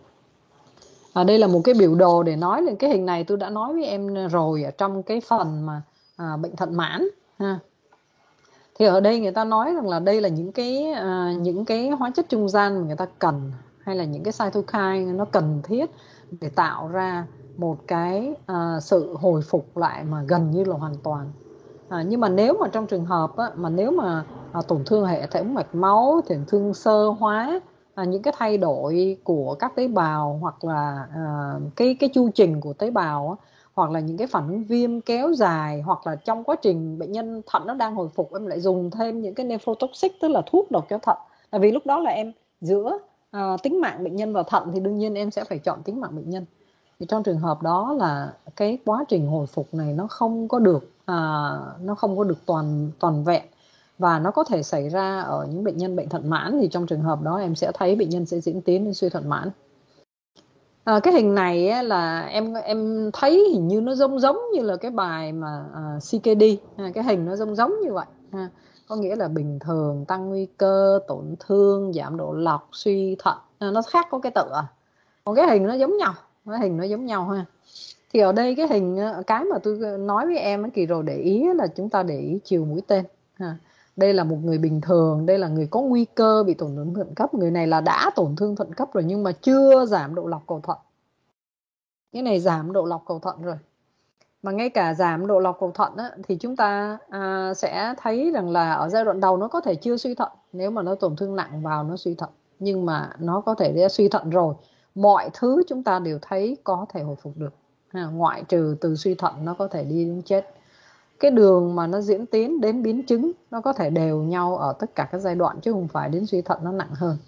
À, đây là một cái biểu đồ để nói lên cái hình này, tôi đã nói với em rồi ở trong cái phần mà à, bệnh thận mãn ha. Thì ở đây người ta nói rằng là đây là những cái à, những cái hóa chất trung gian mà người ta cần, hay là những cái cytokine nó cần thiết để tạo ra một cái à, sự hồi phục lại mà gần như là hoàn toàn. À, nhưng mà nếu mà trong trường hợp á, mà nếu mà à, tổn thương hệ thống mạch máu, tổn thương sơ hóa, à, những cái thay đổi của các tế bào, hoặc là à, cái cái chu trình của tế bào á, hoặc là những cái phản ứng viêm kéo dài, hoặc là trong quá trình bệnh nhân thận nó đang hồi phục em lại dùng thêm những cái nephrotoxic, tức là thuốc độc cho thận. Tại vì lúc đó là em giữa à, tính mạng bệnh nhân và thận, thì đương nhiên em sẽ phải chọn tính mạng bệnh nhân. Thì trong trường hợp đó là cái quá trình hồi phục này nó không có được à, nó không có được toàn toàn vẹn, và nó có thể xảy ra ở những bệnh nhân bệnh thận mãn. Thì trong trường hợp đó em sẽ thấy bệnh nhân sẽ diễn tiến đến suy thận mãn. À, cái hình này á, là em em thấy hình như nó giống giống như là cái bài mà à, xê ca đê, à, cái hình nó giống giống như vậy ha. Có nghĩa là bình thường, tăng nguy cơ, tổn thương, giảm độ lọc, suy thận, à, nó khác có cái tựa, còn cái hình nó giống nhau, cái hình nó giống nhau ha. Thì ở đây cái hình, cái mà tôi nói với em kỳ rồi để ý là chúng ta để ý chiều mũi tên ha. Đây là một người bình thường, đây là người có nguy cơ bị tổn thương thận cấp. Người này là đã tổn thương thận cấp rồi nhưng mà chưa giảm độ lọc cầu thận. Cái này giảm độ lọc cầu thận rồi. Mà ngay cả giảm độ lọc cầu thận á, thì chúng ta à, sẽ thấy rằng là ở giai đoạn đầu nó có thể chưa suy thận, nếu mà nó tổn thương nặng vào nó suy thận, nhưng mà nó có thể đã suy thận rồi. Mọi thứ chúng ta đều thấy có thể hồi phục được ha, ngoại trừ từ suy thận nó có thể đi đến chết. Cái đường mà nó diễn tiến đến biến chứng nó có thể đều nhau ở tất cả các giai đoạn, chứ không phải đến suy thận nó nặng hơn.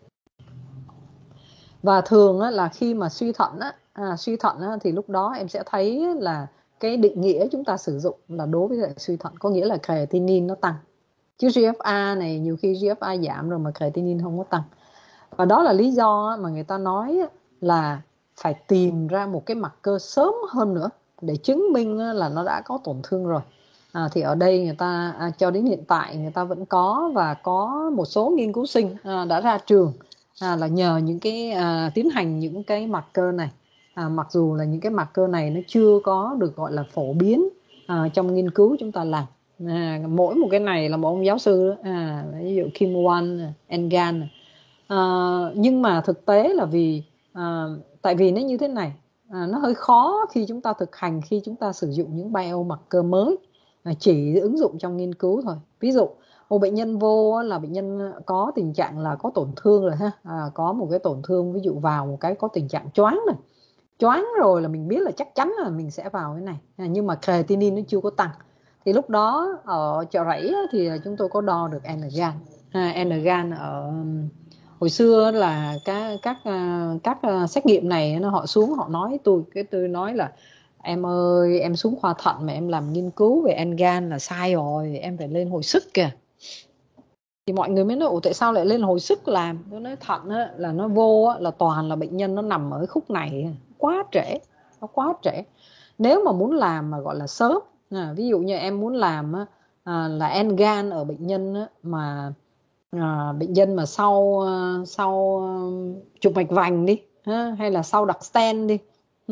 Và thường á, là khi mà suy thận á, à, suy thận á, thì lúc đó em sẽ thấy là cái định nghĩa chúng ta sử dụng là đối với lại suy thận, có nghĩa là creatinine nó tăng, chứ giê ép a này nhiều khi giê ép a giảm rồi mà creatinine không có tăng. Và đó là lý do mà người ta nói là phải tìm ra một cái mặt cơ sớm hơn nữa để chứng minh là nó đã có tổn thương rồi. À, thì ở đây người ta à, cho đến hiện tại người ta vẫn có, và có một số nghiên cứu sinh à, đã ra trường à, là nhờ những cái à, tiến hành những cái mặt cơ này. À, mặc dù là những cái mặt cơ này nó chưa có được gọi là phổ biến à, trong nghiên cứu chúng ta làm. À, mỗi một cái này là một ông giáo sư đó. À, ví dụ Kim Won, Engan. À, nhưng mà thực tế là vì à, tại vì nó như thế này, à, nó hơi khó khi chúng ta thực hành, khi chúng ta sử dụng những biomarker mới à, chỉ ứng dụng trong nghiên cứu thôi. Ví dụ một bệnh nhân vô là bệnh nhân có tình trạng là có tổn thương rồi ha, à, có một cái tổn thương, ví dụ vào một cái có tình trạng choáng rồi, choáng rồi là mình biết là chắc chắn là mình sẽ vào cái này, à, nhưng mà creatinine nó chưa có tăng. Thì lúc đó ở Chợ Rẫy thì chúng tôi có đo được N-gan, à, N-gan ở hồi xưa là các các các xét nghiệm này nó họ xuống họ nói tôi, cái tôi nói là em ơi, em xuống khoa thận mà em làm nghiên cứu về N-gan là sai rồi, em phải lên hồi sức kìa. Thì mọi người mới nói ủa tại sao lại lên hồi sức làm? Tôi nói thận á, là nó vô á, là toàn là bệnh nhân nó nằm ở khúc này, quá trễ, nó quá trễ. Nếu mà muốn làm mà gọi là sớm, à, ví dụ như em muốn làm á, à, là N-gan ở bệnh nhân á, mà à, bệnh nhân mà sau sau chụp mạch vành đi ha, hay là sau đặt stent đi,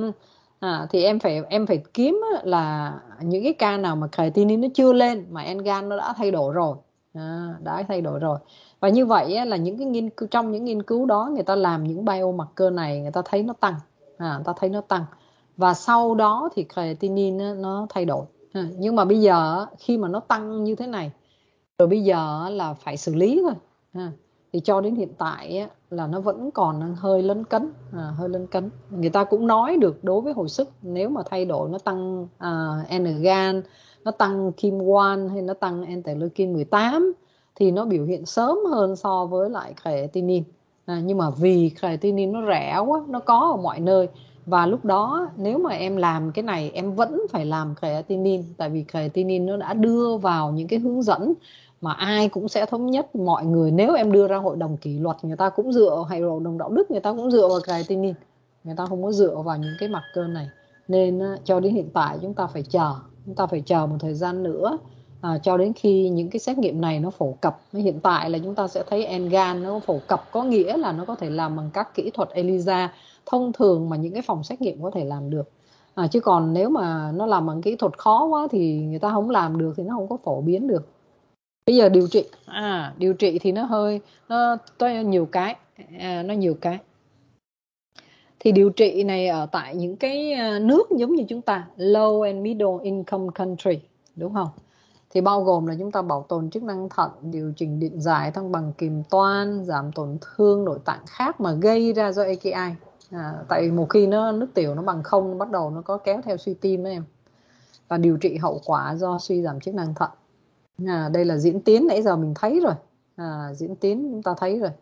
à, thì em phải em phải kiếm là những cái ca nào mà creatinine nó chưa lên mà N-gan nó đã thay đổi rồi, à, đã thay đổi rồi. Và như vậy là những cái nghiên cứu, trong những nghiên cứu đó người ta làm những biomarker này, người ta thấy nó tăng, à, người ta thấy nó tăng, và sau đó thì creatinine nó thay đổi. À, nhưng mà bây giờ khi mà nó tăng như thế này rồi, bây giờ là phải xử lý thôi. À, thì cho đến hiện tại là nó vẫn còn hơi lấn cấn, à, hơi lấn cấn. Người ta cũng nói được đối với hồi sức, nếu mà thay đổi nó tăng à, N-gan, nó tăng Kim Won hay nó tăng interleukin mười tám thì nó biểu hiện sớm hơn so với lại creatinine. À, nhưng mà vì creatinine nó rẻ quá, nó có ở mọi nơi, và lúc đó nếu mà em làm cái này em vẫn phải làm creatinine, tại vì creatinine nó đã đưa vào những cái hướng dẫn mà ai cũng sẽ thống nhất mọi người. Nếu em đưa ra hội đồng kỷ luật, người ta cũng dựa, hay hội đồng đạo đức người ta cũng dựa vào creatinine, người ta không có dựa vào những cái mặt cơ này. Nên cho đến hiện tại chúng ta phải chờ, chúng ta phải chờ một thời gian nữa à, cho đến khi những cái xét nghiệm này nó phổ cập. Hiện tại là chúng ta sẽ thấy N-gan nó phổ cập, có nghĩa là nó có thể làm bằng các kỹ thuật ELISA thông thường mà những cái phòng xét nghiệm có thể làm được. À, chứ còn nếu mà nó làm bằng kỹ thuật khó quá thì người ta không làm được thì nó không có phổ biến được. Bây giờ điều trị, à, điều trị thì nó hơi nó có nhiều cái, à, nó nhiều cái. Thì điều trị này ở tại những cái nước giống như chúng ta, low and middle income country, đúng không? Thì bao gồm là chúng ta bảo tồn chức năng thận, điều chỉnh điện giải, thăng bằng kiềm toan, giảm tổn thương nội tạng khác mà gây ra do a ca i. À, tại vì một khi nó nước tiểu nó bằng không, bắt đầu nó có kéo theo suy tim đó em. Và điều trị hậu quả do suy giảm chức năng thận. À, đây là diễn tiến nãy giờ mình thấy rồi. À, diễn tiến chúng ta thấy rồi.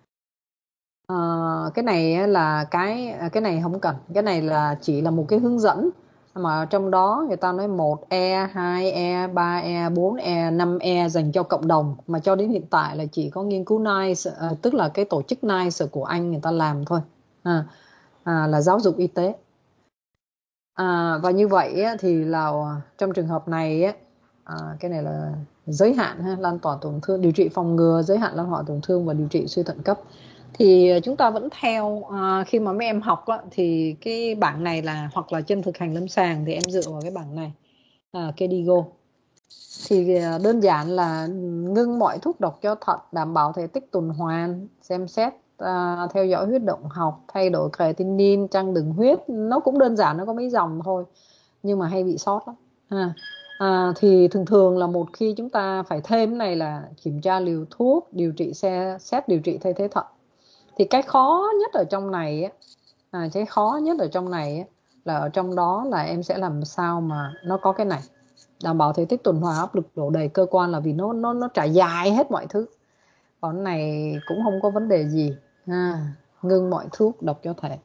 À, cái này là cái cái này không cần, cái này là chỉ là một cái hướng dẫn mà trong đó người ta nói một E, hai E, ba E, bốn E, năm E dành cho cộng đồng, mà cho đến hiện tại là chỉ có nghiên cứu NICE, à, tức là cái tổ chức NICE của Anh người ta làm thôi, à, à, là giáo dục y tế. À, và như vậy thì là trong trường hợp này à, cái này là giới hạn ha, lan tỏa tổn thương, điều trị phòng ngừa, giới hạn lan tỏa tổn thương và điều trị suy thận cấp. Thì chúng ta vẫn theo à, khi mà mấy em học á, thì cái bảng này là hoặc là trên thực hành lâm sàng thì em dựa vào cái bảng này, à, kê đê i giê ô. Thì đơn giản là ngưng mọi thuốc độc cho thận, đảm bảo thể tích tuần hoàn, xem xét à, theo dõi huyết động học, thay đổi creatinine, tăng đường huyết. Nó cũng đơn giản, nó có mấy dòng thôi nhưng mà hay bị sót lắm ha. À, thì thường thường là một khi chúng ta phải thêm này là kiểm tra liều thuốc, điều trị xe xét điều trị thay thế thận. Thì cái khó nhất ở trong này á, à, cái khó nhất ở trong này á, là ở trong đó là em sẽ làm sao mà nó có cái này, đảm bảo thể tích tuần hoàn, áp lực đổ đầy cơ quan, là vì nó nó nó trải dài hết mọi thứ. Còn này cũng không có vấn đề gì ha. Ngưng mọi thuốc độc cho thể.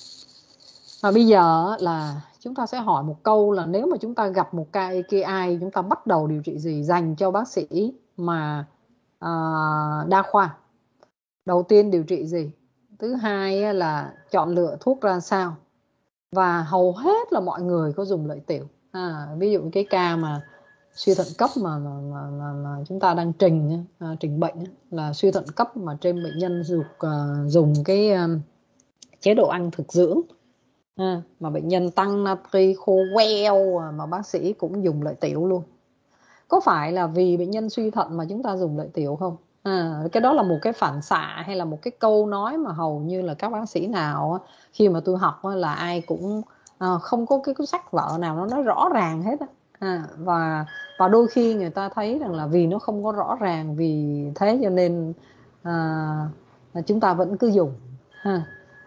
Và bây giờ là chúng ta sẽ hỏi một câu là nếu mà chúng ta gặp một ca a ca i, chúng ta bắt đầu điều trị gì dành cho bác sĩ mà à, đa khoa. Đầu tiên điều trị gì, thứ hai là chọn lựa thuốc ra sao, và hầu hết là mọi người có dùng lợi tiểu. À, ví dụ cái ca mà suy thận cấp mà mà, mà, mà, mà chúng ta đang trình à, trình bệnh là suy thận cấp mà trên bệnh nhân dùng, uh, dùng cái um, chế độ ăn thực dưỡng, à, mà bệnh nhân tăng natri khô queo mà bác sĩ cũng dùng lợi tiểu luôn. Có phải là vì bệnh nhân suy thận mà chúng ta dùng lợi tiểu không? À, cái đó là một cái phản xạ hay là một cái câu nói mà hầu như là các bác sĩ nào khi mà tôi học là ai cũng à, không có cái cuốn sách vở nào nó nói rõ ràng hết. À, và và đôi khi người ta thấy rằng là vì nó không có rõ ràng, vì thế cho nên à, chúng ta vẫn cứ dùng ha.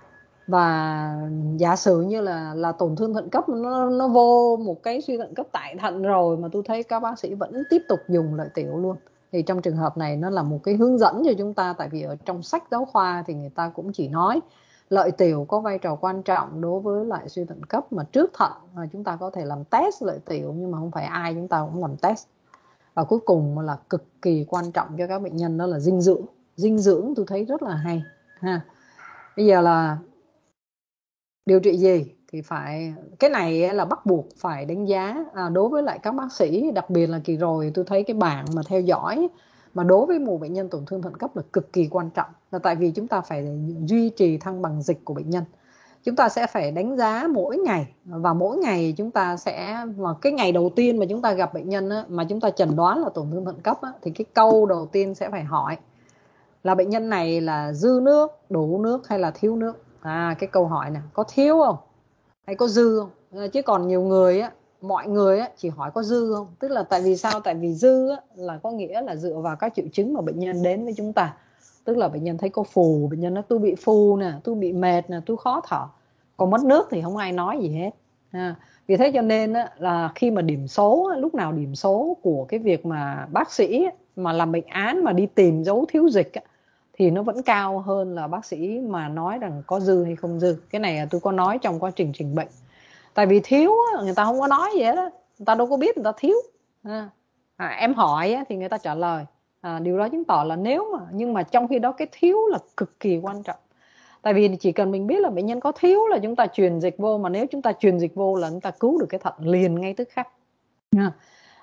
Và giả sử như là là tổn thương thận cấp nó nó vô một cái suy thận cấp tại thận rồi mà tôi thấy các bác sĩ vẫn tiếp tục dùng lợi tiểu luôn, thì trong trường hợp này nó là một cái hướng dẫn cho chúng ta. Tại vì ở trong sách giáo khoa thì người ta cũng chỉ nói lợi tiểu có vai trò quan trọng đối với lại suy thận cấp, mà trước thận mà chúng ta có thể làm test lợi tiểu, nhưng mà không phải ai chúng ta cũng làm test. Và cuối cùng là cực kỳ quan trọng cho các bệnh nhân, đó là dinh dưỡng. Dinh dưỡng tôi thấy rất là hay ha. Bây giờ là điều trị gì thì phải, cái này là bắt buộc phải đánh giá à, đối với lại các bác sĩ. Đặc biệt là kỳ rồi tôi thấy cái bảng mà theo dõi mà đối với một bệnh nhân tổn thương thận cấp là cực kỳ quan trọng, là tại vì chúng ta phải duy trì thăng bằng dịch của bệnh nhân. Chúng ta sẽ phải đánh giá mỗi ngày, và mỗi ngày chúng ta sẽ, mà cái ngày đầu tiên mà chúng ta gặp bệnh nhân á, mà chúng ta chẩn đoán là tổn thương thận cấp á, thì cái câu đầu tiên sẽ phải hỏi là bệnh nhân này là dư nước, đủ nước hay là thiếu nước. À, cái câu hỏi này có thiếu không hay có dư không. Chứ còn nhiều người á, mọi người á chỉ hỏi có dư không. Tức là tại vì sao? Tại vì dư á là có nghĩa là dựa vào các triệu chứng mà bệnh nhân đến với chúng ta. Tức là bệnh nhân thấy có phù, bệnh nhân nói tôi bị phù nè, tôi bị mệt nè, tôi khó thở. Còn mất nước thì không ai nói gì hết. À, vì thế cho nên á, là khi mà điểm số, lúc nào điểm số của cái việc mà bác sĩ mà làm bệnh án mà đi tìm dấu thiếu dịch á, thì nó vẫn cao hơn là bác sĩ mà nói rằng có dư hay không dư. Cái này tôi có nói trong quá trình trình bệnh. Tại vì thiếu người ta không có nói gì hết đó, người ta đâu có biết người ta thiếu. À, à, em hỏi thì người ta trả lời. À, điều đó chứng tỏ là nếu mà, nhưng mà trong khi đó cái thiếu là cực kỳ quan trọng. Tại vì chỉ cần mình biết là bệnh nhân có thiếu là chúng ta truyền dịch vô, mà nếu chúng ta truyền dịch vô là chúng ta cứu được cái thận liền ngay tức khắc. À,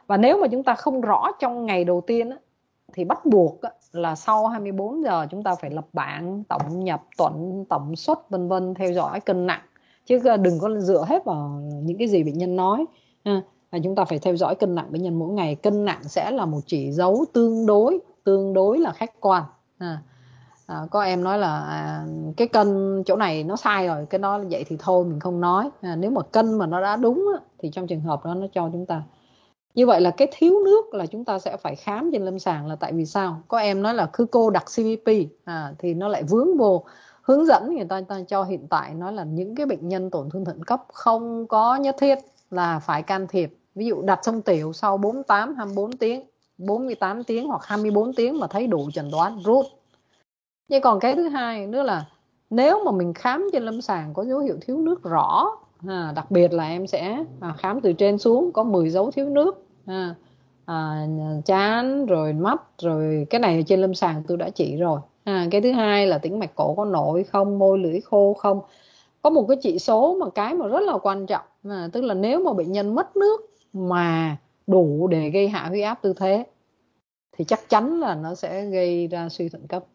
Và nếu mà chúng ta không rõ trong ngày đầu tiên á, thì bắt buộc á, là sau hai mươi bốn giờ chúng ta phải lập bảng tổng nhập, tuần, tổng suất vân vân, theo dõi cân nặng, chứ đừng có dựa hết vào những cái gì bệnh nhân nói. À, chúng ta phải theo dõi cân nặng bệnh nhân mỗi ngày. Cân nặng sẽ là một chỉ dấu tương đối tương đối là khách quan. À, à, có em nói là à, cái cân chỗ này nó sai rồi, cái đó vậy thì thôi mình không nói. À, nếu mà cân mà nó đã đúng á, thì trong trường hợp đó nó cho chúng ta. Như vậy là cái thiếu nước là chúng ta sẽ phải khám trên lâm sàng. Là tại vì sao? Có em nói là cứ cô đặt xê vê pê à, thì nó lại vướng vô hướng dẫn người ta, ta cho hiện tại nói là những cái bệnh nhân tổn thương thận cấp không có nhất thiết là phải can thiệp. Ví dụ đặt xong tiểu sau bốn mươi tám, hai mươi bốn tiếng, bốn mươi tám tiếng hoặc hai mươi bốn tiếng mà thấy đủ chẩn đoán rút. Nhưng còn cái thứ hai nữa là nếu mà mình khám trên lâm sàng có dấu hiệu thiếu nước rõ, à, đặc biệt là em sẽ à, khám từ trên xuống có mười dấu thiếu nước, à, à, chán rồi mắt rồi, cái này trên lâm sàng tôi đã chỉ rồi. À, cái thứ hai là tĩnh mạch cổ có nổi không, môi lưỡi khô không. Có một cái chỉ số mà cái mà rất là quan trọng, à, tức là nếu mà bệnh nhân mất nước mà đủ để gây hạ huyết áp tư thế thì chắc chắn là nó sẽ gây ra suy thận cấp.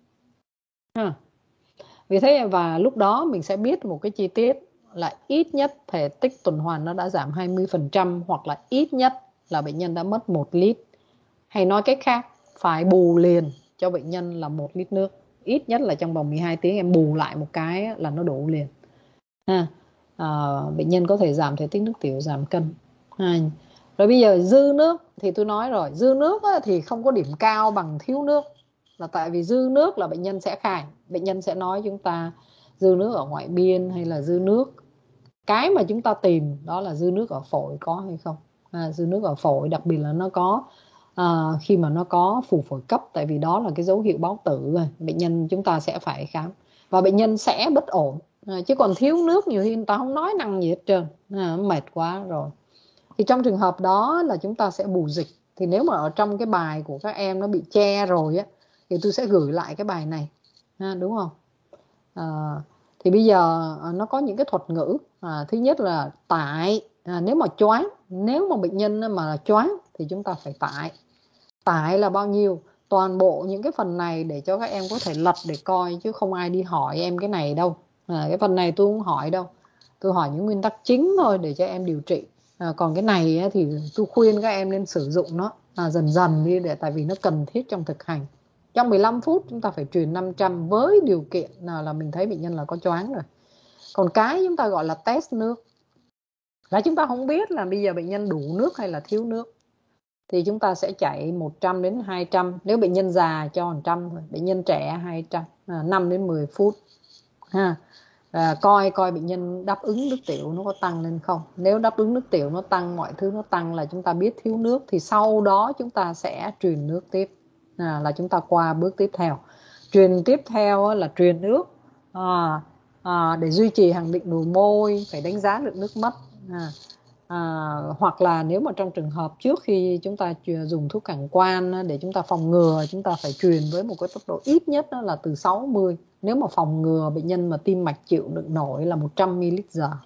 À, vì thế và lúc đó mình sẽ biết một cái chi tiết là ít nhất thể tích tuần hoàn nó đã giảm hai mươi phần trăm, hoặc là ít nhất là bệnh nhân đã mất một lít. Hay nói cách khác, phải bù liền cho bệnh nhân là một lít nước. Ít nhất là trong vòng mười hai tiếng em bù lại một cái là nó đủ liền. À, à, bệnh nhân có thể giảm thể tích nước tiểu, giảm cân. À, rồi bây giờ dư nước thì tôi nói rồi, dư nước thì không có điểm cao bằng thiếu nước. Là tại vì dư nước là bệnh nhân sẽ khai, bệnh nhân sẽ nói chúng ta dư nước ở ngoại biên hay là dư nước. Cái mà chúng ta tìm đó là dư nước ở phổi có hay không. À, dư nước ở phổi đặc biệt là nó có à, khi mà nó có phù phổi cấp, tại vì đó là cái dấu hiệu báo tử rồi, bệnh nhân chúng ta sẽ phải khám và bệnh nhân sẽ bất ổn. À, chứ còn thiếu nước nhiều khi người ta không nói năng gì hết trơn, à, mệt quá rồi. Thì trong trường hợp đó là chúng ta sẽ bù dịch. Thì nếu mà ở trong cái bài của các em nó bị che rồi á, thì tôi sẽ gửi lại cái bài này, ha, đúng không? À, thì bây giờ nó có những cái thuật ngữ. À, thứ nhất là tải. À, nếu mà choáng, nếu mà bệnh nhân mà choáng thì chúng ta phải tải. Tải là bao nhiêu? Toàn bộ những cái phần này để cho các em có thể lật để coi, chứ không ai đi hỏi em cái này đâu. À, cái phần này tôi không hỏi đâu, tôi hỏi những nguyên tắc chính thôi để cho em điều trị. À, còn cái này thì tôi khuyên các em nên sử dụng nó à, dần dần đi, để tại vì nó cần thiết trong thực hành. Trong mười lăm phút chúng ta phải truyền năm trăm với điều kiện nào là mình thấy bệnh nhân là có choáng rồi. Còn cái chúng ta gọi là test nước là chúng ta không biết là bây giờ bệnh nhân đủ nước hay là thiếu nước, thì chúng ta sẽ chạy một trăm đến hai trăm. Nếu bệnh nhân già cho một trăm thôi, bệnh nhân trẻ hai trăm, à, năm đến mười phút ha. À, coi coi bệnh nhân đáp ứng nước tiểu nó có tăng lên không. Nếu đáp ứng nước tiểu nó tăng, mọi thứ nó tăng là chúng ta biết thiếu nước, thì sau đó chúng ta sẽ truyền nước tiếp. À, là chúng ta qua bước tiếp theo. Truyền tiếp theo là truyền nước à, à, để duy trì hàng định nồi môi, phải đánh giá lượng nước mất. À, à, hoặc là nếu mà trong trường hợp trước khi chúng ta dùng thuốc cản quan để chúng ta phòng ngừa, chúng ta phải truyền với một cái tốc độ ít nhất là từ sáu mươi. Nếu mà phòng ngừa bệnh nhân mà tim mạch chịu đựng nổi là một trăm mi li lít giờ.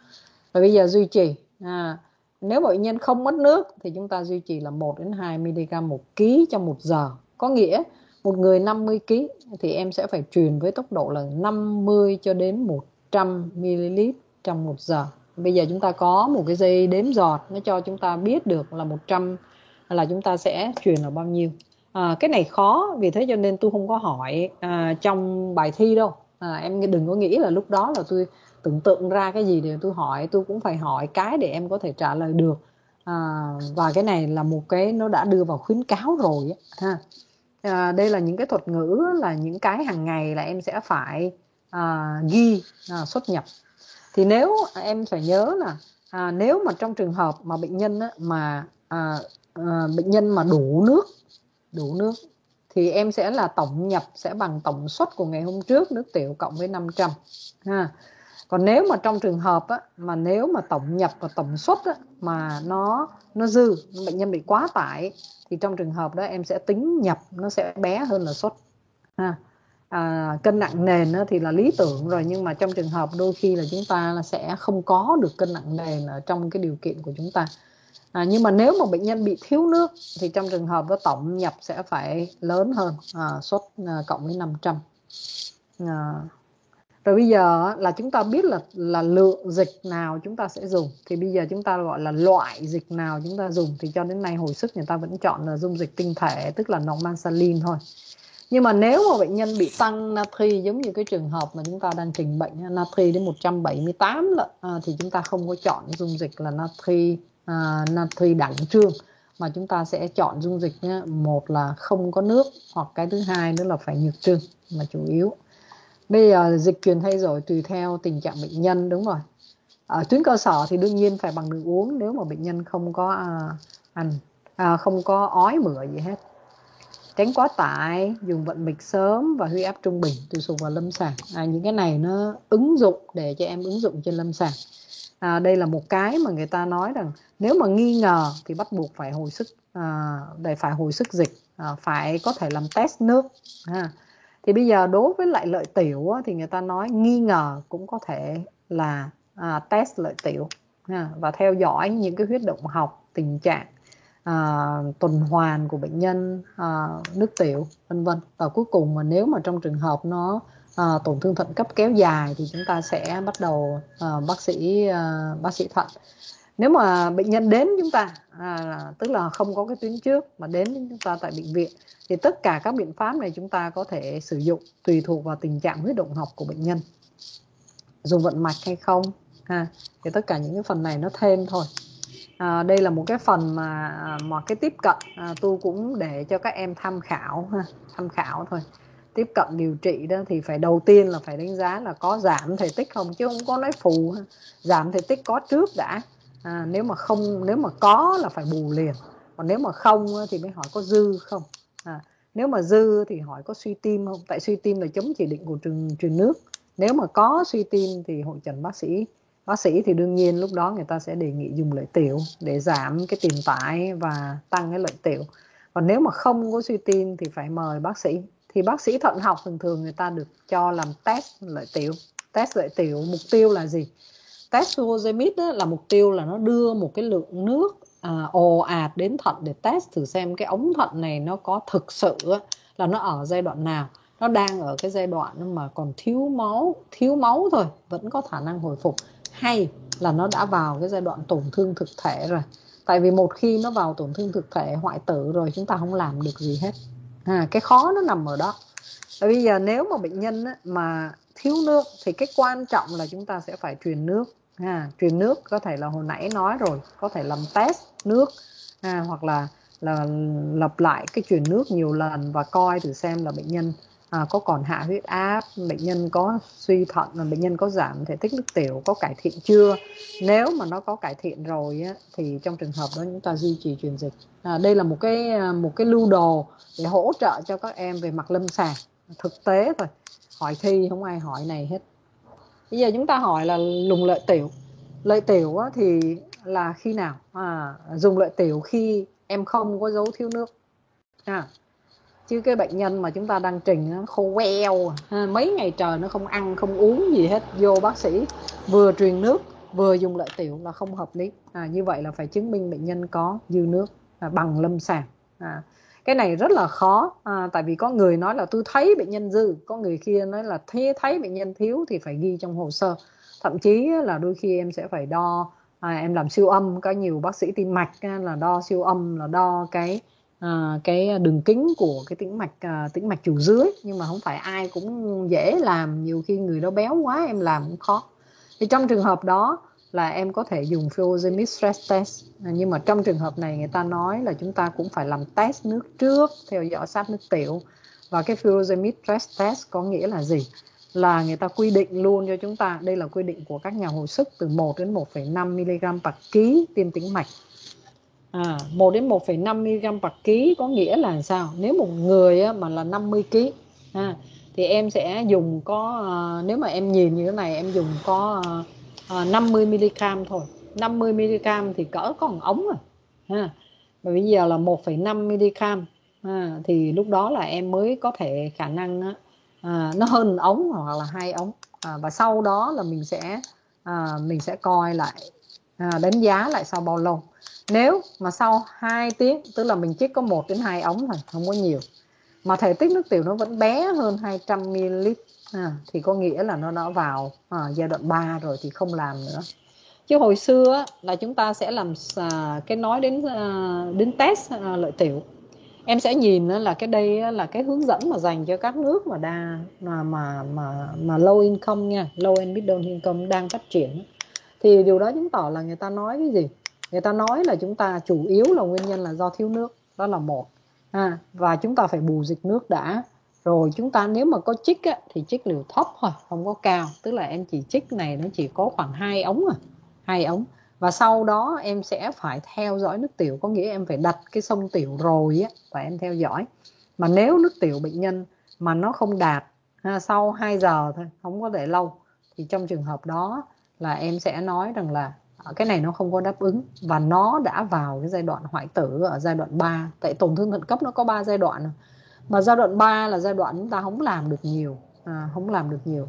Và bây giờ duy trì à, nếu bệnh nhân không mất nước thì chúng ta duy trì là một đến hai mi li gam một ký trong một giờ. Có nghĩa một người năm mươi ki lô gam thì em sẽ phải truyền với tốc độ là năm mươi cho đến một trăm mi li lít trong một giờ. Bây giờ chúng ta có một cái dây đếm giọt, nó cho chúng ta biết được là một trăm là chúng ta sẽ truyền là bao nhiêu. À, cái này khó, vì thế cho nên tôi không có hỏi à, trong bài thi đâu. À, em đừng có nghĩ là lúc đó là tôi tưởng tượng ra cái gì để tôi hỏi. Tôi cũng phải hỏi cái để em có thể trả lời được. À, và cái này là một cái nó đã đưa vào khuyến cáo rồi ha. À, đây là những cái thuật ngữ, là những cái hàng ngày là em sẽ phải à, ghi à, xuất nhập. Thì nếu em phải nhớ là à, nếu mà trong trường hợp mà bệnh nhân á, mà à, à, bệnh nhân mà đủ nước đủ nước thì em sẽ là tổng nhập sẽ bằng tổng suất của ngày hôm trước nước tiểu cộng với năm trăm ha. Còn nếu mà trong trường hợp á, mà nếu mà tổng nhập và tổng suất á, mà nó nó dư, bệnh nhân bị quá tải, thì trong trường hợp đó em sẽ tính nhập nó sẽ bé hơn là suất ha. À, cân nặng nền thì là lý tưởng rồi, nhưng mà trong trường hợp đôi khi là chúng ta là sẽ không có được cân nặng nền ở trong cái điều kiện của chúng ta. À, nhưng mà nếu mà bệnh nhân bị thiếu nước thì trong trường hợp đó tổng nhập sẽ phải lớn hơn, à, sốt à, cộng với năm trăm. À, rồi bây giờ là chúng ta biết là là lượng dịch nào chúng ta sẽ dùng, thì bây giờ chúng ta gọi là loại dịch nào chúng ta dùng. Thì cho đến nay hồi sức người ta vẫn chọn là dung dịch tinh thể, tức là normal saline thôi. Nhưng mà nếu mà bệnh nhân bị tăng natri, giống như cái trường hợp mà chúng ta đang trình bệnh natri đến một trăm bảy mươi tám lận, à, thì chúng ta không có chọn dung dịch là natri à, natri đẳng trương, mà chúng ta sẽ chọn dung dịch nhá, một là không có nước, hoặc cái thứ hai nữa là phải nhược trương là chủ yếu. Bây giờ dịch truyền thay đổi tùy theo tình trạng bệnh nhân, đúng rồi. Ở tuyến cơ sở thì đương nhiên phải bằng đường uống nếu mà bệnh nhân không có à, ăn à, không có ói mửa gì hết. Tránh quá tải, dùng vận mạch sớm và huyết áp trung bình tùy thuộc vào lâm sàng. À, những cái này nó ứng dụng để cho em ứng dụng trên lâm sàng. À, đây là một cái mà người ta nói rằng nếu mà nghi ngờ thì bắt buộc phải hồi sức, à, để phải hồi sức dịch, à, phải có thể làm test nước. À, thì bây giờ đối với lại lợi tiểu á, thì người ta nói nghi ngờ cũng có thể là à, test lợi tiểu, à, và theo dõi những cái huyết động học, tình trạng à, tuần hoàn của bệnh nhân, à, nước tiểu vân vân. Và cuối cùng mà nếu mà trong trường hợp nó à, tổn thương thận cấp kéo dài thì chúng ta sẽ bắt đầu à, bác sĩ à, bác sĩ thận. Nếu mà bệnh nhân đến chúng ta à, tức là không có cái tuyến trước mà đến chúng ta tại bệnh viện, thì tất cả các biện pháp này chúng ta có thể sử dụng tùy thuộc vào tình trạng huyết động học của bệnh nhân, dùng vận mạch hay không, ha. Thì tất cả những cái phần này nó thêm thôi. À, đây là một cái phần mà mà cái tiếp cận à, tôi cũng để cho các em tham khảo, ha, tham khảo thôi. Tiếp cận điều trị đó thì phải đầu tiên là phải đánh giá là có giảm thể tích không, chứ không có nói phù, ha. Giảm thể tích có trước đã. À, nếu mà không, nếu mà có là phải bù liền, còn nếu mà không thì mới hỏi có dư không. À, nếu mà dư thì hỏi có suy tim không, tại suy tim là chống chỉ định của truyền, truyền nước. Nếu mà có suy tim thì hội trần bác sĩ. Bác sĩ thì đương nhiên lúc đó người ta sẽ đề nghị dùng lợi tiểu để giảm cái tiền tải và tăng cái lợi tiểu. Còn nếu mà không có suy tim thì phải mời bác sĩ. Thì bác sĩ thận học thường thường người ta được cho làm test lợi tiểu. Test lợi tiểu mục tiêu là gì? Test furosemide là mục tiêu là nó đưa một cái lượng nước à, ồ ạt đến thận để test thử xem cái ống thận này nó có thực sự là nó ở giai đoạn nào. Nó đang ở cái giai đoạn mà còn thiếu máu, thiếu máu thôi, vẫn có khả năng hồi phục, hay là nó đã vào cái giai đoạn tổn thương thực thể rồi. Tại vì một khi nó vào tổn thương thực thể hoại tử rồi, chúng ta không làm được gì hết. À, cái khó nó nằm ở đó. Và bây giờ nếu mà bệnh nhân á, mà thiếu nước thì cái quan trọng là chúng ta sẽ phải truyền nước. À, truyền nước có thể là hồi nãy nói rồi, có thể làm test nước, à, hoặc là là lặp lại cái truyền nước nhiều lần và coi thử xem là bệnh nhân à, có còn hạ huyết áp, bệnh nhân có suy thận, bệnh nhân có giảm thể tích nước tiểu, có cải thiện chưa. Nếu mà nó có cải thiện rồi á, thì trong trường hợp đó chúng ta duy trì truyền dịch. À, đây là một cái một cái lưu đồ để hỗ trợ cho các em về mặt lâm sàng thực tế thôi. Hỏi thi không ai hỏi này hết. Bây giờ chúng ta hỏi là dùng lợi tiểu. Lợi tiểu á, thì là khi nào? À, dùng lợi tiểu khi em không có dấu thiếu nước. À, chứ cái bệnh nhân mà chúng ta đang trình nó khô queo, à, mấy ngày trời nó không ăn không uống gì hết, vô bác sĩ vừa truyền nước vừa dùng lợi tiểu là không hợp lý. À, như vậy là phải chứng minh bệnh nhân có dư nước à, bằng lâm sàng. À, cái này rất là khó, à, tại vì có người nói là tôi thấy bệnh nhân dư, có người kia nói là thấy, thấy bệnh nhân thiếu thì phải ghi trong hồ sơ. Thậm chí là đôi khi em sẽ phải đo, à, em làm siêu âm, có nhiều bác sĩ tim mạch là đo siêu âm là đo cái À, cái đường kính của cái tĩnh mạch à, tĩnh mạch chủ dưới, nhưng mà không phải ai cũng dễ làm, nhiều khi người đó béo quá em làm cũng khó. Thì trong trường hợp đó là em có thể dùng furosemide stress test, à, nhưng mà trong trường hợp này người ta nói là chúng ta cũng phải làm test nước trước, theo dõi sát nước tiểu. Và cái furosemide stress test có nghĩa là gì? Là người ta quy định luôn cho chúng ta, đây là quy định của các nhà hồi sức, từ một đến một phẩy năm mi-li-gam per ký tiêm tĩnh mạch. À, một đến một phẩy năm mi-li-gam per ký có nghĩa là sao? Nếu một người mà là năm mươi ký à, thì em sẽ dùng có, à, nếu mà em nhìn như thế này em dùng có à, năm mươi mi-li-gam thôi. năm mươi mi-li-gam thì cỡ có một ống rồi. À, và bây giờ là một phẩy năm mi-li-gam à, thì lúc đó là em mới có thể khả năng à, nó hơn ống hoặc là hai ống. À, và sau đó là mình sẽ à, mình sẽ coi lại à, đánh giá lại sau bao lâu. Nếu mà sau hai tiếng, tức là mình chích có một đến hai ống thôi, không có nhiều, mà thể tích nước tiểu nó vẫn bé hơn hai trăm mi li lít à, thì có nghĩa là nó đã vào à, giai đoạn ba rồi thì không làm nữa. Chứ hồi xưa á, là chúng ta sẽ làm à, cái nói đến à, đến test à, lợi tiểu. Em sẽ nhìn là cái đây là cái hướng dẫn mà dành cho các nước mà đa mà mà mà mà low income nha, low and middle income đang phát triển. Thì điều đó chứng tỏ là người ta nói cái gì? Người ta nói là chúng ta chủ yếu là nguyên nhân là do thiếu nước, đó là một. À, và chúng ta phải bù dịch nước đã. Rồi chúng ta nếu mà có chích á, thì chích liều thấp thôi, không có cao. Tức là em chỉ chích này nó chỉ có khoảng hai ống à, hai ống. Và sau đó em sẽ phải theo dõi nước tiểu, có nghĩa em phải đặt cái xông tiểu rồi á, và em theo dõi. Mà nếu nước tiểu bệnh nhân mà nó không đạt ha, sau hai giờ thôi, không có để lâu, thì trong trường hợp đó là em sẽ nói rằng là cái này nó không có đáp ứng và nó đã vào cái giai đoạn hoại tử ở giai đoạn ba. Tại tổn thương thận cấp nó có ba giai đoạn, mà giai đoạn ba là giai đoạn chúng ta không làm được nhiều, à, không làm được nhiều.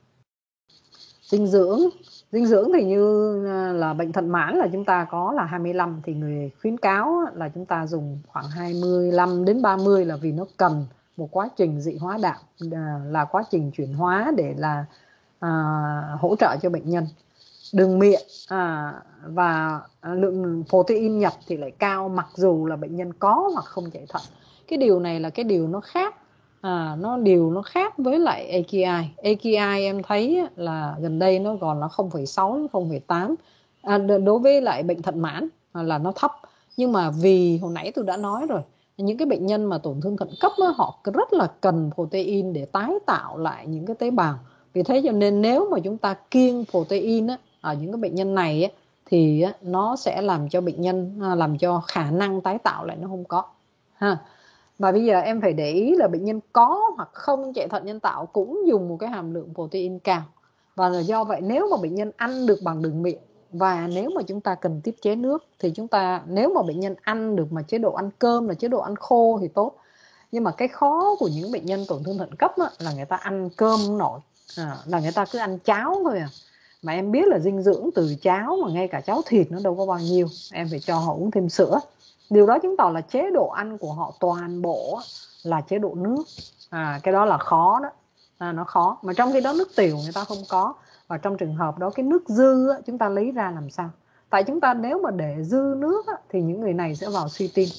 Dinh dưỡng, dinh dưỡng thì như là bệnh thận mãn là chúng ta có là hai mươi lăm, thì người khuyến cáo là chúng ta dùng khoảng hai mươi lăm đến ba mươi, là vì nó cần một quá trình dị hóa đạm, là quá trình chuyển hóa để là à, hỗ trợ cho bệnh nhân. Đường miệng à, và lượng protein nhập thì lại cao, mặc dù là bệnh nhân có hoặc không chạy thận. Cái điều này là cái điều nó khác, à, nó điều nó khác với lại a quy i. a quy i em thấy là gần đây nó còn là không phẩy sáu đến không phẩy tám, à, đối với lại bệnh thận mãn là nó thấp. Nhưng mà vì hồi nãy tôi đã nói rồi, những cái bệnh nhân mà tổn thương thận cấp đó, họ rất là cần protein để tái tạo lại những cái tế bào. Vì thế cho nên nếu mà chúng ta kiêng protein á, ở những cái bệnh nhân này á, thì á, nó sẽ làm cho bệnh nhân, làm cho khả năng tái tạo lại nó không có ha. Và bây giờ em phải để ý là bệnh nhân có hoặc không chạy thận nhân tạo cũng dùng một cái hàm lượng protein cao. Và là do vậy nếu mà bệnh nhân ăn được bằng đường miệng, và nếu mà chúng ta cần tiết chế nước thì chúng ta, nếu mà bệnh nhân ăn được mà chế độ ăn cơm là chế độ ăn khô thì tốt. Nhưng mà cái khó của những bệnh nhân tổn thương thận cấp á, là người ta ăn cơm không nổi, à, là người ta cứ ăn cháo thôi à. Mà em biết là dinh dưỡng từ cháo, mà ngay cả cháo thịt nó đâu có bao nhiêu, em phải cho họ uống thêm sữa. Điều đó chứng tỏ là chế độ ăn của họ toàn bộ là chế độ nước, à, cái đó là khó đó, à, nó khó. Mà trong khi đó nước tiểu người ta không có. Và trong trường hợp đó cái nước dư á, chúng ta lấy ra làm sao? Tại chúng ta nếu mà để dư nước á, thì những người này sẽ vào suy tim.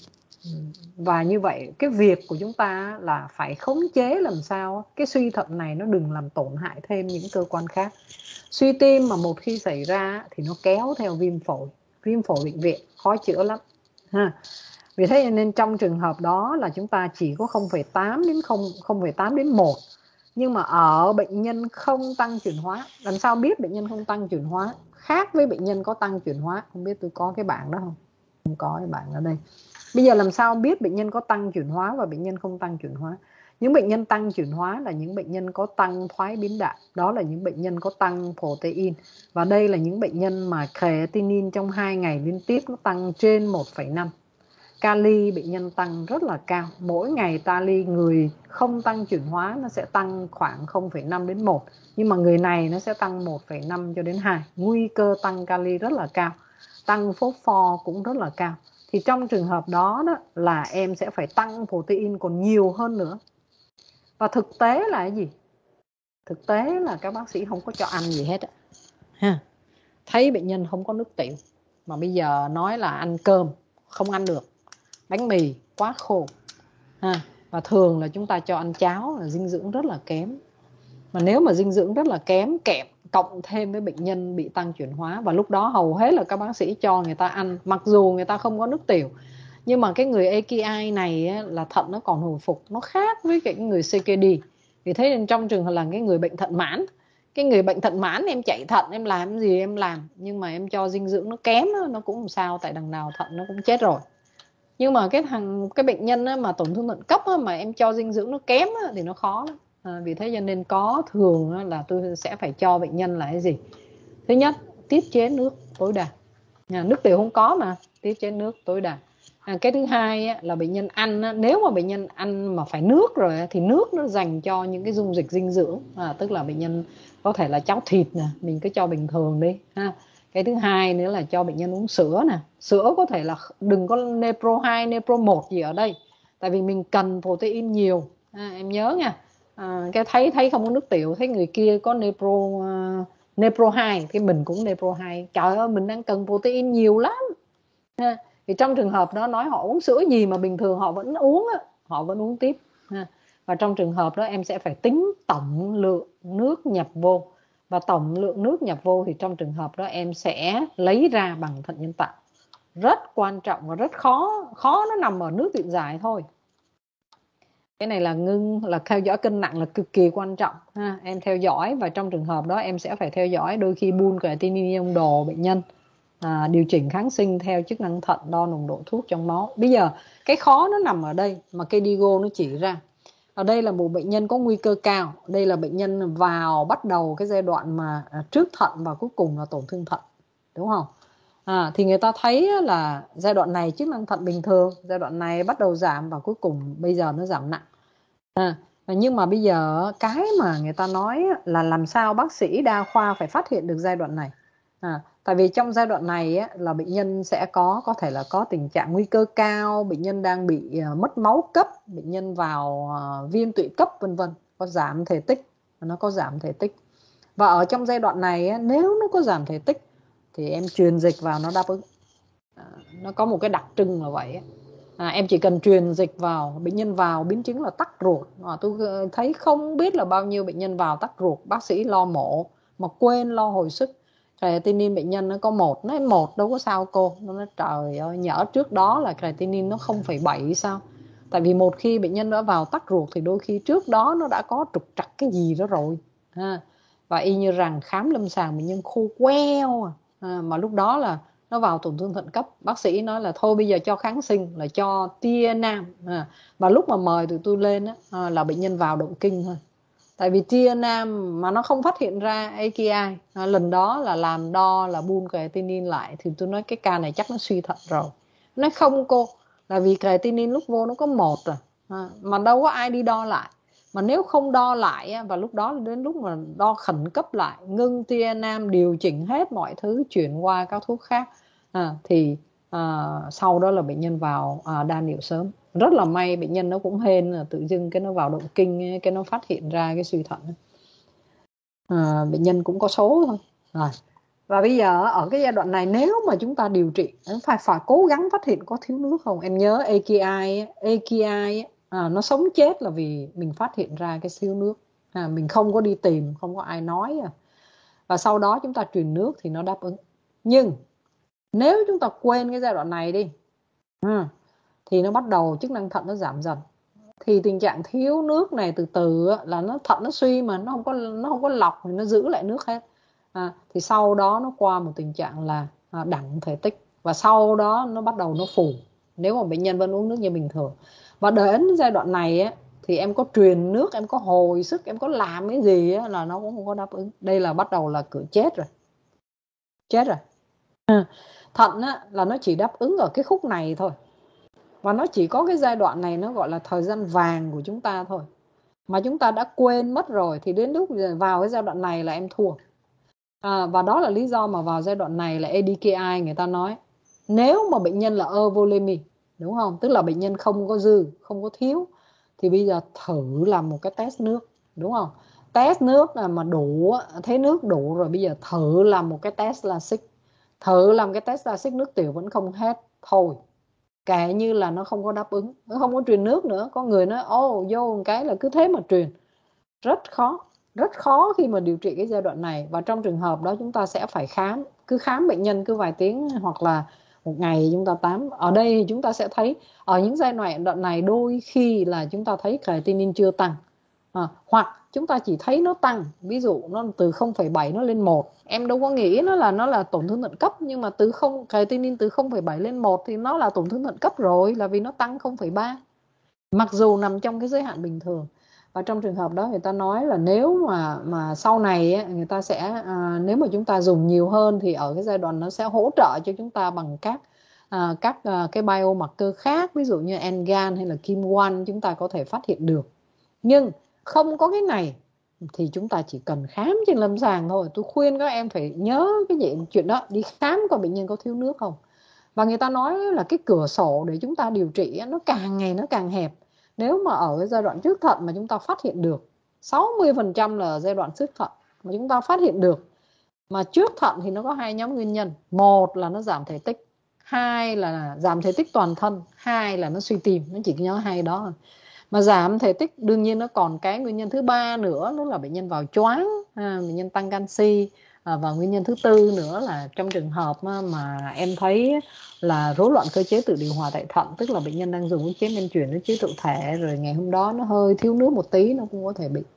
Và như vậy cái việc của chúng ta là phải khống chế làm sao cái suy thận này nó đừng làm tổn hại thêm những cơ quan khác. Suy tim mà một khi xảy ra thì nó kéo theo viêm phổi, viêm phổi bệnh viện khó chữa lắm ha. Vì thế nên trong trường hợp đó là chúng ta chỉ có không phẩy tám đến không phẩy tám đến một. Nhưng mà ở bệnh nhân không tăng chuyển hóa, làm sao biết bệnh nhân không tăng chuyển hóa khác với bệnh nhân có tăng chuyển hóa? Không biết tôi có cái bảng đó không? Không có cái bảng ở đây. Bây giờ làm sao biết bệnh nhân có tăng chuyển hóa và bệnh nhân không tăng chuyển hóa? Những bệnh nhân tăng chuyển hóa là những bệnh nhân có tăng thoái biến đạm, đó là những bệnh nhân có tăng protein. Và đây là những bệnh nhân mà creatinine trong hai ngày liên tiếp nó tăng trên một phẩy năm. Kali bệnh nhân tăng rất là cao. Mỗi ngày kali người không tăng chuyển hóa nó sẽ tăng khoảng không phẩy năm đến một. Nhưng mà người này nó sẽ tăng một phẩy năm cho đến hai. Nguy cơ tăng kali rất là cao. Tăng phosphor cũng rất là cao. Thì trong trường hợp đó, đó là em sẽ phải tăng protein còn nhiều hơn nữa. Và thực tế là cái gì? Thực tế là các bác sĩ không có cho ăn gì hết á. Ha. Thấy bệnh nhân không có nước tiểu mà bây giờ nói là ăn cơm không ăn được, bánh mì quá khô ha. Và thường là chúng ta cho ăn cháo là dinh dưỡng rất là kém. Mà nếu mà dinh dưỡng rất là kém kèm cộng thêm với bệnh nhân bị tăng chuyển hóa, và lúc đó hầu hết là các bác sĩ cho người ta ăn mặc dù người ta không có nước tiểu. Nhưng mà cái người a quy i này á, là thận nó còn hồi phục, nó khác với cái người xê ca đê. Vì thế nên trong trường hợp là cái người bệnh thận mãn, cái người bệnh thận mãn em chạy thận em làm gì em làm, nhưng mà em cho dinh dưỡng nó kém nó cũng không sao, tại đằng nào thận nó cũng chết rồi. Nhưng mà cái thằng cái bệnh nhân á, mà tổn thương thận cấp á, mà em cho dinh dưỡng nó kém á, thì nó khó lắm. À, vì thế cho nên có thường á, là tôi sẽ phải cho bệnh nhân là cái gì? Thứ nhất, tiết chế nước tối đa. À, nước tiểu không có mà tiết chế nước tối đa. À, cái thứ hai á, là bệnh nhân ăn á, nếu mà bệnh nhân ăn mà phải nước rồi á, thì nước nó dành cho những cái dung dịch dinh dưỡng, à, tức là bệnh nhân có thể là cháo thịt nè, mình cứ cho bình thường đi ha. Cái thứ hai nữa là cho bệnh nhân uống sữa nè. Sữa có thể là đừng có Nepro hai, Nepro một gì ở đây, tại vì mình cần protein nhiều. À, em nhớ nha. À, cái thấy thấy không có nước tiểu, thấy người kia có Nepro uh, Nepro hai, cái mình cũng Nepro hai. Trời ơi, mình đang cần protein nhiều lắm. Ha. Thì trong trường hợp đó nói họ uống sữa gì mà bình thường họ vẫn uống á, họ vẫn uống tiếp. Ha. Và trong trường hợp đó em sẽ phải tính tổng lượng nước nhập vô. Và tổng lượng nước nhập vô thì trong trường hợp đó em sẽ lấy ra bằng thận nhân tạo. Rất quan trọng và rất khó. Khó nó nằm ở nước điện giải thôi. Cái này là ngưng, là theo dõi cân nặng là cực kỳ quan trọng. Ha. Em theo dõi và trong trường hợp đó em sẽ phải theo dõi đôi khi buôn creatinine trong đồ bệnh nhân. À, điều chỉnh kháng sinh theo chức năng thận, đo nồng độ thuốc trong máu. Bây giờ cái khó nó nằm ở đây mà K D I G O nó chỉ ra. Ở đây là một bệnh nhân có nguy cơ cao. Đây là bệnh nhân vào bắt đầu cái giai đoạn mà trước thận và cuối cùng là tổn thương thận, đúng không? À, thì người ta thấy là giai đoạn này chức năng thận bình thường, giai đoạn này bắt đầu giảm và cuối cùng bây giờ nó giảm nặng. À, nhưng mà bây giờ cái mà người ta nói là làm sao bác sĩ đa khoa phải phát hiện được giai đoạn này. À, tại vì trong giai đoạn này á, là bệnh nhân sẽ có có thể là có tình trạng nguy cơ cao, bệnh nhân đang bị uh, mất máu cấp, bệnh nhân vào uh, viêm tụy cấp vân vân, có giảm thể tích, nó có giảm thể tích. Và ở trong giai đoạn này á, nếu nó có giảm thể tích thì em truyền dịch vào nó đáp ứng. À, nó có một cái đặc trưng là vậy. À, em chỉ cần truyền dịch vào, bệnh nhân vào biến chứng là tắc ruột. À, tôi thấy không biết là bao nhiêu bệnh nhân vào tắc ruột, bác sĩ lo mổ mà quên lo hồi sức. Creatinine bệnh nhân nó có một, nói một đâu có sao cô. Nó nói trời ơi, nhỡ trước đó là creatinine nó không phẩy bảy sao. Tại vì một khi bệnh nhân đã vào tắc ruột thì đôi khi trước đó nó đã có trục trặc cái gì đó rồi. À, và y như rằng khám lâm sàng bệnh nhân khô queo. À, mà lúc đó là nó vào tổn thương thận cấp. Bác sĩ nói là thôi bây giờ cho kháng sinh, là cho tia nam. À, và lúc mà mời tụi tôi lên á, à, là bệnh nhân vào động kinh thôi. Tại vì tia nam mà nó không phát hiện ra a kê i. À, lần đó là làm đo là buôn creatinine lại thì tôi nói cái ca này chắc nó suy thận rồi. Nói không cô, là vì creatinine lúc vô nó có một rồi. À, mà đâu có ai đi đo lại. Mà nếu không đo lại và lúc đó đến lúc mà đo khẩn cấp lại, ngưng tia nam, điều chỉnh hết mọi thứ, chuyển qua các thuốc khác, à, thì à, sau đó là bệnh nhân vào à, đa niệu sớm. Rất là may bệnh nhân nó cũng hên là tự dưng cái nó vào động kinh, cái nó phát hiện ra cái suy thận. À, bệnh nhân cũng có số thôi. Rồi. Và bây giờ ở cái giai đoạn này nếu mà chúng ta điều trị phải phải cố gắng phát hiện có thiếu nước không. Em nhớ a kê i, a kê i à, nó sống chết là vì mình phát hiện ra cái thiếu nước. À, mình không có đi tìm, không có ai nói. À. Và sau đó chúng ta truyền nước thì nó đáp ứng. Nhưng nếu chúng ta quên cái giai đoạn này đi, à, thì nó bắt đầu chức năng thận nó giảm dần. Thì tình trạng thiếu nước này từ từ là nó thận nó suy mà nó không có nó không có lọc thì nó giữ lại nước hết. À, thì sau đó nó qua một tình trạng là à, đẳng thể tích và sau đó nó bắt đầu nó phù nếu mà bệnh nhân vẫn uống nước như bình thường. Và đến giai đoạn này á, thì em có truyền nước, em có hồi sức, em có làm cái gì á, là nó cũng không có đáp ứng. Đây là bắt đầu là cửa chết rồi. Chết rồi. À, thận á, là nó chỉ đáp ứng ở cái khúc này thôi. Và nó chỉ có cái giai đoạn này nó gọi là thời gian vàng của chúng ta thôi. Mà chúng ta đã quên mất rồi thì đến lúc vào cái giai đoạn này là em thua. À, và đó là lý do mà vào giai đoạn này là a đê ca i người ta nói nếu mà bệnh nhân là euvolemi, đúng không? Tức là bệnh nhân không có dư, không có thiếu thì bây giờ thử làm một cái test nước, đúng không? Test nước là mà đủ, thấy nước đủ rồi bây giờ thử làm một cái test Lasix. Thử làm cái test Lasix nước tiểu vẫn không hết thôi. Kể như là nó không có đáp ứng, nó không có truyền nước nữa. Có người nói ô vô một cái là cứ thế mà truyền. Rất khó, rất khó khi mà điều trị cái giai đoạn này. Và trong trường hợp đó chúng ta sẽ phải khám, cứ khám bệnh nhân cứ vài tiếng hoặc là một ngày chúng ta tám. Ở đây thì chúng ta sẽ thấy ở những giai đoạn này đôi khi là chúng ta thấy creatinine chưa tăng, à, hoặc chúng ta chỉ thấy nó tăng, ví dụ nó từ không phẩy bảy nó lên một. Em đâu có nghĩ nó là nó là tổn thương thận cấp, nhưng mà từ không creatinine từ không phẩy bảy lên một thì nó là tổn thương thận cấp rồi, là vì nó tăng không phẩy ba. Mặc dù nằm trong cái giới hạn bình thường. Và trong trường hợp đó người ta nói là nếu mà mà sau này ấy, người ta sẽ à, nếu mà chúng ta dùng nhiều hơn thì ở cái giai đoạn nó sẽ hỗ trợ cho chúng ta bằng các à, các à, cái biomarker khác, ví dụ như en gan hay là kim one chúng ta có thể phát hiện được. Nhưng không có cái này thì chúng ta chỉ cần khám trên lâm sàng thôi. Tôi khuyên các em phải nhớ cái gì, chuyện đó, đi khám coi bệnh nhân có thiếu nước không. Và người ta nói là cái cửa sổ để chúng ta điều trị nó càng ngày nó càng hẹp. Nếu mà ở cái giai đoạn trước thận mà chúng ta phát hiện được, sáu mươi phần trăm là ở giai đoạn trước thận mà chúng ta phát hiện được. Mà trước thận thì nó có hai nhóm nguyên nhân. Một là nó giảm thể tích, hai là giảm thể tích toàn thân, hai là nó suy tim. Nó chỉ nhớ hai đó. Mà giảm thể tích đương nhiên nó còn cái nguyên nhân thứ ba nữa, đó là bệnh nhân vào choáng, à, bệnh nhân tăng canxi. À, và nguyên nhân thứ tư nữa là trong trường hợp mà em thấy là rối loạn cơ chế tự điều hòa tại thận, tức là bệnh nhân đang dùng cái chế men chuyển, cái chế thụ thể, rồi ngày hôm đó nó hơi thiếu nước một tí, nó cũng có thể bị.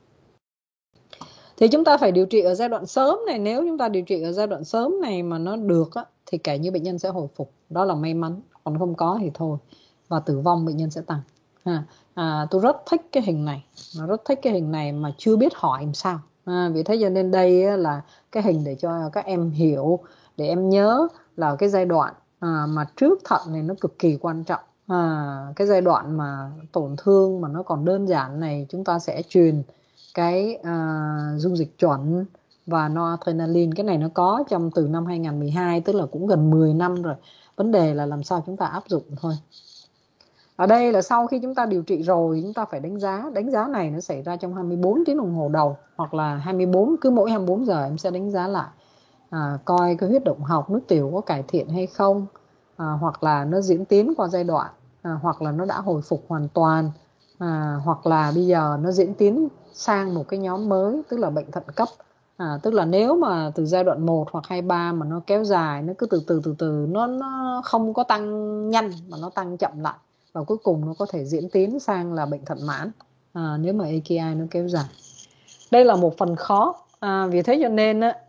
Thì chúng ta phải điều trị ở giai đoạn sớm này. Nếu chúng ta điều trị ở giai đoạn sớm này mà nó được á, thì kể như bệnh nhân sẽ hồi phục, đó là may mắn. Còn không có thì thôi, và tử vong bệnh nhân sẽ tăng. À, à, tôi rất thích cái hình này, nó rất thích cái hình này mà chưa biết hỏi làm sao. À, vì thế cho nên đây là cái hình để cho các em hiểu, để em nhớ là cái giai đoạn à, mà trước thận này nó cực kỳ quan trọng. À, cái giai đoạn mà tổn thương mà nó còn đơn giản này, chúng ta sẽ truyền cái à, dung dịch chuẩn và noradrenaline. Cái này nó có trong từ năm hai nghìn không trăm mười hai, tức là cũng gần mười năm rồi. Vấn đề là làm sao chúng ta áp dụng thôi. Ở đây là sau khi chúng ta điều trị rồi, chúng ta phải đánh giá. Đánh giá này nó xảy ra trong hai mươi bốn tiếng đồng hồ đầu, hoặc là hai mươi bốn, cứ mỗi hai mươi bốn giờ em sẽ đánh giá lại, à, coi cái huyết động học, nước tiểu có cải thiện hay không, à, hoặc là nó diễn tiến qua giai đoạn, à, hoặc là nó đã hồi phục hoàn toàn, à, hoặc là bây giờ nó diễn tiến sang một cái nhóm mới, tức là bệnh thận cấp. À, tức là nếu mà từ giai đoạn một hoặc hai ba mà nó kéo dài, nó cứ từ từ từ từ, nó, nó không có tăng nhanh mà nó tăng chậm lại, và cuối cùng nó có thể diễn tiến sang là bệnh thận mãn, à, nếu mà a ca i nó kéo dài. Đây là một phần khó, à, vì thế cho nên á,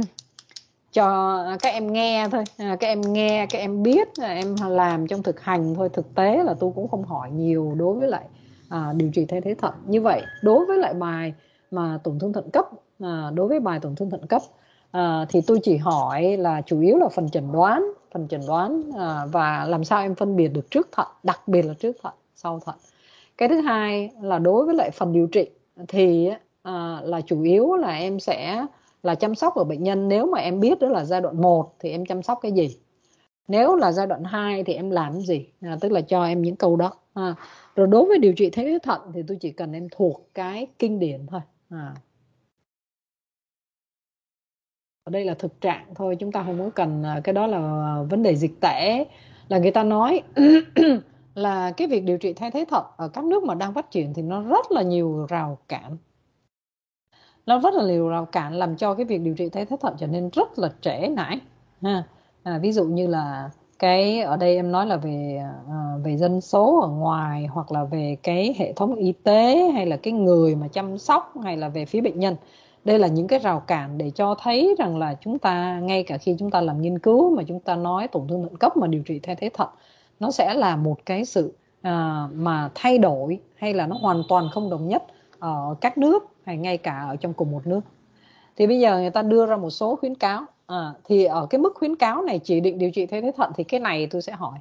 cho các em nghe thôi, à, các em nghe, các em biết, à, em làm trong thực hành thôi. Thực tế là tôi cũng không hỏi nhiều đối với lại à, điều trị thay thế thận. Như vậy đối với lại bài mà tổn thương thận cấp, à, đối với bài tổn thương thận cấp à, thì tôi chỉ hỏi là chủ yếu là phần chẩn đoán, phần chẩn đoán à, và làm sao em phân biệt được trước thận, đặc biệt là trước thận, sau thận. Cái thứ hai là đối với lại phần điều trị thì à, là chủ yếu là em sẽ là chăm sóc ở bệnh nhân. Nếu mà em biết đó là giai đoạn một thì em chăm sóc cái gì, nếu là giai đoạn hai thì em làm cái gì, à, tức là cho em những câu đó. À, rồi đối với điều trị thay thế thận thì tôi chỉ cần em thuộc cái kinh điển thôi. À. Ở đây là thực trạng thôi, chúng ta không có cần cái đó là vấn đề dịch tễ. Là người ta nói là cái việc điều trị thay thế thận ở các nước mà đang phát triển thì nó rất là nhiều rào cản. Nó rất là nhiều rào cản làm cho cái việc điều trị thay thế thận trở nên rất là trễ nải. Ha. À, ví dụ như là cái ở đây em nói là về à, về dân số ở ngoài, hoặc là về cái hệ thống y tế, hay là cái người mà chăm sóc, hay là về phía bệnh nhân. Đây là những cái rào cản để cho thấy rằng là chúng ta, ngay cả khi chúng ta làm nghiên cứu mà chúng ta nói tổn thương thận cấp mà điều trị thay thế thận, nó sẽ là một cái sự à, mà thay đổi, hay là nó hoàn toàn không đồng nhất ở các nước, hay ngay cả ở trong cùng một nước. Thì bây giờ người ta đưa ra một số khuyến cáo. À, thì ở cái mức khuyến cáo này chỉ định điều trị thay thế thận thì cái này tôi sẽ hỏi.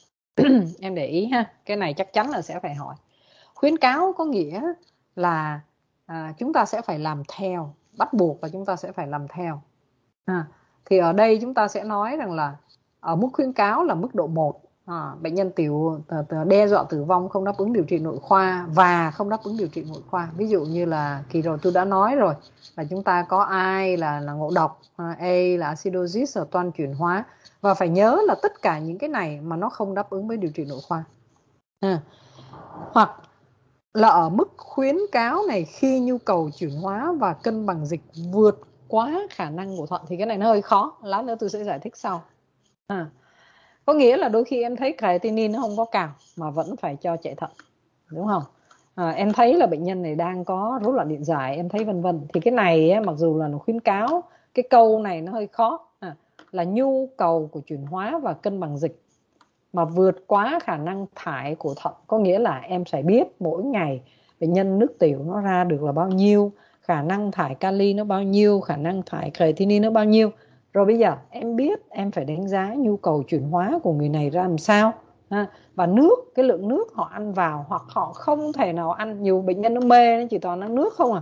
Em để ý ha, cái này chắc chắn là sẽ phải hỏi. Khuyến cáo có nghĩa là à, chúng ta sẽ phải làm theo, bắt buộc là chúng ta sẽ phải làm theo. À, thì ở đây chúng ta sẽ nói rằng là ở mức khuyến cáo là mức độ một, à, bệnh nhân tiểu đe dọa tử vong, không đáp ứng điều trị nội khoa và không đáp ứng điều trị nội khoa. Ví dụ như là kỳ rồi tôi đã nói rồi, là chúng ta có I là, là ngộ độc, A là acidosis ở toan chuyển hóa. Và phải nhớ là tất cả những cái này mà nó không đáp ứng với điều trị nội khoa. À, hoặc là ở mức khuyến cáo này khi nhu cầu chuyển hóa và cân bằng dịch vượt quá khả năng của thận. Thì cái này nó hơi khó, lát nữa tôi sẽ giải thích sau. À, có nghĩa là đôi khi em thấy creatinine nó không có cao mà vẫn phải cho chạy thận, đúng không? À, em thấy là bệnh nhân này đang có rối loạn điện giải, em thấy vân vân. Thì cái này ấy, mặc dù là nó khuyến cáo, cái câu này nó hơi khó. À, là nhu cầu của chuyển hóa và cân bằng dịch mà vượt quá khả năng thải của thận, có nghĩa là em phải biết mỗi ngày bệnh nhân nước tiểu nó ra được là bao nhiêu, khả năng thải kali nó bao nhiêu, khả năng thải creatinine nó bao nhiêu. Rồi bây giờ em biết em phải đánh giá nhu cầu chuyển hóa của người này ra làm sao. À, và nước, cái lượng nước họ ăn vào, hoặc họ không thể nào ăn. Nhiều bệnh nhân nó mê, nó chỉ toàn ăn nước không à.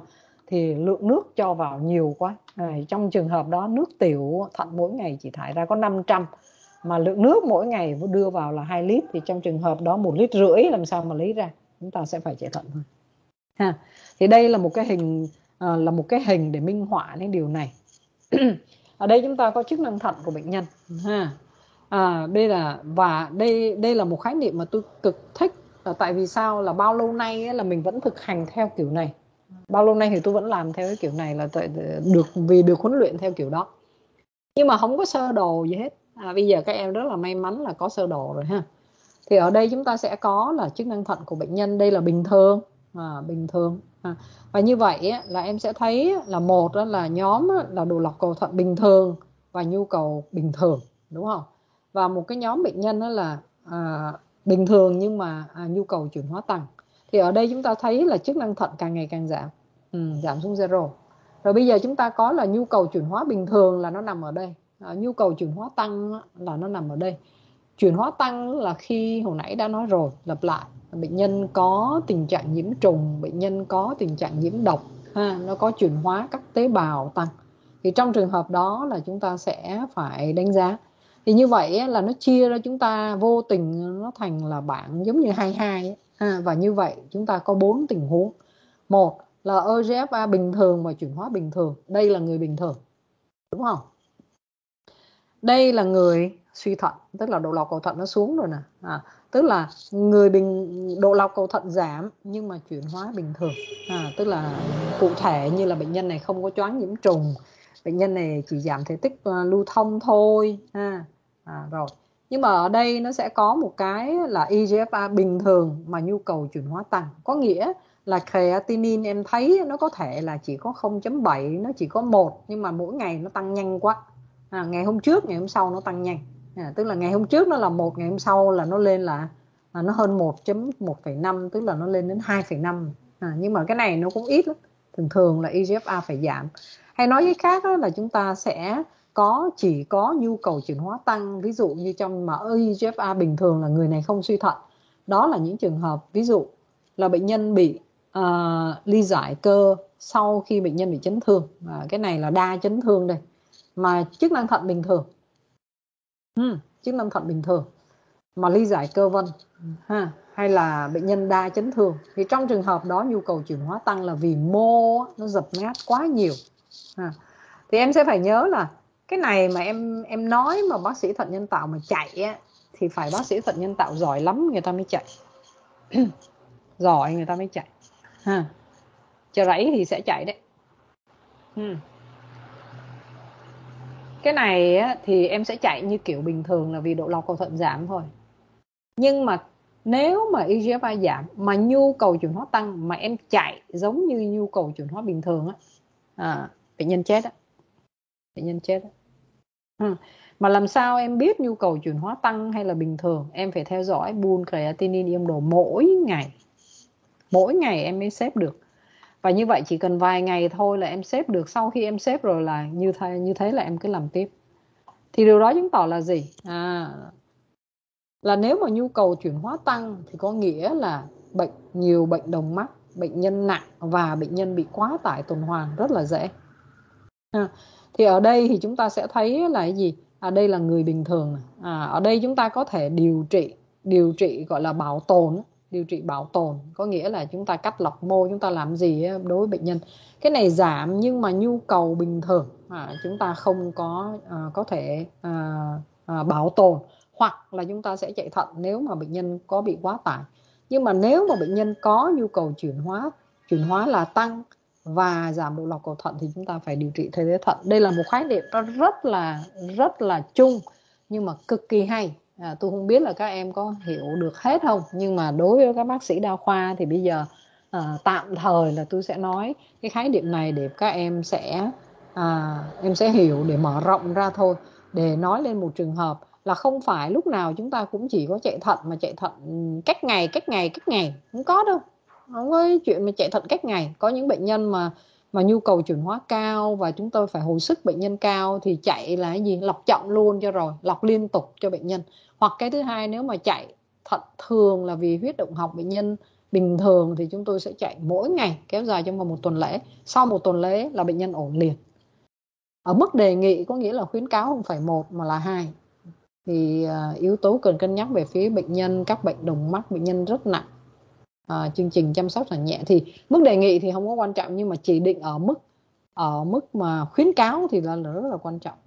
thì lượng nước cho vào nhiều quá. À, trong trường hợp đó nước tiểu thận mỗi ngày chỉ thải ra có năm trăm, mà lượng nước mỗi ngày đưa vào là hai lít, thì trong trường hợp đó một lít rưỡi làm sao mà lấy ra, chúng ta sẽ phải chạy thận thôi ha. Thì đây là một cái hình à, là một cái hình để minh họa đến điều này. Ở đây chúng ta có chức năng thận của bệnh nhân ha. À, đây là và đây đây là một khái niệm mà tôi cực thích, là tại vì sao, là bao lâu nay ấy, là mình vẫn thực hành theo kiểu này. Bao lâu nay thì tôi vẫn làm theo cái kiểu này, là tại được vì được huấn luyện theo kiểu đó, nhưng mà không có sơ đồ gì hết. À, bây giờ các em rất là may mắn là có sơ đồ rồi ha. Thì ở đây chúng ta sẽ có là chức năng thận của bệnh nhân, đây là bình thường, à, bình thường. À, và như vậy á, là em sẽ thấy là một đó là nhóm là độ lọc cầu thận bình thường và nhu cầu bình thường, đúng không? Và một cái nhóm bệnh nhân đó là à, bình thường nhưng mà à, nhu cầu chuyển hóa tăng. Thì ở đây chúng ta thấy là chức năng thận càng ngày càng giảm, ừ, giảm xuống zero. Rồi bây giờ chúng ta có là nhu cầu chuyển hóa bình thường là nó nằm ở đây, à, nhu cầu chuyển hóa tăng là nó nằm ở đây. Chuyển hóa tăng là khi hồi nãy đã nói rồi, lặp lại, bệnh nhân có tình trạng nhiễm trùng, bệnh nhân có tình trạng nhiễm độc ha, nó có chuyển hóa các tế bào tăng. Thì trong trường hợp đó là chúng ta sẽ phải đánh giá. Thì như vậy là nó chia ra, chúng ta vô tình nó thành là bảng giống như hai hai ha. Và như vậy chúng ta có bốn tình huống. Một là e giê ép a bình thường và chuyển hóa bình thường, đây là người bình thường, đúng không? Đây là người suy thận, tức là độ lọc cầu thận nó xuống rồi nè, à, tức là người bình độ lọc cầu thận giảm nhưng mà chuyển hóa bình thường, à, tức là cụ thể như là bệnh nhân này không có choáng nhiễm trùng, bệnh nhân này chỉ giảm thể tích uh, lưu thông thôi ha. À, rồi. Nhưng mà ở đây nó sẽ có một cái là e giê ép a bình thường mà nhu cầu chuyển hóa tăng, có nghĩa là creatinine em thấy nó có thể là chỉ có không chấm bảy, nó chỉ có một, nhưng mà mỗi ngày nó tăng nhanh quá. À, ngày hôm trước ngày hôm sau nó tăng nhanh, à, tức là ngày hôm trước nó là một, ngày hôm sau là nó lên là, là nó hơn một chấm một phẩy năm, tức là nó lên đến hai phẩy năm. À, nhưng mà cái này nó cũng ít lắm, thường thường là e giê ép a phải giảm. Hay nói cái khác là chúng ta sẽ có chỉ có nhu cầu chuyển hóa tăng, ví dụ như trong mà e giê ép a bình thường là người này không suy thận, đó là những trường hợp ví dụ là bệnh nhân bị uh, ly giải cơ sau khi bệnh nhân bị chấn thương, à, cái này là đa chấn thương đây, mà chức năng thận bình thường, ừ, chức năng thận bình thường mà ly giải cơ vân ha, hay là bệnh nhân đa chấn thương, thì trong trường hợp đó nhu cầu chuyển hóa tăng là vì mô nó dập nát quá nhiều. Ha. Thì em sẽ phải nhớ là cái này mà em em nói mà bác sĩ thận nhân tạo mà chạy á, thì phải bác sĩ thận nhân tạo giỏi lắm người ta mới chạy. Giỏi người ta mới chạy ha. Chờ rẫy thì sẽ chạy đấy. Ừ. Cái này á, thì em sẽ chạy như kiểu bình thường là vì độ lọc cầu thận giảm thôi. Nhưng mà nếu mà e giê ép a giảm mà nhu cầu chuyển hóa tăng mà em chạy giống như nhu cầu chuyển hóa bình thường á, à, bệnh nhân chết á. Bệnh nhân chết á. Ừ. Mà làm sao em biết nhu cầu chuyển hóa tăng hay là bình thường? Em phải theo dõi bull creatinine ion đồ mỗi ngày. Mỗi ngày em mới xếp được. Và như vậy chỉ cần vài ngày thôi là em xếp được. Sau khi em xếp rồi là như thế, như thế là em cứ làm tiếp. Thì điều đó chứng tỏ là gì? À, là nếu mà nhu cầu chuyển hóa tăng thì có nghĩa là bệnh nhiều bệnh đồng mắc, bệnh nhân nặng và bệnh nhân bị quá tải tuần hoàn rất là dễ. À, thì ở đây thì chúng ta sẽ thấy là cái gì? À, đây là người bình thường. À, ở đây chúng ta có thể điều trị, điều trị gọi là bảo tồn, điều trị bảo tồn, có nghĩa là chúng ta cắt lọc mô, chúng ta làm gì đối với bệnh nhân. Cái này giảm nhưng mà nhu cầu bình thường, à, chúng ta không có à, có thể à, à, bảo tồn, hoặc là chúng ta sẽ chạy thận nếu mà bệnh nhân có bị quá tải. Nhưng mà nếu mà bệnh nhân có nhu cầu chuyển hóa, chuyển hóa là tăng và giảm độ lọc cầu thận thì chúng ta phải điều trị thay thế thận. Đây là một khái niệm rất là rất là chung nhưng mà cực kỳ hay. À, tôi không biết là các em có hiểu được hết không, nhưng mà đối với các bác sĩ đa khoa thì bây giờ à, tạm thời là tôi sẽ nói cái khái niệm này để các em sẽ à, em sẽ hiểu để mở rộng ra thôi, để nói lên một trường hợp là không phải lúc nào chúng ta cũng chỉ có chạy thận mà chạy thận cách ngày cách ngày cách ngày, không có đâu, không có chuyện mà chạy thận cách ngày. Có những bệnh nhân mà mà nhu cầu chuyển hóa cao và chúng tôi phải hồi sức bệnh nhân cao thì chạy là cái gì, lọc trọng luôn cho rồi, lọc liên tục cho bệnh nhân. Hoặc cái thứ hai, nếu mà chạy thận thường là vì huyết động học bệnh nhân Bình thường thì chúng tôi sẽ chạy mỗi ngày kéo dài trong vòng một tuần lễ. Sau một tuần lễ là bệnh nhân ổn liền. Ở mức đề nghị có nghĩa là khuyến cáo không phải một mà là hai. Thì uh, yếu tố cần cân nhắc về phía bệnh nhân, các bệnh đồng mắc, bệnh nhân rất nặng, uh, chương trình chăm sóc là nhẹ, thì mức đề nghị thì không có quan trọng, nhưng mà chỉ định ở mức ở mức mà khuyến cáo thì là rất là quan trọng.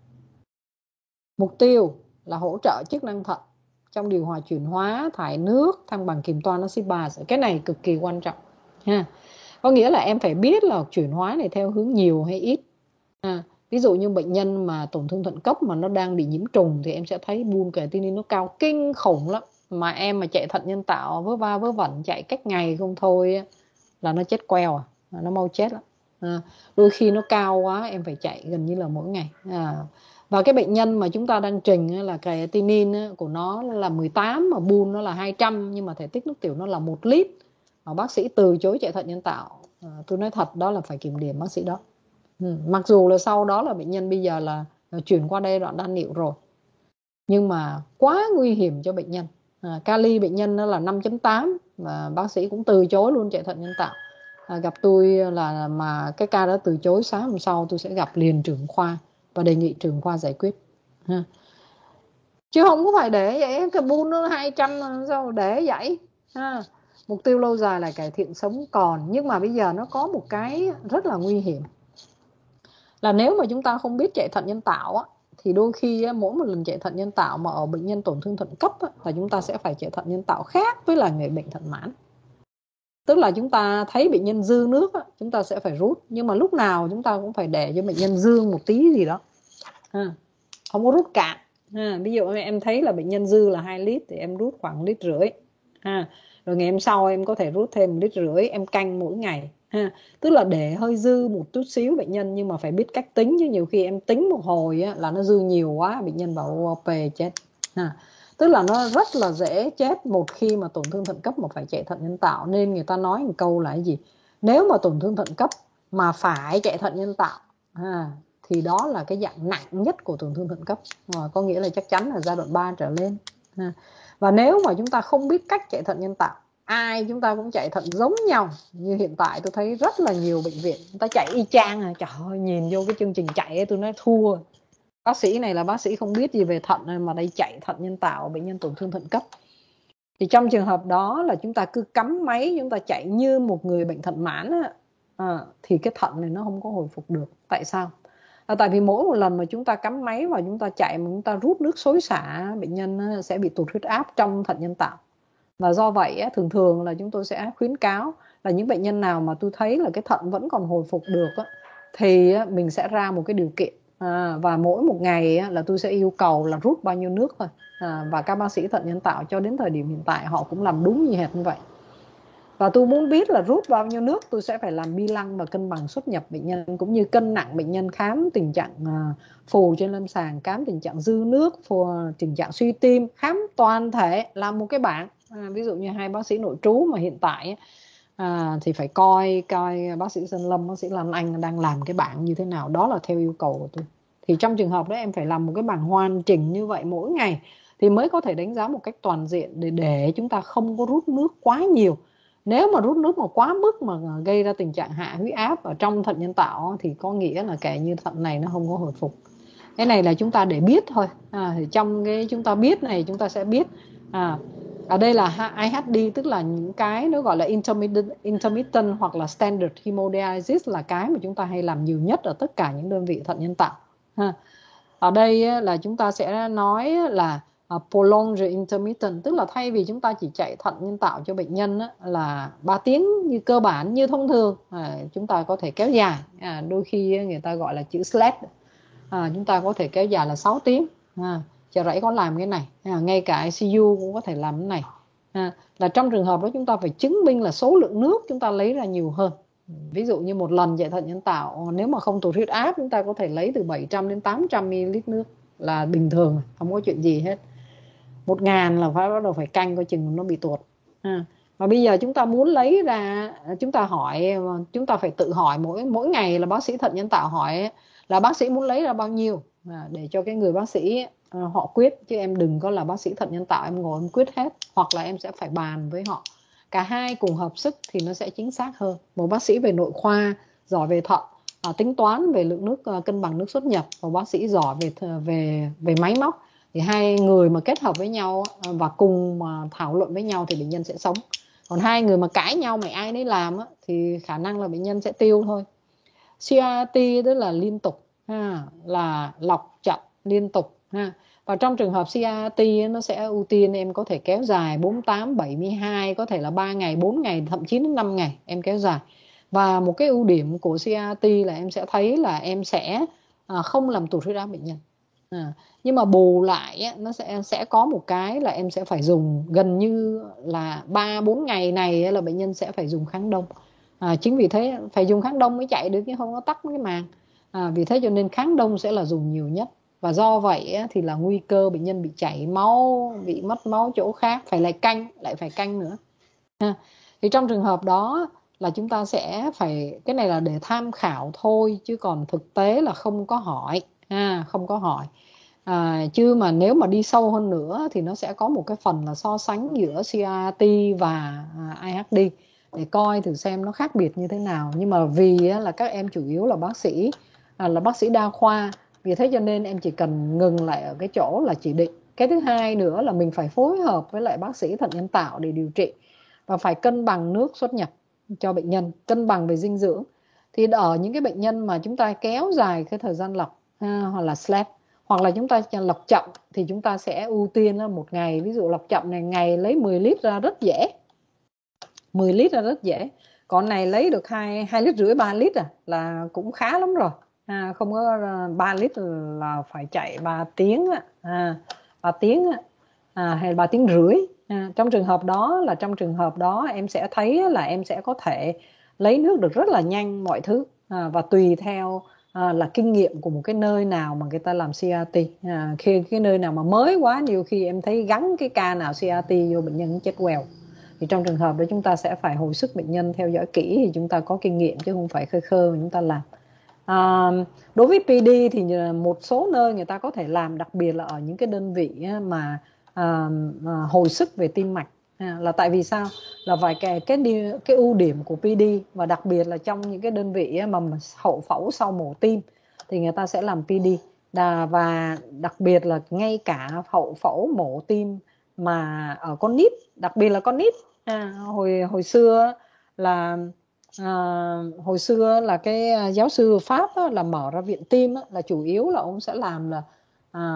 Mục tiêu là hỗ trợ chức năng thận trong điều hòa chuyển hóa, thải nước, thăng bằng kiểm toán oxy base. Cái này cực kỳ quan trọng ha. Có nghĩa là em phải biết là chuyển hóa này theo hướng nhiều hay ít. À, ví dụ như bệnh nhân mà tổn thương thận cấp mà nó đang bị nhiễm trùng thì em sẽ thấy buôn creatinine nó cao kinh khủng lắm. Mà em mà chạy thận nhân tạo vớ va vớ vẩn chạy cách ngày không thôi là nó chết queo, à, nó mau chết lắm. À, đôi khi nó cao quá em phải chạy gần như là mỗi ngày. À, và cái bệnh nhân mà chúng ta đang trình là creatinine của nó là mười tám mà buôn nó là hai trăm, nhưng mà thể tích nước tiểu nó là một lít. Mà bác sĩ từ chối chạy thận nhân tạo. À, tôi nói thật đó là phải kiểm điểm bác sĩ đó. Ừ, mặc dù là sau đó là bệnh nhân bây giờ là, là chuyển qua đây đoạn đan niệu rồi, nhưng mà quá nguy hiểm cho bệnh nhân. À, kali bệnh nhân nó là năm chấm tám và bác sĩ cũng từ chối luôn chạy thận nhân tạo. À, gặp tôi là mà cái ca đó từ chối, sáng hôm sau tôi sẽ gặp liền trưởng khoa và đề nghị trưởng khoa giải quyết. Ha. Chứ không có phải để vậy, cái bun nó hai trăm sao để vậy. Ha. Mục tiêu lâu dài là cải thiện sống còn, nhưng mà bây giờ nó có một cái rất là nguy hiểm là nếu mà chúng ta không biết chạy thận nhân tạo á, thì đôi khi á, mỗi một lần chạy thận nhân tạo mà ở bệnh nhân tổn thương thận cấp á, là chúng ta sẽ phải chạy thận nhân tạo khác với là người bệnh thận mãn. Tức là chúng ta thấy bệnh nhân dư nước á, chúng ta sẽ phải rút, nhưng mà lúc nào chúng ta cũng phải để cho bệnh nhân dư một tí gì đó, à, không có rút cạn. À, ví dụ em thấy là bệnh nhân dư là hai lít thì em rút khoảng lít rưỡi. À, rồi ngày hôm sau em có thể rút thêm một lít rưỡi, em canh mỗi ngày. Ha. Tức là để hơi dư một chút xíu bệnh nhân, nhưng mà phải biết cách tính, chứ nhiều khi em tính một hồi á, là nó dư nhiều quá, bệnh nhân vào o pê chết. Ha. Tức là nó rất là dễ chết một khi mà tổn thương thận cấp mà phải chạy thận nhân tạo. Nên người ta nói một câu là cái gì? Nếu mà tổn thương thận cấp mà phải chạy thận nhân tạo, ha, thì đó là cái dạng nặng nhất của tổn thương thận cấp. À, có nghĩa là chắc chắn là giai đoạn ba trở lên. Ha. Và nếu mà chúng ta không biết cách chạy thận nhân tạo, ai chúng ta cũng chạy thận giống nhau. Như hiện tại tôi thấy rất là nhiều bệnh viện người ta chạy y chang. À. Trời ơi, nhìn vô cái chương trình chạy ấy, tôi nói thua. Bác sĩ này là bác sĩ không biết gì về thận mà đây chạy thận nhân tạo bệnh nhân tổn thương thận cấp. Thì trong trường hợp đó là chúng ta cứ cắm máy, chúng ta chạy như một người bệnh thận mãn á, à, thì cái thận này nó không có hồi phục được. Tại sao? À, tại vì mỗi một lần mà chúng ta cắm máy và chúng ta chạy mà chúng ta rút nước xối xả, bệnh nhân sẽ bị tụt huyết áp trong thận nhân tạo. Và do vậy thường thường là chúng tôi sẽ khuyến cáo là những bệnh nhân nào mà tôi thấy là cái thận vẫn còn hồi phục được thì mình sẽ ra một cái điều kiện. À, và mỗi một ngày là tôi sẽ yêu cầu là rút bao nhiêu nước thôi. À, và các bác sĩ thận nhân tạo cho đến thời điểm hiện tại họ cũng làm đúng như hệt như vậy. Và tôi muốn biết là rút bao nhiêu nước, tôi sẽ phải làm bi lăng và cân bằng xuất nhập bệnh nhân, cũng như cân nặng bệnh nhân, khám tình trạng phù trên lâm sàng, khám tình trạng dư nước, phù, tình trạng suy tim, khám toàn thể, làm một cái bảng. À, ví dụ như hai bác sĩ nội trú mà hiện tại à, thì phải coi coi bác sĩ Sơn Lâm, bác sĩ Lan Anh đang làm cái bảng như thế nào. Đó là theo yêu cầu của tôi. Thì trong trường hợp đó em phải làm một cái bảng hoàn chỉnh như vậy mỗi ngày thì mới có thể đánh giá một cách toàn diện để để chúng ta không có rút nước quá nhiều. Nếu mà rút nước mà quá mức mà gây ra tình trạng hạ huyết áp ở trong thận nhân tạo thì có nghĩa là kể như thận này nó không có hồi phục. Cái này là chúng ta để biết thôi. À, thì trong cái chúng ta biết này chúng ta sẽ biết à, ở đây là i hát đê, tức là những cái nó gọi là intermittent, intermittent hoặc là standard hemodialysis, là cái mà chúng ta hay làm nhiều nhất ở tất cả những đơn vị thận nhân tạo. Ha. Ở đây là chúng ta sẽ nói là uh, prolonged intermittent, tức là thay vì chúng ta chỉ chạy thận nhân tạo cho bệnh nhân á, là ba tiếng như cơ bản như thông thường, à, chúng ta có thể kéo dài. À, đôi khi người ta gọi là chữ SLED, à, chúng ta có thể kéo dài là sáu tiếng. À, Chợ Rẫy có làm cái này, à, ngay cả i xê u cũng có thể làm cái này. À, là trong trường hợp đó chúng ta phải chứng minh là số lượng nước chúng ta lấy ra nhiều hơn. Ví dụ như một lần chạy thận nhân tạo nếu mà không tụt huyết áp, chúng ta có thể lấy từ bảy trăm đến tám trăm mi li lít nước là bình thường, không có chuyện gì hết. Một ngàn là phải bắt đầu phải canh coi chừng nó bị tuột. À, và bây giờ chúng ta muốn lấy ra, chúng ta hỏi, chúng ta phải tự hỏi mỗi mỗi ngày là bác sĩ thận nhân tạo hỏi là bác sĩ muốn lấy ra bao nhiêu, à, để cho cái người bác sĩ à, họ quyết, chứ em đừng có là bác sĩ thận nhân tạo em ngồi em quyết hết, hoặc là em sẽ phải bàn với họ cả hai cùng hợp sức thì nó sẽ chính xác hơn. Một bác sĩ về nội khoa giỏi về thận, à, tính toán về lượng nước, à, cân bằng nước xuất nhập, và bác sĩ giỏi về về về máy móc, thì hai người mà kết hợp với nhau và cùng mà thảo luận với nhau thì bệnh nhân sẽ sống. Còn hai người mà cãi nhau mà ai nấy làm á, thì khả năng là bệnh nhân sẽ tiêu thôi. xê rờ tê tức là liên tục ha, là lọc chậm liên tục ha. Và trong trường hợp xê rờ tê nó sẽ ưu tiên em có thể kéo dài bốn mươi tám, bảy mươi hai, có thể là ba ngày, bốn ngày, thậm chí đến năm ngày em kéo dài. Và một cái ưu điểm của xê rờ tê là em sẽ thấy là em sẽ à, không làm tụt huyết áp bệnh nhân. À, nhưng mà bù lại nó sẽ sẽ có một cái là em sẽ phải dùng gần như là ba bốn ngày này là bệnh nhân sẽ phải dùng kháng đông. À, chính vì thế phải dùng kháng đông mới chạy được, chứ không có tắc cái màng. À, vì thế cho nên kháng đông sẽ là dùng nhiều nhất. Và do vậy thì là nguy cơ bệnh nhân bị chảy máu, bị mất máu chỗ khác, phải lại canh, lại phải canh nữa. Ha. Thì trong trường hợp đó là chúng ta sẽ phải, cái này là để tham khảo thôi, chứ còn thực tế là không có hỏi. À, không có hỏi. À, chứ mà nếu mà đi sâu hơn nữa thì nó sẽ có một cái phần là so sánh giữa xê rờ tê và i hát đê để coi thử xem nó khác biệt như thế nào. Nhưng mà vì là các em chủ yếu là bác sĩ à, là bác sĩ đa khoa, vì thế cho nên em chỉ cần ngừng lại ở cái chỗ là chỉ định. Cái thứ hai nữa là mình phải phối hợp với lại bác sĩ thận nhân tạo để điều trị, và phải cân bằng nước xuất nhập cho bệnh nhân, cân bằng về dinh dưỡng. Thì ở những cái bệnh nhân mà chúng ta kéo dài cái thời gian lọc ha, hoặc là sleep, hoặc là chúng ta lọc chậm, thì chúng ta sẽ ưu tiên là một ngày, ví dụ lọc chậm này ngày lấy mười lít ra rất dễ, mười lít ra rất dễ. Còn này lấy được hai hai lít rưỡi, ba lít à, là cũng khá lắm rồi. À, không có ba lít là phải chạy ba tiếng à, ba tiếng à, hay ba tiếng rưỡi. À, trong trường hợp đó là trong trường hợp đó em sẽ thấy là em sẽ có thể lấy nước được rất là nhanh mọi thứ. À, và tùy theo à, là kinh nghiệm của một cái nơi nào mà người ta làm xê rờ tê. À, khi cái nơi nào mà mới quá, nhiều khi em thấy gắn cái ca nào xê rờ tê vô bệnh nhân chết quèo. Thì trong trường hợp đó chúng ta sẽ phải hồi sức bệnh nhân, theo dõi kỹ thì chúng ta có kinh nghiệm, chứ không phải khơi khơ mà chúng ta làm. À, đối với pê đê thì một số nơi người ta có thể làm, đặc biệt là ở những cái đơn vị mà à, à, hồi sức về tim mạch. À, là tại vì sao? Là vài cái cái cái ưu điểm của pê đê, và đặc biệt là trong những cái đơn vị mà hậu phẫu sau mổ tim thì người ta sẽ làm pê đê. Đà, và đặc biệt là ngay cả hậu phẫu mổ tim mà ở con nít, đặc biệt là con nít. À, hồi hồi xưa là à, hồi xưa là cái giáo sư Pháp á, là mở ra viện tim á, là chủ yếu là ông sẽ làm là à,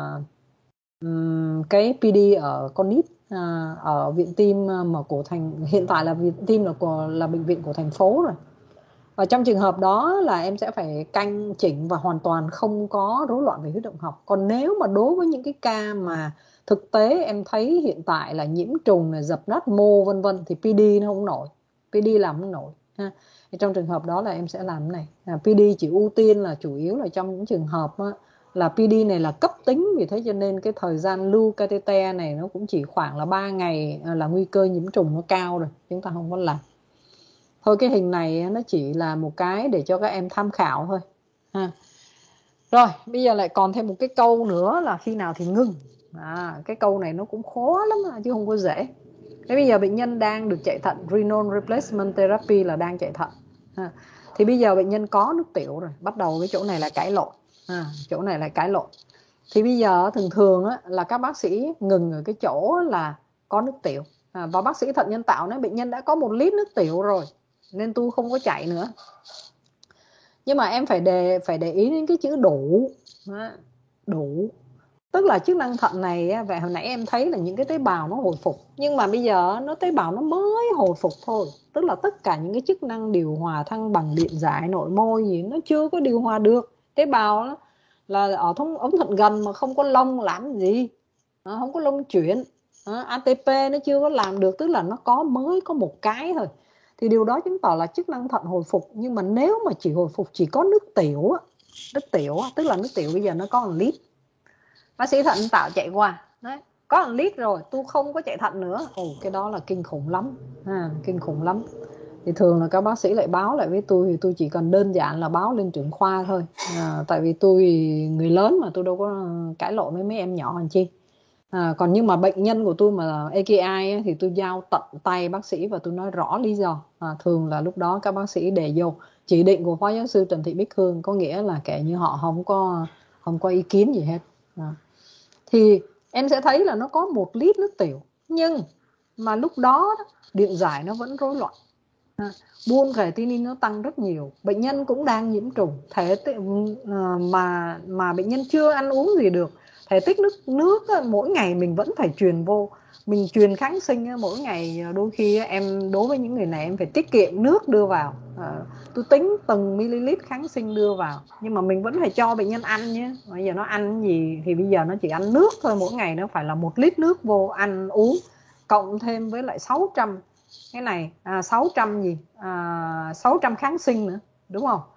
um, cái pê đê ở con nít à, ở viện tim mà của thành, hiện tại là viện tim là của, là bệnh viện của thành phố rồi. Và trong trường hợp đó là em sẽ phải canh chỉnh và hoàn toàn không có rối loạn về huyết động học. Còn nếu mà đối với những cái ca mà thực tế em thấy hiện tại là nhiễm trùng, là dập nát mô vân vân, thì pê đê nó không nổi, pê đê làm không nổi ha. Thì trong trường hợp đó là em sẽ làm cái này. À, pê đê chỉ ưu tiên là chủ yếu là trong những trường hợp á, là pê đê này là cấp tính, vì thế cho nên cái thời gian lưu catheter này nó cũng chỉ khoảng là ba ngày là nguy cơ nhiễm trùng nó cao rồi, chúng ta không có làm. Thôi cái hình này nó chỉ là một cái để cho các em tham khảo thôi ha. Rồi bây giờ lại còn thêm một cái câu nữa là khi nào thì ngưng. À, cái câu này nó cũng khó lắm chứ không có dễ. Thế bây giờ bệnh nhân đang được chạy thận, renal replacement therapy là đang chạy thận ha. Thì bây giờ bệnh nhân có nước tiểu rồi, bắt đầu cái chỗ này là cãi lộn. À, chỗ này là cãi lộn. Thì bây giờ thường thường á, là các bác sĩ ngừng ở cái chỗ là có nước tiểu. À, và bác sĩ thận nhân tạo nói bệnh nhân đã có một lít nước tiểu rồi nên tôi không có chạy nữa. Nhưng mà em phải để phải để ý đến cái chữ đủ. Đủ tức là chức năng thận này, vậy hồi nãy em thấy là những cái tế bào nó hồi phục, nhưng mà bây giờ nó tế bào nó mới hồi phục thôi. Tức là tất cả những cái chức năng điều hòa, thăng bằng, điện giải, nội môi gì nó chưa có điều hòa được. Tế bào đó là ở thông, ống thận gần mà không có lông làm gì, không có lông chuyển, a tê pê nó chưa có làm được, tức là nó có mới có một cái thôi. Thì điều đó chứng tỏ là chức năng thận hồi phục. Nhưng mà nếu mà chỉ hồi phục chỉ có nước tiểu, nước tiểu tức là nước tiểu bây giờ nó có một lít, bác sĩ thận tạo chạy qua đấy, có một lít rồi, tôi không có chạy thận nữa. Ồ, cái đó là kinh khủng lắm à, kinh khủng lắm. Thì thường là các bác sĩ lại báo lại với tôi, thì tôi chỉ cần đơn giản là báo lên trưởng khoa thôi. À, tại vì tôi người lớn mà, tôi đâu có cãi lộn với mấy em nhỏ làm chi. À, còn nhưng mà bệnh nhân của tôi mà a ca i ấy, thì tôi giao tận tay bác sĩ và tôi nói rõ lý do. À, thường là lúc đó các bác sĩ đề vô chỉ định của phó giáo sư Trần Thị Bích Hương, có nghĩa là kể như họ không có không có ý kiến gì hết. À, thì em sẽ thấy là nó có một lít nước tiểu, nhưng mà lúc đó điện giải nó vẫn rối loạn. À, buôn creatinine nó tăng rất nhiều, bệnh nhân cũng đang nhiễm trùng thể mà mà bệnh nhân chưa ăn uống gì được, thể tích nước nước mỗi ngày mình vẫn phải truyền vô, mình truyền kháng sinh mỗi ngày. Đôi khi em đối với những người này em phải tiết kiệm nước đưa vào. À, tôi tính từng ml kháng sinh đưa vào, nhưng mà mình vẫn phải cho bệnh nhân ăn nhé. Bây giờ nó ăn gì thì bây giờ nó chỉ ăn nước thôi, mỗi ngày nó phải là một lít nước vô ăn uống, cộng thêm với lại sáu trăm cái này à, sáu trăm gì à, sáu trăm kháng sinh nữa, đúng không?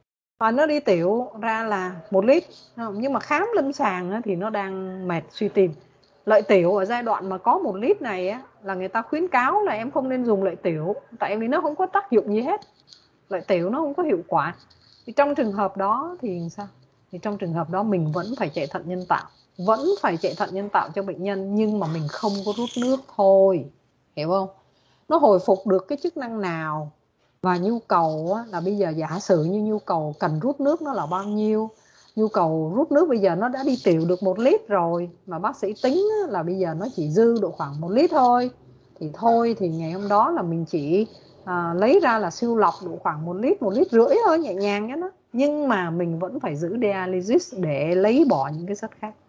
Và nó đi tiểu ra là một lít, nhưng mà khám lâm sàng thì nó đang mệt suy tim. Lợi tiểu ở giai đoạn mà có một lít này á, là người ta khuyến cáo là em không nên dùng lợi tiểu, tại vì nó không có tác dụng gì hết, lợi tiểu nó không có hiệu quả. Thì trong trường hợp đó thì sao? Thì trong trường hợp đó mình vẫn phải chạy thận nhân tạo, vẫn phải chạy thận nhân tạo cho bệnh nhân, nhưng mà mình không có rút nước thôi, hiểu không? Nó hồi phục được cái chức năng nào và nhu cầu á, là bây giờ giả sử như nhu cầu cần rút nước nó là bao nhiêu. Nhu cầu rút nước bây giờ nó đã đi tiểu được một lít rồi, mà bác sĩ tính là bây giờ nó chỉ dư độ khoảng một lít thôi, thì thôi thì ngày hôm đó là mình chỉ à, lấy ra là siêu lọc độ khoảng một lít, một lít rưỡi thôi, nhẹ nhàng nhé. Nhưng mà mình vẫn phải giữ dialysis để lấy bỏ những cái chất khác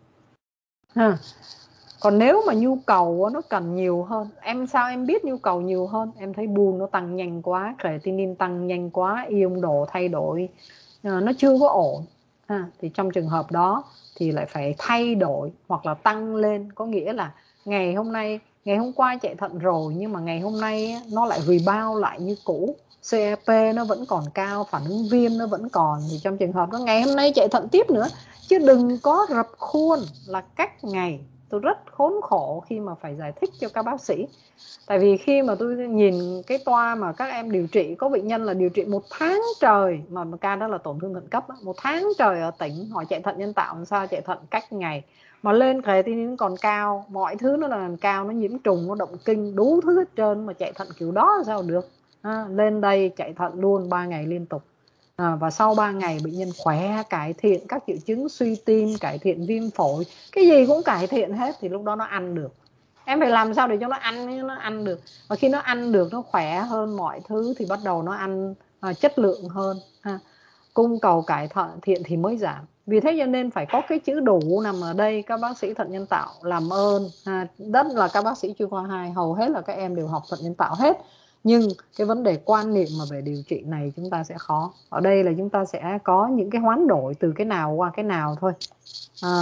ha. Còn nếu mà nhu cầu nó cần nhiều hơn, em sao em biết nhu cầu nhiều hơn? Em thấy buôn nó tăng nhanh quá, creatinine tăng nhanh quá, ion đồ thay đổi nó chưa có ổn ha. Thì trong trường hợp đó thì lại phải thay đổi hoặc là tăng lên, có nghĩa là ngày hôm nay, ngày hôm qua chạy thận rồi, nhưng mà ngày hôm nay nó lại rebound lại như cũ, xê e pê nó vẫn còn cao, phản ứng viêm nó vẫn còn, thì trong trường hợp đó ngày hôm nay chạy thận tiếp nữa, chứ đừng có rập khuôn là cách ngày. Tôi rất khốn khổ khi mà phải giải thích cho các bác sĩ. Tại vì khi mà tôi nhìn cái toa mà các em điều trị, có bệnh nhân là điều trị một tháng trời, mà một ca đó là tổn thương thận cấp, một tháng trời ở tỉnh, họ chạy thận nhân tạo làm sao chạy thận cách ngày, mà lên creatinine còn cao, mọi thứ nó là cao, nó nhiễm trùng, nó động kinh, đủ thứ hết trơn, mà chạy thận kiểu đó là sao được. À, lên đây chạy thận luôn ba ngày liên tục. À, và sau ba ngày bệnh nhân khỏe, cải thiện các triệu chứng suy tim, cải thiện viêm phổi, cái gì cũng cải thiện hết, thì lúc đó nó ăn được. Em phải làm sao để cho nó ăn, nó ăn được. Và khi nó ăn được, nó khỏe hơn mọi thứ, thì bắt đầu nó ăn à, chất lượng hơn ha. Cung cầu cải thiện thì mới giảm. Vì thế cho nên phải có cái chữ đủ nằm ở đây. Các bác sĩ thận nhân tạo làm ơn ha. Đất là các bác sĩ chuyên khoa hai, hầu hết là các em đều học thận nhân tạo hết, nhưng cái vấn đề quan niệm mà về điều trị này chúng ta sẽ khó. Ở đây là chúng ta sẽ có những cái hoán đổi từ cái nào qua cái nào thôi. À,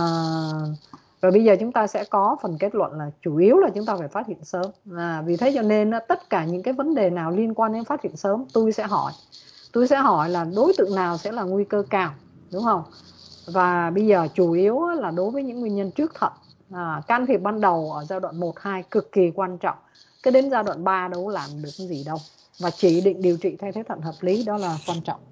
rồi bây giờ chúng ta sẽ có phần kết luận là chủ yếu là chúng ta phải phát hiện sớm. À, vì thế cho nên tất cả những cái vấn đề nào liên quan đến phát hiện sớm tôi sẽ hỏi. Tôi sẽ hỏi là đối tượng nào sẽ là nguy cơ cao, đúng không? Và bây giờ chủ yếu là đối với những nguyên nhân trước thận, à, can thiệp ban đầu ở giai đoạn một, hai cực kỳ quan trọng. Cái đến giai đoạn ba đâu có làm được cái gì đâu. Và chỉ định điều trị thay thế thận hợp lý đó là quan trọng.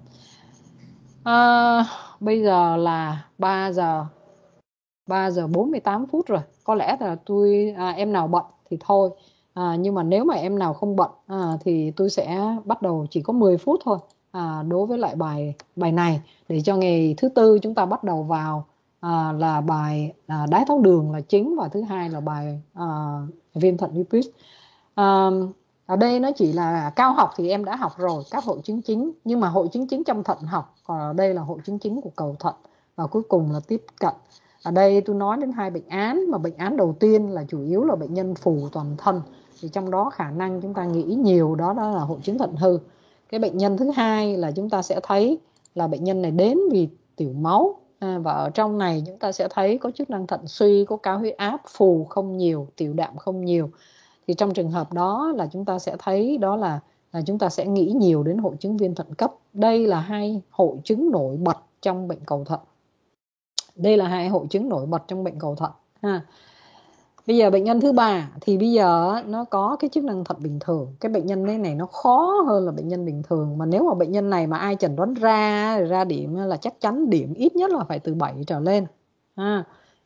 À, bây giờ là ba giờ ba giờ bốn mươi tám phút rồi. Có lẽ là tôi à, em nào bận thì thôi. À, nhưng mà nếu mà em nào không bận à, thì tôi sẽ bắt đầu chỉ có mười phút thôi. À, đối với lại bài bài này, để cho ngày thứ tư chúng ta bắt đầu vào à, là bài à, đái tháo đường là chính, và thứ hai là bài à, viêm thận lupus. À, ở đây nó chỉ là cao học thì em đã học rồi các hội chứng chính, nhưng mà hội chứng chính trong thận học, còn ở đây là hội chứng chính của cầu thận, và cuối cùng là tiếp cận. Ở đây tôi nói đến hai bệnh án, mà bệnh án đầu tiên là chủ yếu là bệnh nhân phù toàn thân, thì trong đó khả năng chúng ta nghĩ nhiều đó, đó là hội chứng thận hư. Cái bệnh nhân thứ hai là chúng ta sẽ thấy là bệnh nhân này đến vì tiểu máu, à, và ở trong này chúng ta sẽ thấy có chức năng thận suy, có cao huyết áp, phù không nhiều, tiểu đạm không nhiều. Thì trong trường hợp đó là chúng ta sẽ thấy đó là, là chúng ta sẽ nghĩ nhiều đến hội chứng viêm thận cấp. Đây là hai hội chứng nổi bật trong bệnh cầu thận. Đây là hai hội chứng nổi bật trong bệnh cầu thận ha. Bây giờ bệnh nhân thứ ba thì bây giờ nó có cái chức năng thận bình thường. Cái bệnh nhân này, này nó khó hơn là bệnh nhân bình thường. Mà nếu mà bệnh nhân này mà ai chẩn đoán ra ra điểm là chắc chắn điểm ít nhất là phải từ bảy trở lên ha.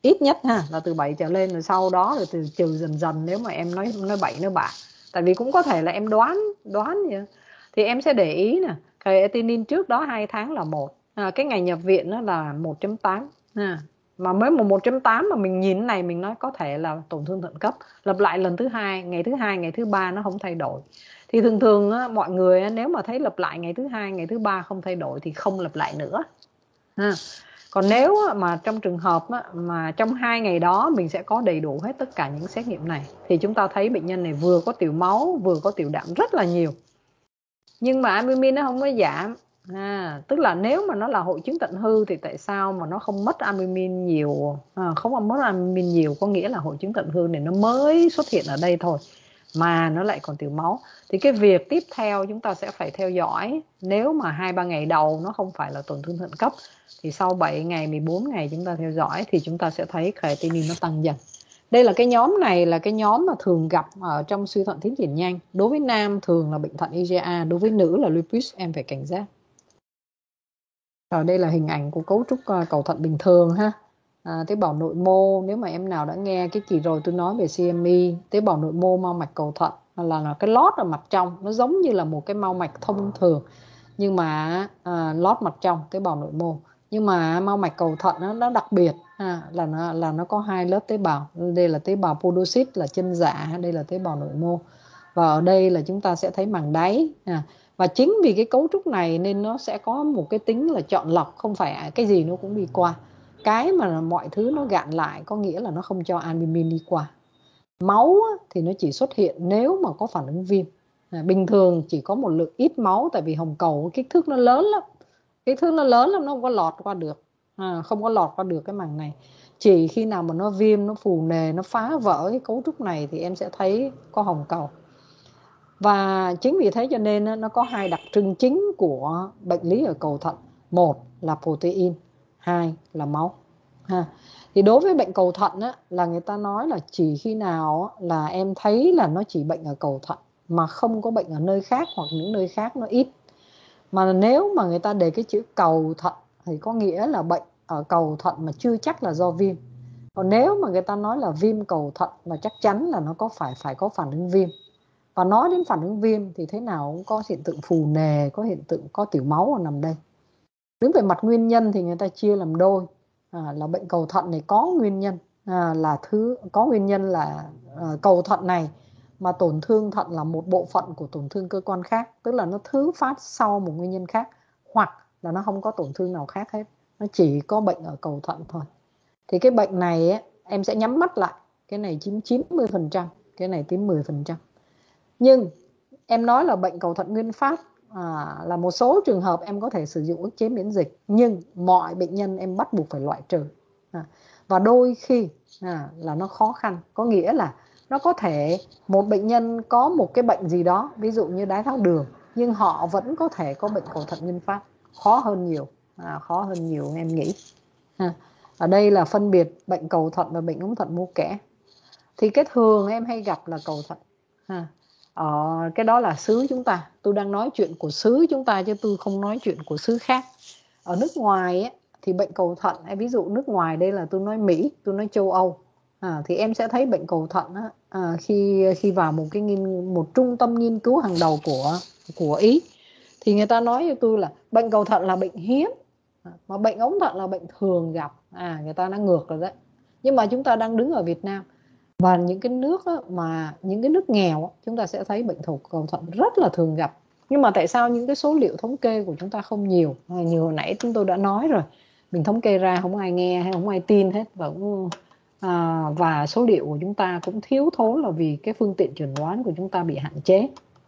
ít nhất ha là từ bảy trở lên, rồi sau đó rồi từ trừ dần dần nếu mà em nói nói bậy nói bạ. Tại vì cũng có thể là em đoán đoán vậy. Thì em sẽ để ý nè, creatinine trước đó hai tháng là một, à, cái ngày nhập viện đó là một chấm tám, à, mà mới một một chấm tám mà mình nhìn này mình nói có thể là tổn thương thận cấp. Lặp lại lần thứ hai, ngày thứ hai, ngày thứ ba nó không thay đổi. Thì thường thường á, mọi người á, nếu mà thấy lặp lại ngày thứ hai, ngày thứ ba không thay đổi thì không lặp lại nữa. À, còn nếu mà trong trường hợp mà trong hai ngày đó mình sẽ có đầy đủ hết tất cả những xét nghiệm này thì chúng ta thấy bệnh nhân này vừa có tiểu máu vừa có tiểu đạm rất là nhiều, nhưng mà albumin nó không có giảm. À, tức là nếu mà nó là hội chứng thận hư thì tại sao mà nó không mất albumin nhiều, à, không mất albumin nhiều, có nghĩa là hội chứng thận hư này nó mới xuất hiện ở đây thôi mà nó lại còn tiểu máu. Thì cái việc tiếp theo chúng ta sẽ phải theo dõi, nếu mà hai ba ngày đầu nó không phải là tổn thương thận cấp thì sau bảy ngày, mười bốn ngày chúng ta theo dõi thì chúng ta sẽ thấy creatinine nó tăng dần. Đây là cái nhóm này là cái nhóm mà thường gặp ở trong suy thận tiến triển nhanh. Đối với nam thường là bệnh thận i giê a, đối với nữ là lupus, em phải cảnh giác. Rồi đây là hình ảnh của cấu trúc cầu thận bình thường ha. À, tế bào nội mô, nếu mà em nào đã nghe cái kỳ rồi tôi nói về xê em e, tế bào nội mô mao mạch cầu thận là, là cái lót ở mặt trong, nó giống như là một cái mao mạch thông thường nhưng mà à, lót mặt trong tế bào nội mô. Nhưng mà mao mạch cầu thận nó, nó đặc biệt à, là nó là nó có hai lớp tế bào. Đây là tế bào podocyte là chân dạ, đây là tế bào nội mô, và ở đây là chúng ta sẽ thấy màng đáy à. Và chính vì cái cấu trúc này nên nó sẽ có một cái tính là chọn lọc, không phải cái gì nó cũng đi qua. Cái mà mọi thứ nó gạn lại có nghĩa là nó không cho albumin đi qua. Máu thì nó chỉ xuất hiện nếu mà có phản ứng viêm. À, bình thường chỉ có một lượng ít máu, tại vì hồng cầu kích thước nó lớn lắm, kích thước nó lớn lắm, nó không có lọt qua được, à, không có lọt qua được cái màng này. Chỉ khi nào mà nó viêm, nó phù nề, nó phá vỡ cái cấu trúc này thì em sẽ thấy có hồng cầu. Và chính vì thế cho nên nó có hai đặc trưng chính của bệnh lý ở cầu thận. Một là protein, hai là máu. Ha. Thì đối với bệnh cầu thận á, là người ta nói là chỉ khi nào là em thấy là nó chỉ bệnh ở cầu thận mà không có bệnh ở nơi khác, hoặc những nơi khác nó ít. Mà nếu mà người ta đề cái chữ cầu thận thì có nghĩa là bệnh ở cầu thận mà chưa chắc là do viêm. Còn nếu mà người ta nói là viêm cầu thận là chắc chắn là nó có phải phải có phản ứng viêm. Và nói đến phản ứng viêm thì thế nào cũng có hiện tượng phù nề, có hiện tượng có tiểu máu ở nằm đây. Đứng về mặt nguyên nhân thì người ta chia làm đôi, à, là bệnh cầu thận này có nguyên nhân à, là thứ có nguyên nhân là à, cầu thận này mà tổn thương thận là một bộ phận của tổn thương cơ quan khác, tức là nó thứ phát sau một nguyên nhân khác, hoặc là nó không có tổn thương nào khác hết, nó chỉ có bệnh ở cầu thận thôi. Thì cái bệnh này ấy, em sẽ nhắm mắt lại, cái này chiếm chín mươi phần trăm, cái này chiếm mười phần trăm. Nhưng em nói là bệnh cầu thận nguyên phát à, là một số trường hợp em có thể sử dụng ức chế miễn dịch, nhưng mọi bệnh nhân em bắt buộc phải loại trừ. À, và đôi khi à, là nó khó khăn, có nghĩa là nó có thể một bệnh nhân có một cái bệnh gì đó, ví dụ như đái tháo đường, nhưng họ vẫn có thể có bệnh cầu thận nguyên phát. Khó hơn nhiều, à, khó hơn nhiều em nghĩ. À, ở đây là phân biệt bệnh cầu thận và bệnh ống thận mô kẽ. Thì cái thường em hay gặp là cầu thận. À, Ờ, cái đó là xứ chúng ta, tôi đang nói chuyện của xứ chúng ta chứ tôi không nói chuyện của xứ khác. Ở nước ngoài ấy, thì bệnh cầu thận, ví dụ nước ngoài đây là tôi nói Mỹ, tôi nói châu Âu, à, thì em sẽ thấy bệnh cầu thận á, à, khi khi vào một cái nghiên, một trung tâm nghiên cứu hàng đầu của của Ý, thì người ta nói cho tôi là bệnh cầu thận là bệnh hiếm, mà bệnh ống thận là bệnh thường gặp. À, người ta đã ngược rồi đấy. Nhưng mà chúng ta đang đứng ở Việt Nam, và những cái nước á, mà những cái nước nghèo chúng ta sẽ thấy bệnh cầu thận rất là thường gặp. Nhưng mà tại sao những cái số liệu thống kê của chúng ta không nhiều? Như hồi nãy chúng tôi đã nói rồi, mình thống kê ra không ai nghe hay không ai tin hết, và cũng, à, và số liệu của chúng ta cũng thiếu thốn là vì cái phương tiện chẩn đoán của chúng ta bị hạn chế.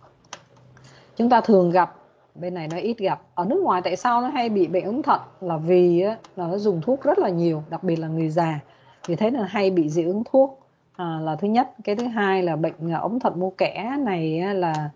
Chúng ta thường gặp, bên này nó ít gặp. Ở nước ngoài tại sao nó hay bị bệnh ống thận là vì á, là nó dùng thuốc rất là nhiều, đặc biệt là người già, vì thế là hay bị dị ứng thuốc. À, là thứ nhất. Cái thứ hai là bệnh ống thận mô kẽ này là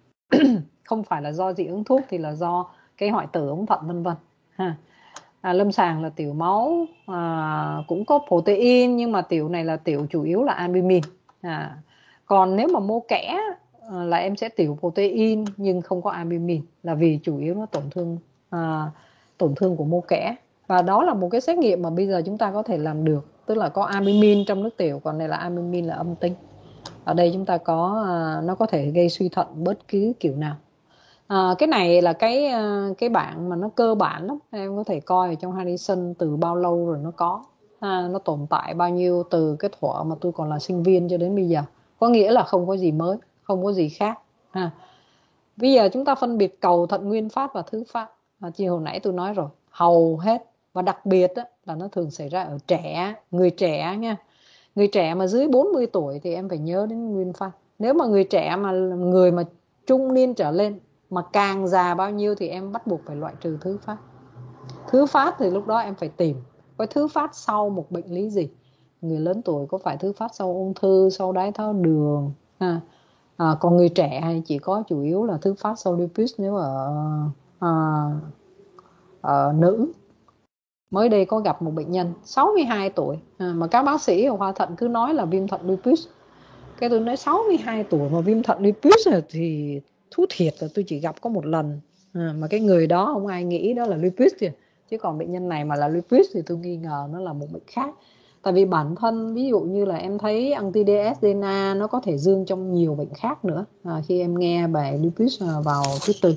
không phải là do dị ứng thuốc thì là do cái hoại tử ống thận vân vân ha. À, lâm sàng là tiểu máu, à, cũng có protein, nhưng mà tiểu này là tiểu chủ yếu là albumin. À, còn nếu mà mô kẽ là em sẽ tiểu protein nhưng không có albumin, là vì chủ yếu nó tổn thương à, tổn thương của mô kẽ. Và đó là một cái xét nghiệm mà bây giờ chúng ta có thể làm được, tức là có albumin trong nước tiểu, còn này là albumin là âm tính. Ở đây chúng ta có à, nó có thể gây suy thận bất cứ kiểu nào. À, cái này là cái à, cái bảng mà nó cơ bản lắm, em có thể coi ở trong Harrison từ bao lâu rồi nó có, à, nó tồn tại bao nhiêu từ cái thuở mà tôi còn là sinh viên cho đến bây giờ, có nghĩa là không có gì mới, không có gì khác. À, bây giờ chúng ta phân biệt cầu thận nguyên phát và thứ phát. À, như hồi nãy tôi nói rồi, hầu hết và đặc biệt á, là nó thường xảy ra ở trẻ, người trẻ nha. Người trẻ mà dưới bốn mươi tuổi thì em phải nhớ đến nguyên phát. Nếu mà người trẻ mà người mà trung niên trở lên, mà càng già bao nhiêu thì em bắt buộc phải loại trừ thứ phát. Thứ phát thì lúc đó em phải tìm có thứ phát sau một bệnh lý gì. Người lớn tuổi có phải thứ phát sau ung thư, sau đái tháo đường ha. À, còn người trẻ thì chỉ có chủ yếu là thứ phát sau lupus nếu ở, à, ở nữ. Mới đây có gặp một bệnh nhân sáu mươi hai tuổi, à, mà các bác sĩ ở khoa thận cứ nói là viêm thận lupus. Cái tôi nói sáu mươi hai tuổi mà viêm thận lupus thì thú thiệt là tôi chỉ gặp có một lần, à, mà cái người đó không ai nghĩ đó là lupus kìa. Chứ còn bệnh nhân này mà là lupus thì tôi nghi ngờ nó là một bệnh khác. Tại vì bản thân ví dụ như là em thấy anti-đê ét đê en a nó có thể dương trong nhiều bệnh khác nữa, à, khi em nghe bài lupus vào thứ tư.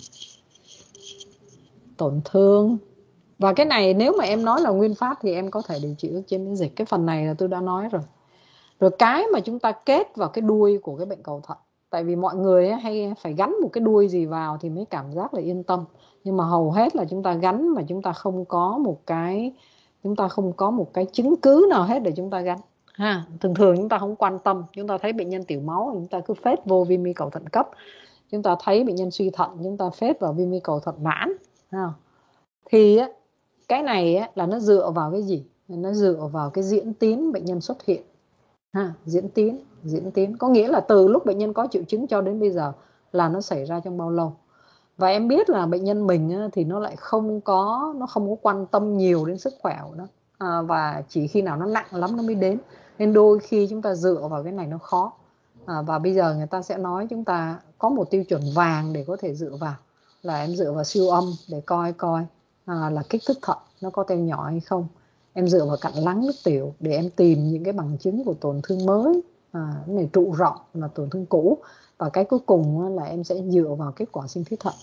Tổn thương. Và cái này nếu mà em nói là nguyên phát thì em có thể điều trị ức chế miễn dịch. Cái phần này là tôi đã nói rồi. Rồi cái mà chúng ta kết vào cái đuôi của cái bệnh cầu thận. Tại vì mọi người hay phải gắn một cái đuôi gì vào thì mới cảm giác là yên tâm. Nhưng mà hầu hết là chúng ta gắn mà chúng ta không có một cái chúng ta không có một cái chứng cứ nào hết để chúng ta gắn. Ha, thường thường chúng ta không quan tâm, chúng ta thấy bệnh nhân tiểu máu chúng ta cứ phết vô viêm mô cầu thận cấp. Chúng ta thấy bệnh nhân suy thận chúng ta phết vào viêm mô cầu thận mãn. Ha. Thì cái này là nó dựa vào cái gì? Nó dựa vào cái diễn tiến bệnh nhân xuất hiện. Ha, diễn tiến, diễn tiến có nghĩa là từ lúc bệnh nhân có triệu chứng cho đến bây giờ là nó xảy ra trong bao lâu. Và em biết là bệnh nhân mình thì nó lại không có nó không có quan tâm nhiều đến sức khỏe của nó, à, và chỉ khi nào nó nặng lắm nó mới đến, nên đôi khi chúng ta dựa vào cái này nó khó. À, và bây giờ người ta sẽ nói chúng ta có một tiêu chuẩn vàng để có thể dựa vào, là em dựa vào siêu âm để coi coi à, là kích thước thận nó có teo nhỏ hay không. Em dựa vào cặn lắng nước tiểu để em tìm những cái bằng chứng của tổn thương mới, à, cái này trụ rộng là tổn thương cũ. Và cái cuối cùng là em sẽ dựa vào kết quả sinh thiết thận.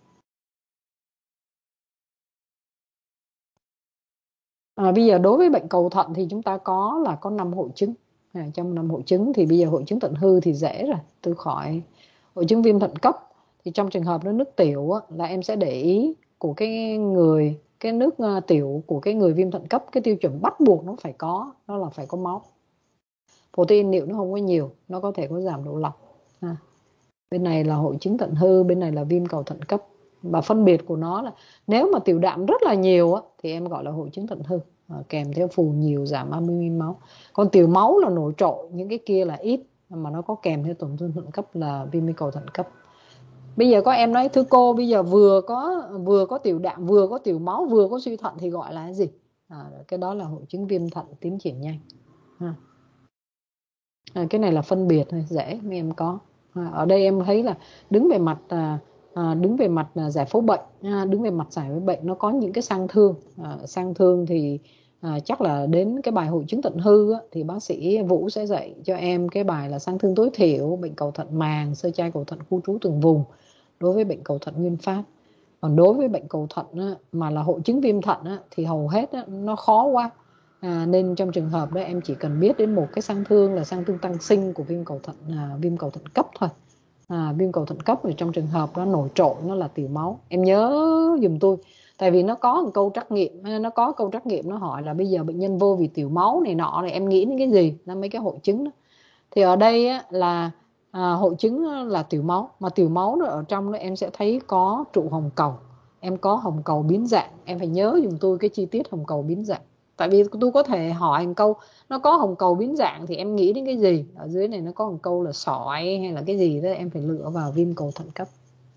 À, bây giờ đối với bệnh cầu thận thì chúng ta có là có năm hội chứng. À, trong năm hội chứng thì bây giờ hội chứng thận hư thì dễ rồi, tôi khỏi. Hội chứng viêm thận cấp thì trong trường hợp nó nước tiểu á, là em sẽ để ý của cái người cái nước uh, tiểu của cái người viêm thận cấp, cái tiêu chuẩn bắt buộc nó phải có, đó là phải có máu. Protein niệu nó không có nhiều, nó có thể có giảm độ lọc. À, bên này là hội chứng thận hư, bên này là viêm cầu thận cấp. Và phân biệt của nó là nếu mà tiểu đạm rất là nhiều á, thì em gọi là hội chứng thận hư, à, kèm theo phù nhiều, giảm albumin máu. Còn tiểu máu là nổi trội, những cái kia là ít, mà nó có kèm theo tổn thương thận cấp là viêm cầu thận cấp. Bây giờ có em nói thưa cô, bây giờ vừa có vừa có tiểu đạm, vừa có tiểu máu, vừa có suy thận thì gọi là cái gì? À, cái đó là hội chứng viêm thận tiến triển nhanh. À. À, cái này là phân biệt thôi, dễ mấy em có. À, ở đây em thấy là đứng về mặt à, à, đứng về mặt à, giải phẫu bệnh, à, đứng về mặt giải phẫu bệnh nó có những cái sang thương. À, sang thương thì à, chắc là đến cái bài hội chứng thận hư á, thì bác sĩ Vũ sẽ dạy cho em cái bài là sang thương tối thiểu, bệnh cầu thận màng, sơ chai cầu thận khu trú từng vùng đối với bệnh cầu thận nguyên phát. Còn đối với bệnh cầu thận á, mà là hội chứng viêm thận á, thì hầu hết á, nó khó quá. À, nên trong trường hợp đó em chỉ cần biết đến một cái sang thương là sang thương tăng sinh của viêm cầu thận, à, viêm cầu thận cấp thôi. À, viêm cầu thận cấp thì trong trường hợp đó nổi trội nó là tiểu máu. Em nhớ giùm tôi, tại vì nó có một câu trắc nghiệm, nó có câu trắc nghiệm nó hỏi là bây giờ bệnh nhân vô vì tiểu máu này nọ này em nghĩ đến cái gì, là mấy cái hội chứng đó. Thì ở đây á, là à, hội chứng là tiểu máu, mà tiểu máu đó ở trong đó em sẽ thấy có trụ hồng cầu, em có hồng cầu biến dạng. Em phải nhớ giùm tôi cái chi tiết hồng cầu biến dạng, tại vì tôi có thể hỏi một câu nó có hồng cầu biến dạng thì em nghĩ đến cái gì. Ở dưới này nó có một câu là sỏi hay là cái gì đó, em phải lựa vào viêm cầu thận cấp.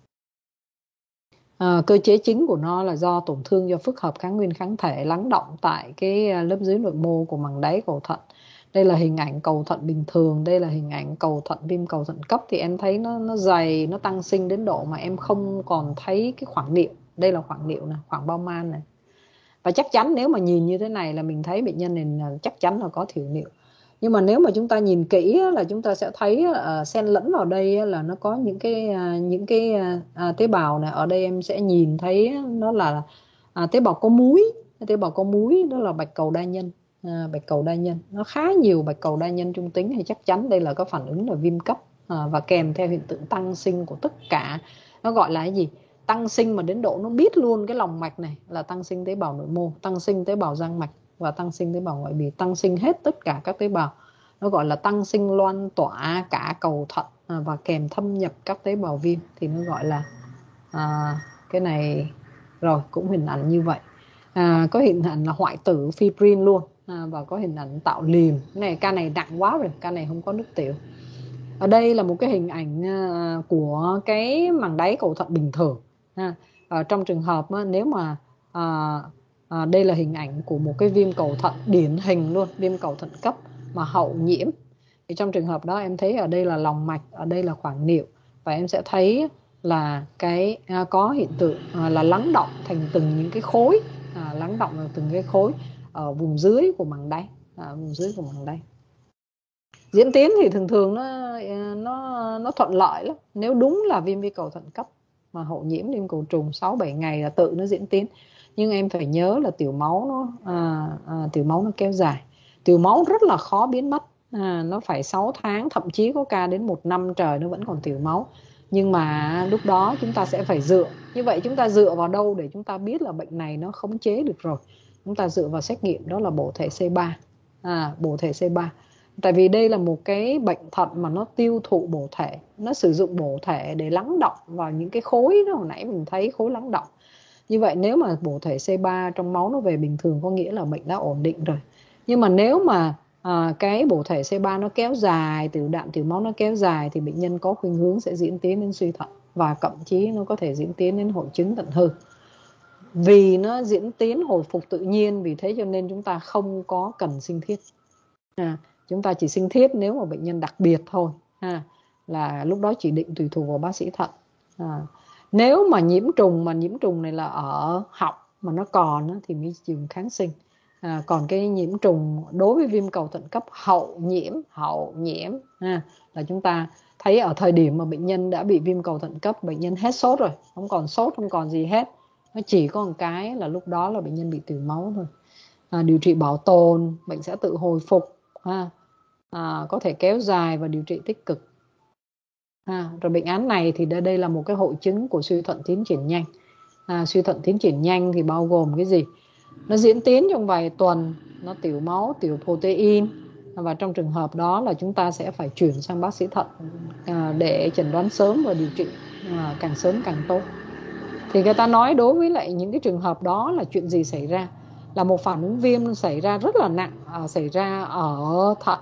À, cơ chế chính của nó là do tổn thương do phức hợp kháng nguyên kháng thể lắng động tại cái lớp dưới nội mô của màng đáy cầu thận. Đây là hình ảnh cầu thận bình thường, đây là hình ảnh cầu thận viêm cầu thận cấp. Thì em thấy nó nó dày, nó tăng sinh đến độ mà em không còn thấy cái khoảng niệu. Đây là khoảng niệu này, khoảng bao man này. Và chắc chắn nếu mà nhìn như thế này là mình thấy bệnh nhân này là chắc chắn là có thiểu niệu. Nhưng mà nếu mà chúng ta nhìn kỹ là chúng ta sẽ thấy uh, xen lẫn vào đây là nó có những cái uh, những cái uh, tế bào này. Ở đây em sẽ nhìn thấy nó là uh, tế bào có múi. Tế bào có múi đó là bạch cầu đa nhân. uh, Bạch cầu đa nhân nó khá nhiều bạch cầu đa nhân trung tính, thì chắc chắn đây là có phản ứng là viêm cấp, uh, và kèm theo hiện tượng tăng sinh của tất cả. Nó gọi là cái gì? Tăng sinh mà đến độ nó biết luôn cái lòng mạch này là tăng sinh tế bào nội mô, tăng sinh tế bào răng mạch và tăng sinh tế bào ngoại bì, tăng sinh hết tất cả các tế bào. Nó gọi là tăng sinh loan tỏa cả cầu thận à, và kèm thâm nhập các tế bào viêm, thì nó gọi là à, cái này rồi cũng hình ảnh như vậy. À, có hình ảnh là hoại tử fibrin luôn, à, và có hình ảnh tạo liềm. Cái này ca này nặng quá rồi, ca này không có nước tiểu. Ở đây là một cái hình ảnh à, của cái màng đáy cầu thận bình thường. À, ở trong trường hợp á, nếu mà à, à, đây là hình ảnh của một cái viêm cầu thận điển hình luôn, viêm cầu thận cấp mà hậu nhiễm, thì trong trường hợp đó em thấy ở đây là lòng mạch, ở đây là khoảng niệu, và em sẽ thấy là cái à, có hiện tượng à, là lắng động thành từng những cái khối, à, lắng động thành từng cái khối ở vùng dưới của màng đáy, à, vùng dưới của màng đáy. Diễn tiến thì thường thường nó nó nó thuận lợi lắm. Nếu đúng là viêm vi cầu thận cấp mà hậu nhiễm viêm cầu trùng sáu bảy ngày là tự nó diễn tiến. Nhưng em phải nhớ là tiểu máu nó à, à, tiểu máu nó kéo dài. Tiểu máu rất là khó biến mất. À, nó phải sáu tháng, thậm chí có ca đến một năm trời nó vẫn còn tiểu máu. Nhưng mà lúc đó chúng ta sẽ phải dựa. Như vậy chúng ta dựa vào đâu để chúng ta biết là bệnh này nó khống chế được rồi? Chúng ta dựa vào xét nghiệm, đó là bổ thể C ba. À, bổ thể C ba. Tại vì đây là một cái bệnh thận mà nó tiêu thụ bổ thể, nó sử dụng bổ thể để lắng động vào những cái khối đó, hồi nãy mình thấy khối lắng động. Như vậy nếu mà bổ thể C ba trong máu nó về bình thường có nghĩa là bệnh đã ổn định rồi. Nhưng mà nếu mà à, cái bổ thể C ba nó kéo dài, tiểu đạm tiểu máu nó kéo dài, thì bệnh nhân có khuynh hướng sẽ diễn tiến đến suy thận, và thậm chí nó có thể diễn tiến đến hội chứng thận hư. Vì nó diễn tiến hồi phục tự nhiên, vì thế cho nên chúng ta không có cần sinh thiết. À, chúng ta chỉ sinh thiết nếu mà bệnh nhân đặc biệt thôi, ha, là lúc đó chỉ định tùy thuộc vào bác sĩ thận. À, nếu mà nhiễm trùng, mà nhiễm trùng này là ở họng mà nó còn thì mới dùng kháng sinh. À, còn cái nhiễm trùng đối với viêm cầu thận cấp hậu nhiễm, hậu nhiễm ha, là chúng ta thấy ở thời điểm mà bệnh nhân đã bị viêm cầu thận cấp, bệnh nhân hết sốt rồi, không còn sốt, không còn gì hết, nó chỉ có một cái là lúc đó là bệnh nhân bị tiểu máu thôi. À, điều trị bảo tồn, bệnh sẽ tự hồi phục, ha. À, có thể kéo dài và điều trị tích cực. À, rồi bệnh án này thì đây là một cái hội chứng của suy thận tiến triển nhanh. À, suy thận tiến triển nhanh thì bao gồm cái gì? Nó diễn tiến trong vài tuần, nó tiểu máu, tiểu protein, và trong trường hợp đó là chúng ta sẽ phải chuyển sang bác sĩ thận à, để chẩn đoán sớm và điều trị à, càng sớm càng tốt. Thì người ta nói đối với lại những cái trường hợp đó là chuyện gì xảy ra? Là một phản ứng viêm xảy ra rất là nặng, à, xảy ra ở thận.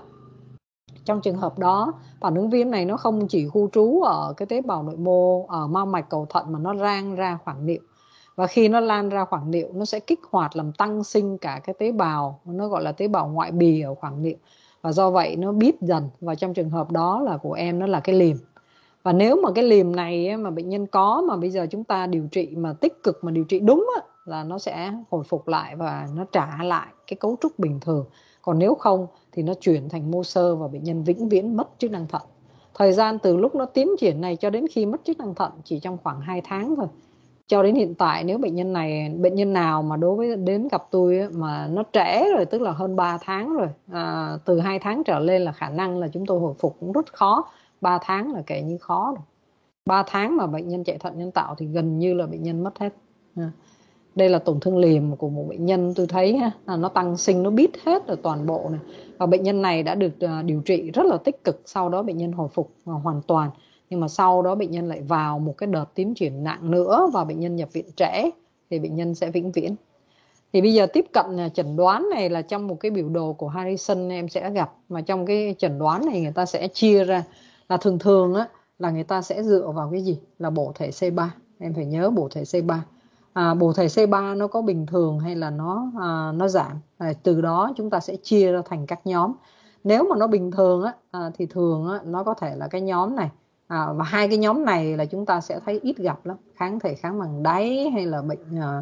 Trong trường hợp đó, phản ứng viêm này nó không chỉ khu trú ở cái tế bào nội mô, ở mao mạch cầu thận, mà nó lan ra khoảng niệu. Và khi nó lan ra khoảng niệu, nó sẽ kích hoạt làm tăng sinh cả cái tế bào, nó gọi là tế bào ngoại bì ở khoảng niệu. Và do vậy nó bít dần, và trong trường hợp đó là của em nó là cái liềm. Và nếu mà cái liềm này mà bệnh nhân có, mà bây giờ chúng ta điều trị mà tích cực, mà điều trị đúng là nó sẽ hồi phục lại và nó trả lại cái cấu trúc bình thường. Còn nếu không thì nó chuyển thành mô xơ và bệnh nhân vĩnh viễn mất chức năng thận. Thời gian từ lúc nó tiến triển này cho đến khi mất chức năng thận chỉ trong khoảng hai tháng thôi. Cho đến hiện tại, nếu bệnh nhân này, bệnh nhân nào mà đối với đến gặp tôi mà nó trễ rồi, tức là hơn ba tháng rồi, à, từ hai tháng trở lên là khả năng là chúng tôi hồi phục cũng rất khó. ba tháng là kể như khó rồi. ba tháng mà bệnh nhân chạy thận nhân tạo thì gần như là bệnh nhân mất hết. À, đây là tổn thương liềm của một bệnh nhân tôi thấy ha, là nó tăng sinh, nó bít hết ở toàn bộ này. Và bệnh nhân này đã được điều trị rất là tích cực, sau đó bệnh nhân hồi phục hoàn toàn. Nhưng mà sau đó bệnh nhân lại vào một cái đợt tiến triển nặng nữa, và bệnh nhân nhập viện trễ thì bệnh nhân sẽ vĩnh viễn. Thì bây giờ tiếp cận chẩn đoán này là trong một cái biểu đồ của Harrison em sẽ gặp, mà trong cái chẩn đoán này người ta sẽ chia ra là thường thường á, là người ta sẽ dựa vào cái gì? Là bổ thể C ba. Em phải nhớ bổ thể C ba. À, bổ thể C ba nó có bình thường hay là nó à, nó giảm. À, từ đó chúng ta sẽ chia ra thành các nhóm. Nếu mà nó bình thường á, à, thì thường á, nó có thể là cái nhóm này. À, và hai cái nhóm này là chúng ta sẽ thấy ít gặp lắm. Kháng thể kháng màng đáy hay là bệnh à,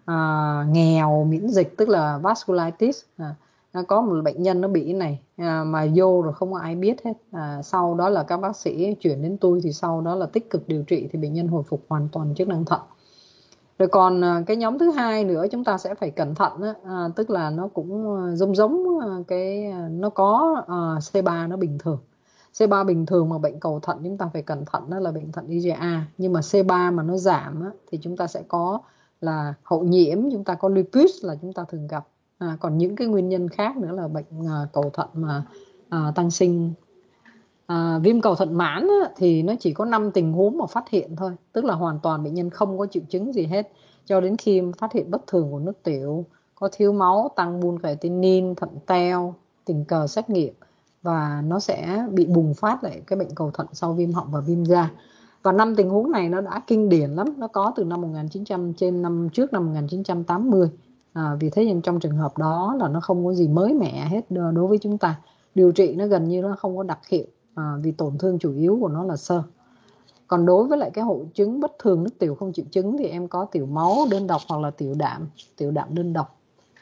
à, nghèo miễn dịch, tức là vasculitis. À, nó có một bệnh nhân nó bị cái này à, mà vô rồi không có ai biết hết. À, sau đó là các bác sĩ chuyển đến tôi, thì sau đó là tích cực điều trị thì bệnh nhân hồi phục hoàn toàn chức năng thận. Rồi còn à, cái nhóm thứ hai nữa chúng ta sẽ phải cẩn thận á, à, tức là nó cũng giống giống à, cái nó có à, xê ba nó bình thường. xê ba bình thường mà bệnh cầu thận chúng ta phải cẩn thận, đó là bệnh thận i giê a. Nhưng mà xê ba mà nó giảm á, thì chúng ta sẽ có là hậu nhiễm, chúng ta có lupus là chúng ta thường gặp. À, còn những cái nguyên nhân khác nữa là bệnh à, cầu thận mà à, tăng sinh. À, viêm cầu thận mãn á, thì nó chỉ có năm tình huống mà phát hiện thôi, tức là hoàn toàn bệnh nhân không có triệu chứng gì hết cho đến khi phát hiện bất thường của nước tiểu, có thiếu máu, tăng buôn-creatinine, thận teo, tình cờ xét nghiệm, và nó sẽ bị bùng phát lại cái bệnh cầu thận sau viêm họng và viêm da. Và năm tình huống này nó đã kinh điển lắm, nó có từ năm một nghìn chín trăm trên năm trước năm một nghìn chín trăm tám mươi. À, vì thế nên trong trường hợp đó là nó không có gì mới mẻ hết đối với chúng ta. Điều trị nó gần như nó không có đặc hiệu, à, vì tổn thương chủ yếu của nó là xơ. Còn đối với lại cái hội chứng bất thường nước tiểu không triệu chứng thì em có tiểu máu đơn độc hoặc là tiểu đạm, tiểu đạm đơn độc.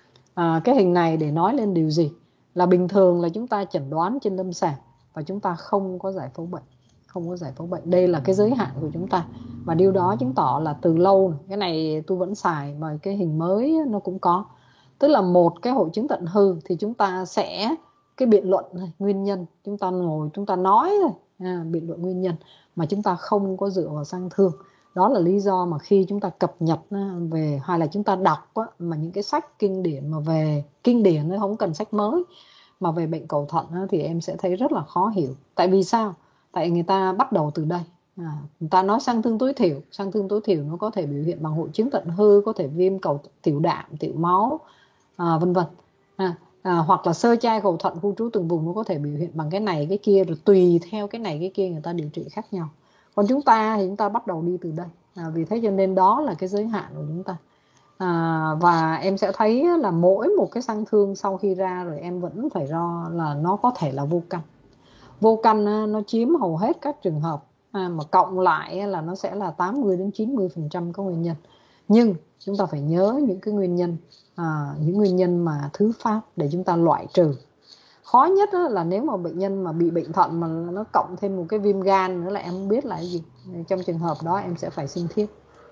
À, cái hình này để nói lên điều gì? Là bình thường là chúng ta chẩn đoán trên lâm sàng và chúng ta không có giải phẫu bệnh, không có giải phẫu bệnh. Đây là cái giới hạn của chúng ta, và điều đó chứng tỏ là từ lâu, cái này tôi vẫn xài và cái hình mới nó cũng có. Tức là một cái hội chứng thận hư thì chúng ta sẽ cái biện luận này, nguyên nhân, chúng ta ngồi chúng ta nói thôi, à, biện luận nguyên nhân, mà chúng ta không có dựa vào sang thương. Đó là lý do mà khi chúng ta cập nhật về, hay là chúng ta đọc á, mà những cái sách kinh điển mà về kinh điển nó không cần sách mới mà về bệnh cầu thận á, thì em sẽ thấy rất là khó hiểu. Tại vì sao? Tại người ta bắt đầu từ đây. À, người ta nói sang thương tối thiểu, sang thương tối thiểu nó có thể biểu hiện bằng hội chứng thận hư, có thể viêm cầu tiểu đạm, tiểu máu, à, vân vân. À, à, hoặc là sơ chai cầu thận khu trú từng vùng, nó có thể biểu hiện bằng cái này cái kia, rồi tùy theo cái này cái kia người ta điều trị khác nhau. Còn chúng ta thì chúng ta bắt đầu đi từ đây. À, vì thế cho nên đó là cái giới hạn của chúng ta. À, và em sẽ thấy là mỗi một cái sang thương sau khi ra rồi em vẫn phải lo là nó có thể là vô căn. Vô căn nó chiếm hầu hết các trường hợp, à, mà cộng lại là nó sẽ là tám mươi đến chín mươi phần trăm các nguyên nhân. Nhưng chúng ta phải nhớ những cái nguyên nhân, à, những nguyên nhân mà thứ phát để chúng ta loại trừ. Khó nhất là nếu mà bệnh nhân mà bị bệnh thận mà nó cộng thêm một cái viêm gan nữa là em không biết là cái gì. Trong trường hợp đó em sẽ phải sinh thiết.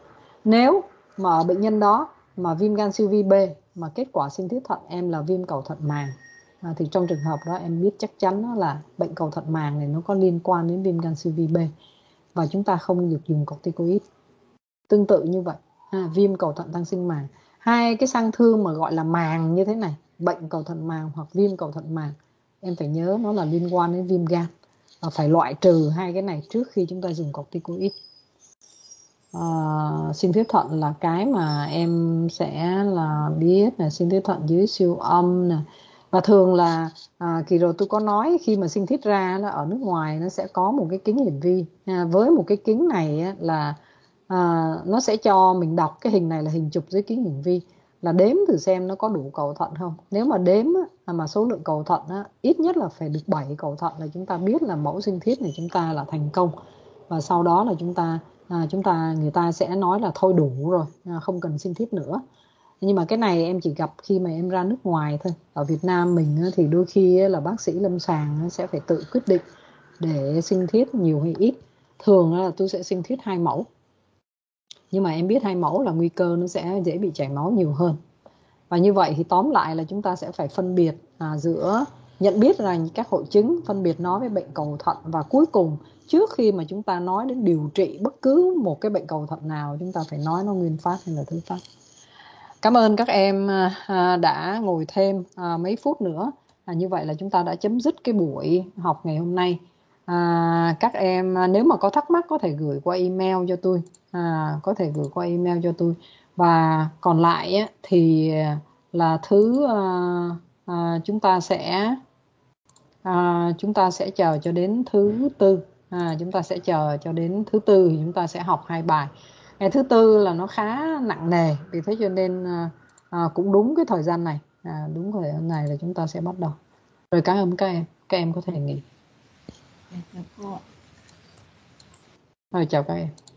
Nếu mà ở bệnh nhân đó mà viêm gan siêu vi B mà kết quả sinh thiết thận em là viêm cầu thận màng, à, thì trong trường hợp đó em biết chắc chắn là bệnh cầu thận màng này nó có liên quan đến viêm gan siêu vi B, và chúng ta không được dùng corticoid. Tương tự như vậy, à, viêm cầu thận tăng sinh màng, hai cái sang thương mà gọi là màng như thế này, bệnh cầu thận màng hoặc viêm cầu thận màng, em phải nhớ nó là liên quan đến viêm gan, và phải loại trừ hai cái này trước khi chúng ta dùng corticoid. À, sinh thiết thận là cái mà em sẽ là biết là sinh thiết thận dưới siêu âm nè, và thường là à, kỳ rồi tôi có nói khi mà sinh thiết ra nó ở nước ngoài nó sẽ có một cái kính hiển vi, à, với một cái kính này á, là à, nó sẽ cho mình đọc cái hình này là hình chụp dưới kính hiển vi, là đếm thử xem nó có đủ cầu thận không. Nếu mà đếm á, mà số lượng cầu thận á, ít nhất là phải được bảy cầu thận là chúng ta biết là mẫu sinh thiết này chúng ta là thành công, và sau đó là chúng ta à, chúng ta người ta sẽ nói là thôi đủ rồi, à, không cần sinh thiết nữa. Nhưng mà cái này em chỉ gặp khi mà em ra nước ngoài thôi. Ở Việt Nam mình thì đôi khi là bác sĩ lâm sàng sẽ phải tự quyết định để sinh thiết nhiều hay ít. Thường là tôi sẽ sinh thiết hai mẫu, nhưng mà em biết hai mẫu là nguy cơ nó sẽ dễ bị chảy máu nhiều hơn. Và như vậy thì tóm lại là chúng ta sẽ phải phân biệt à, giữa nhận biết là các hội chứng, phân biệt nó với bệnh cầu thận, và cuối cùng trước khi mà chúng ta nói đến điều trị bất cứ một cái bệnh cầu thận nào, chúng ta phải nói nó nguyên phát hay là thứ phát. Cảm ơn các em à, đã ngồi thêm à, mấy phút nữa. À, như vậy là chúng ta đã chấm dứt cái buổi học ngày hôm nay. À, các em nếu mà có thắc mắc có thể gửi qua email cho tôi, à, có thể gửi qua email cho tôi. Và còn lại á, thì là thứ à, à, chúng ta sẽ à, chúng ta sẽ chờ cho đến thứ tư. À, chúng ta sẽ chờ cho đến thứ tư thì chúng ta sẽ học hai bài. Ngày thứ tư là nó khá nặng nề, vì thế cho nên à, cũng đúng cái thời gian này, à, đúng thời gian này là chúng ta sẽ bắt đầu. Rồi cảm ơn các em, các em có thể nghỉ. Rồi chào các em.